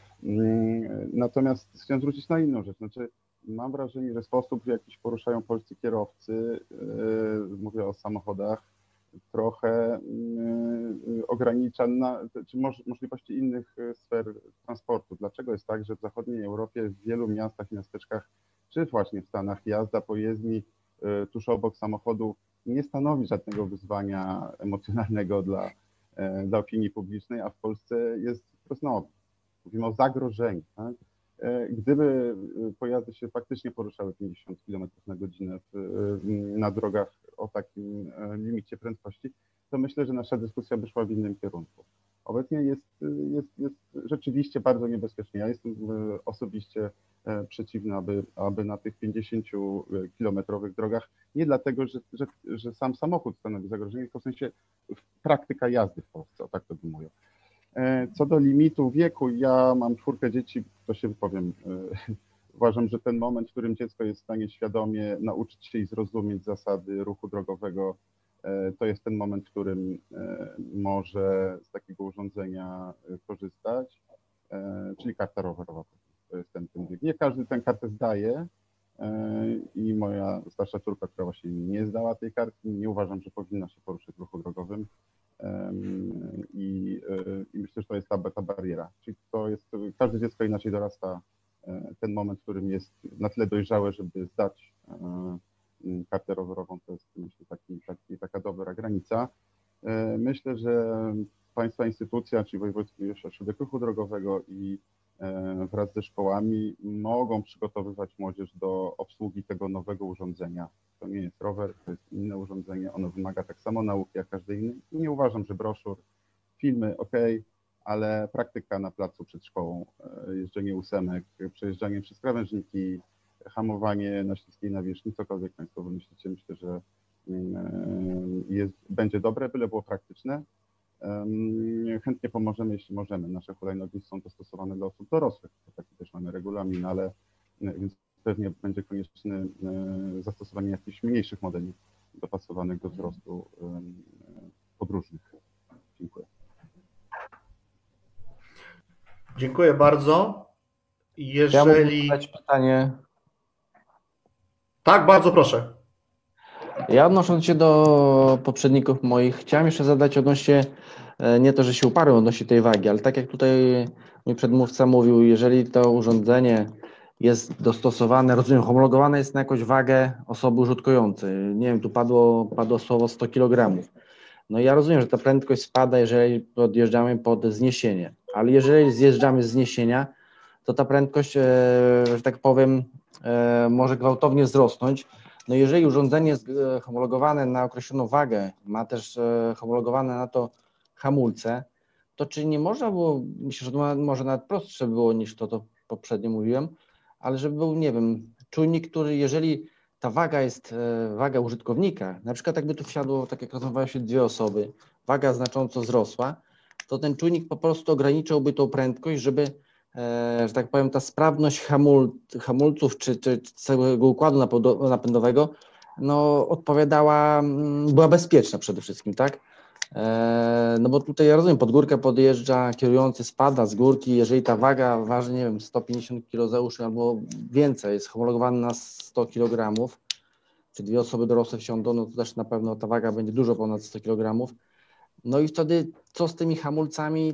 Natomiast chciałem zwrócić na inną rzecz. Znaczy, mam wrażenie, że sposób, w jaki się poruszają polscy kierowcy, mówię o samochodach, trochę ogranicza czy możliwości innych sfer transportu. Dlaczego jest tak, że w zachodniej Europie, w wielu miastach i miasteczkach, czy właśnie w Stanach, jazda po jezdni tuż obok samochodu nie stanowi żadnego wyzwania emocjonalnego dla opinii publicznej, a w Polsce jest wprost. Mówimy o zagrożeniu. Tak? Gdyby pojazdy się faktycznie poruszały 50 km na godzinę na drogach o takim limicie prędkości, to myślę, że nasza dyskusja by szła w innym kierunku. Obecnie jest rzeczywiście bardzo niebezpiecznie. Ja jestem osobiście przeciwny, aby na tych 50-kilometrowych drogach, nie dlatego, że sam samochód stanowi zagrożenie, tylko w sensie praktyka jazdy w Polsce, o tak to bym mówił. Co do limitu wieku, ja mam 4 dzieci, to się wypowiem. Uważam, że ten moment, w którym dziecko jest w stanie świadomie nauczyć się i zrozumieć zasady ruchu drogowego, to jest ten moment, w którym może z takiego urządzenia korzystać, czyli karta rowerowa. To jest ten wiek. Nie każdy tę kartę zdaje i moja starsza córka, która właśnie nie zdała tej kartki, nie uważam, że powinna się poruszać w ruchu drogowym. I myślę, że to jest ta bariera. Czyli to jest, każde dziecko inaczej dorasta. Ten moment, w którym jest na tyle dojrzałe, żeby zdać kartę rowerową, to jest, myślę, taka dobra granica. Myślę, że państwa instytucja, czyli Wojewódzki Ośrodek Ruchu Drogowego i wraz ze szkołami mogą przygotowywać młodzież do obsługi tego nowego urządzenia. To nie jest rower, to jest inne urządzenie, ono wymaga tak samo nauki jak każdy inny. I nie uważam, że broszur, filmy, ok, ale praktyka na placu przed szkołą, jeżdżenie 8, przejeżdżanie przez krawężniki, hamowanie na śliskiej nawierzchni, cokolwiek Państwo wymyślicie, myślę, że będzie dobre, byle było praktyczne. Chętnie pomożemy, jeśli możemy. Nasze hulajnogi są dostosowane dla osób dorosłych, taki też mamy regulamin, ale więc pewnie będzie konieczne zastosowanie jakichś mniejszych modeli dopasowanych do wzrostu podróżnych. Dziękuję. Dziękuję bardzo. Jeżeli... Ja mam pytanie. Tak, bardzo proszę. Ja odnosząc się do poprzedników moich, chciałem jeszcze zadać odnośnie, nie to, że się uparłem odnośnie tej wagi, ale tak jak tutaj mój przedmówca mówił, jeżeli to urządzenie jest dostosowane, rozumiem, homologowane jest na jakąś wagę osoby użytkującej. Nie wiem, tu padło słowo 100 kg. No ja rozumiem, że ta prędkość spada, jeżeli podjeżdżamy pod zniesienie, ale jeżeli zjeżdżamy z zniesienia, to ta prędkość, że tak powiem, może gwałtownie wzrosnąć. No jeżeli urządzenie jest homologowane na określoną wagę, ma też homologowane na to hamulce, to czy nie można było, myślę, że to może nawet prostsze było niż to poprzednio mówiłem, ale żeby był, nie wiem, czujnik, który jeżeli ta waga jest waga użytkownika, na przykład jakby tu wsiadło, tak jak rozmawiały się 2 osoby, waga znacząco wzrosła, to ten czujnik po prostu ograniczałby tą prędkość, żeby, że tak powiem, ta sprawność hamulców czy całego układu napędowego no, odpowiadała, była bezpieczna przede wszystkim, tak? No bo tutaj ja rozumiem, pod górkę podjeżdża kierujący, spada z górki, jeżeli ta waga waży, nie wiem, 150 kg załóżmy albo więcej, jest homologowany na 100 kg, czy 2 osoby dorosłe wsiądą, no to też na pewno ta waga będzie dużo ponad 100 kg. No i wtedy co z tymi hamulcami,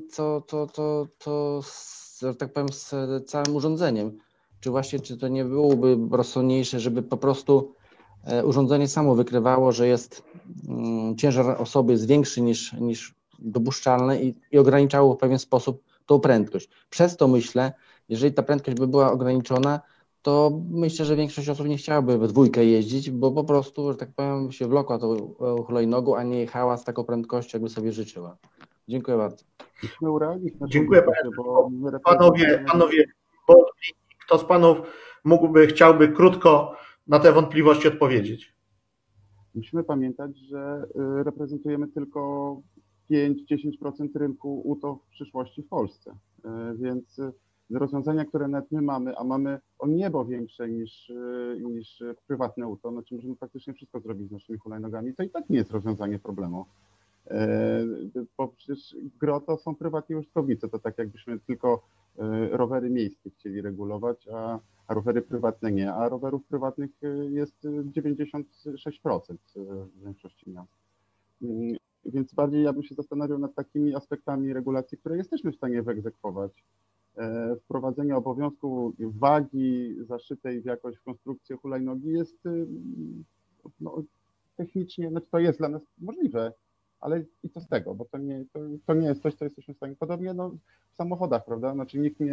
że tak powiem, z całym urządzeniem? Czy to nie byłoby rozsądniejsze, żeby po prostu urządzenie samo wykrywało, że jest ciężar osoby jest większy niż dopuszczalne i ograniczało w pewien sposób tą prędkość. Przez to myślę, jeżeli ta prędkość by była ograniczona, to myślę, że większość osób nie chciałaby we dwójkę jeździć, bo po prostu, że tak powiem, się wlokła tą hulajnogą, a nie jechała z taką prędkością, jakby sobie życzyła. Dziękuję bardzo. Dziękuję panowie, bo kto z panów chciałby krótko na te wątpliwości odpowiedzieć? Musimy pamiętać, że reprezentujemy tylko 5-10% rynku UTO w przyszłości w Polsce, więc rozwiązania, które nawet my mamy, a mamy o niebo większe niż prywatne UTO, znaczy możemy praktycznie wszystko zrobić z naszymi hulajnogami, to i tak nie jest rozwiązanie problemu. Bo przecież gro to są prywatni użytkownicy, to tak jakbyśmy tylko rowery miejskie chcieli regulować, a rowery prywatne nie, a rowerów prywatnych jest 96% w większości miast. Więc bardziej ja bym się zastanawiał nad takimi aspektami regulacji, które jesteśmy w stanie wyegzekwować. Wprowadzenie obowiązku wagi zaszytej w jakoś konstrukcję hulajnogi jest technicznie, znaczy to jest dla nas możliwe, ale i co z tego, bo to nie jest coś, co jesteśmy w stanie. Podobnie w samochodach, prawda? Znaczy nikt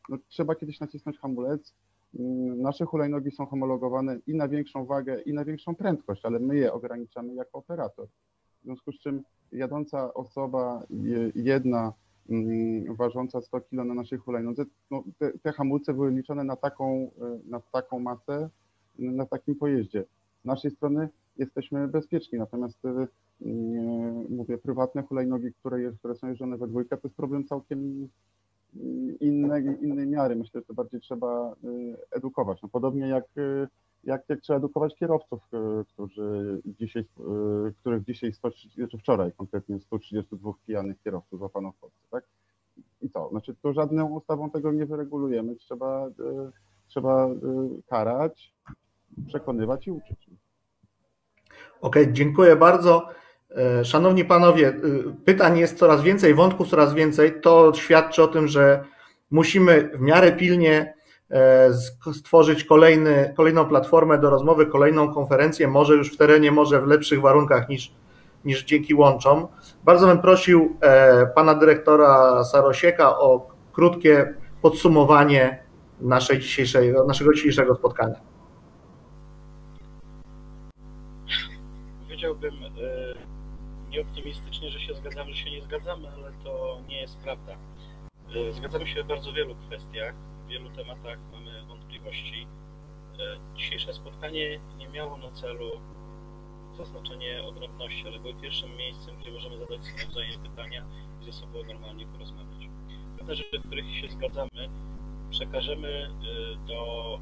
no, trzeba kiedyś nacisnąć hamulec. Nasze hulajnogi są homologowane i na większą wagę, i na większą prędkość, ale my je ograniczamy jako operator. W związku z czym jadąca osoba, jedna ważąca 100 kg na naszej hulajnodze, no, te hamulce były liczone na taką masę, na takim pojeździe. Z naszej strony jesteśmy bezpieczni, natomiast mówię, prywatne hulajnogi, które są jeżdżone we dwójkę, to jest problem całkiem innej miary. Myślę, że to bardziej trzeba edukować. No, podobnie jak trzeba edukować kierowców, których dzisiaj wczoraj konkretnie 132 pijanych kierowców złapano w Polsce, tak? I co? Znaczy, to żadną ustawą tego nie wyregulujemy. Trzeba karać, przekonywać i uczyć. Okej, dziękuję bardzo. Szanowni panowie, pytań jest coraz więcej, wątków coraz więcej. To świadczy o tym, że musimy w miarę pilnie stworzyć kolejną platformę do rozmowy, kolejną konferencję, może już w terenie, może w lepszych warunkach niż dzięki łączom. Bardzo bym prosił pana dyrektora Sarosieka o krótkie podsumowanie naszego dzisiejszego spotkania. Powiedziałbym nieoptymistycznie, że się zgadzamy, że się nie zgadzamy, ale to nie jest prawda. Zgadzamy się w bardzo wielu kwestiach, w wielu tematach mamy wątpliwości. Dzisiejsze spotkanie nie miało na celu zaznaczenie odrębności, ale było pierwszym miejscem, gdzie możemy zadać sobie nawzajem pytania i ze sobą normalnie porozmawiać. Pewne rzeczy, w których się zgadzamy, przekażemy do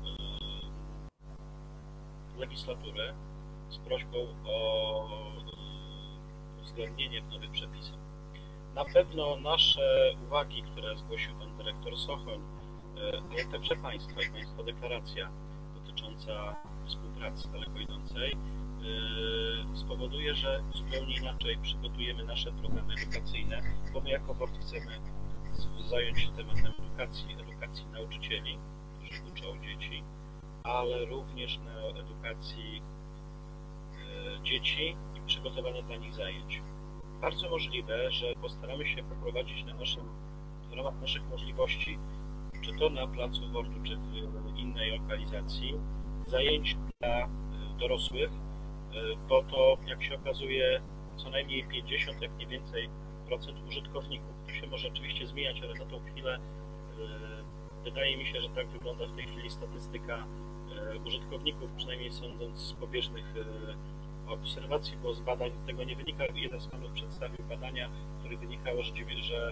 legislatury z prośbą o uwzględnienie w nowych przepisach. Na pewno nasze uwagi, które zgłosił pan dyrektor Sochoń, ale także państwa i państwa deklaracja dotycząca współpracy daleko idącej, spowoduje, że zupełnie inaczej przygotujemy nasze programy edukacyjne, bo my jako WORD chcemy zająć się tematem edukacji nauczycieli, którzy uczą dzieci, ale również na edukacji dzieci i przygotowania dla nich zajęć. Bardzo możliwe, że postaramy się poprowadzić w ramach naszych możliwości, czy to na placu WORD-u, czy w innej lokalizacji, zajęć dla dorosłych, bo to, jak się okazuje, co najmniej 50, jak nie więcej, procent użytkowników. To się może oczywiście zmieniać, ale na tą chwilę wydaje mi się, że tak wygląda w tej chwili statystyka użytkowników, przynajmniej sądząc z pobieżnych obserwacji, bo z badań tego nie wynika. Jeden z panów przedstawił badania, w których wynikało, że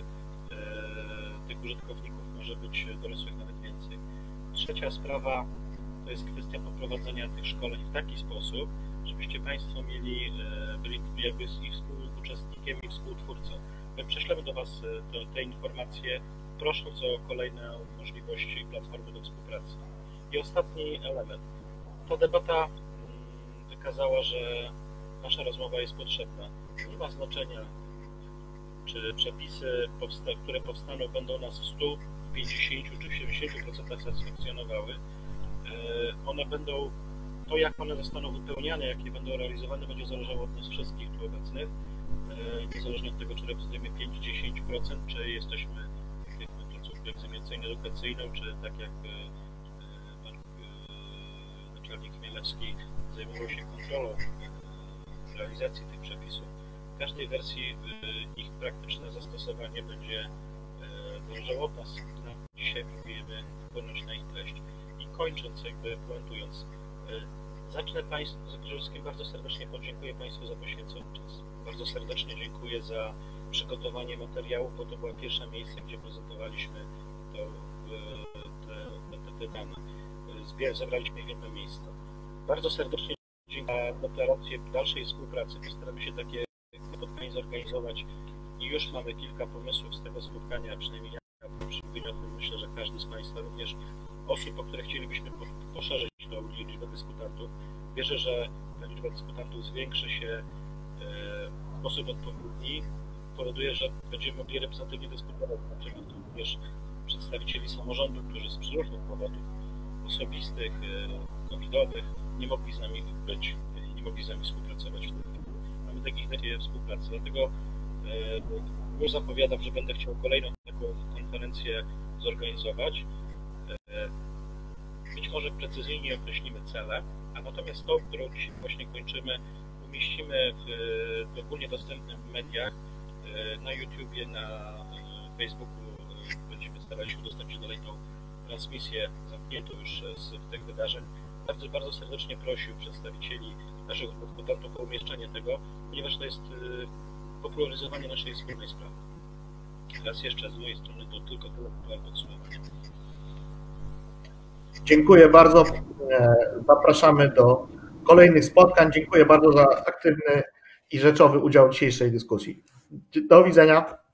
tych użytkowników może być dorosłych nawet więcej. Trzecia sprawa to jest kwestia poprowadzenia tych szkoleń w taki sposób, żebyście państwo byli jakby i współuczestnikiem, i współtwórcą. My prześlemy do was te informacje, prosząc o kolejne możliwości platformy do współpracy. I ostatni element. Ta debata wykazała, że nasza rozmowa jest potrzebna. Nie ma znaczenia, czy przepisy, które powstaną, będą nas w 100, 50 czy 70% satysfakcjonowały. One będą, to jak one zostaną wypełniane, jakie będą realizowane, będzie zależało od nas wszystkich tu obecnych. Niezależnie od tego, czy reprezentujemy 5-10%, czy jesteśmy w tej placówce egzaminacyjno-edukacyjną, czy tak jak pan naczelnik Chmielewski zajmował się kontrolą realizacji tych przepisów. W każdej wersji ich praktyczne zastosowanie będzie zależało od nas. Dzisiaj próbujemy wpłynąć na ich treść. I kończąc, jakby puentując, zacznę przede wszystkim bardzo serdecznie podziękuję Państwu za poświęcony czas. Bardzo serdecznie dziękuję za przygotowanie materiałów, bo to było pierwsze miejsce, gdzie prezentowaliśmy te dane. Zebraliśmy ich w jedno miejsce. Bardzo serdecznie dziękuję za deklarację dalszej współpracy. Postaramy się takie spotkanie zorganizować i już mamy kilka pomysłów z tego spotkania, przynajmniej ja mówię o tym, myślę, że każdy z Państwa również osób, o które chcielibyśmy poszerzyć tą liczbę dyskutantów. Wierzę, że ta liczba dyskutantów zwiększy się w sposób odpowiedni, powoduje, że będziemy mogli reprezentatywnie dyskutować, znaczy również przedstawicieli samorządu, którzy z różnych powodów osobistych, covidowych nie mogli z nami być, nie mogli z nami współpracować w tym chwili. Mamy takie współpracy, dlatego już zapowiadam, że będę chciał kolejną taką konferencję zorganizować. być może precyzyjnie określimy cele, a natomiast to, którą dzisiaj właśnie kończymy, umieścimy w ogólnie dostępnych mediach, na YouTubie, na Facebooku. Będziemy starali się udostępnić dalej tą transmisję zamkniętą już z tych wydarzeń. Bardzo, bardzo serdecznie prosił przedstawicieli naszych gospodarstw o umieszczenie tego, ponieważ to jest popularyzowanie naszej wspólnej sprawy. Raz jeszcze z mojej strony to tylko tyle podsumowania. Dziękuję bardzo. Zapraszamy do kolejnych spotkań. Dziękuję bardzo za aktywny i rzeczowy udział w dzisiejszej dyskusji. Do widzenia.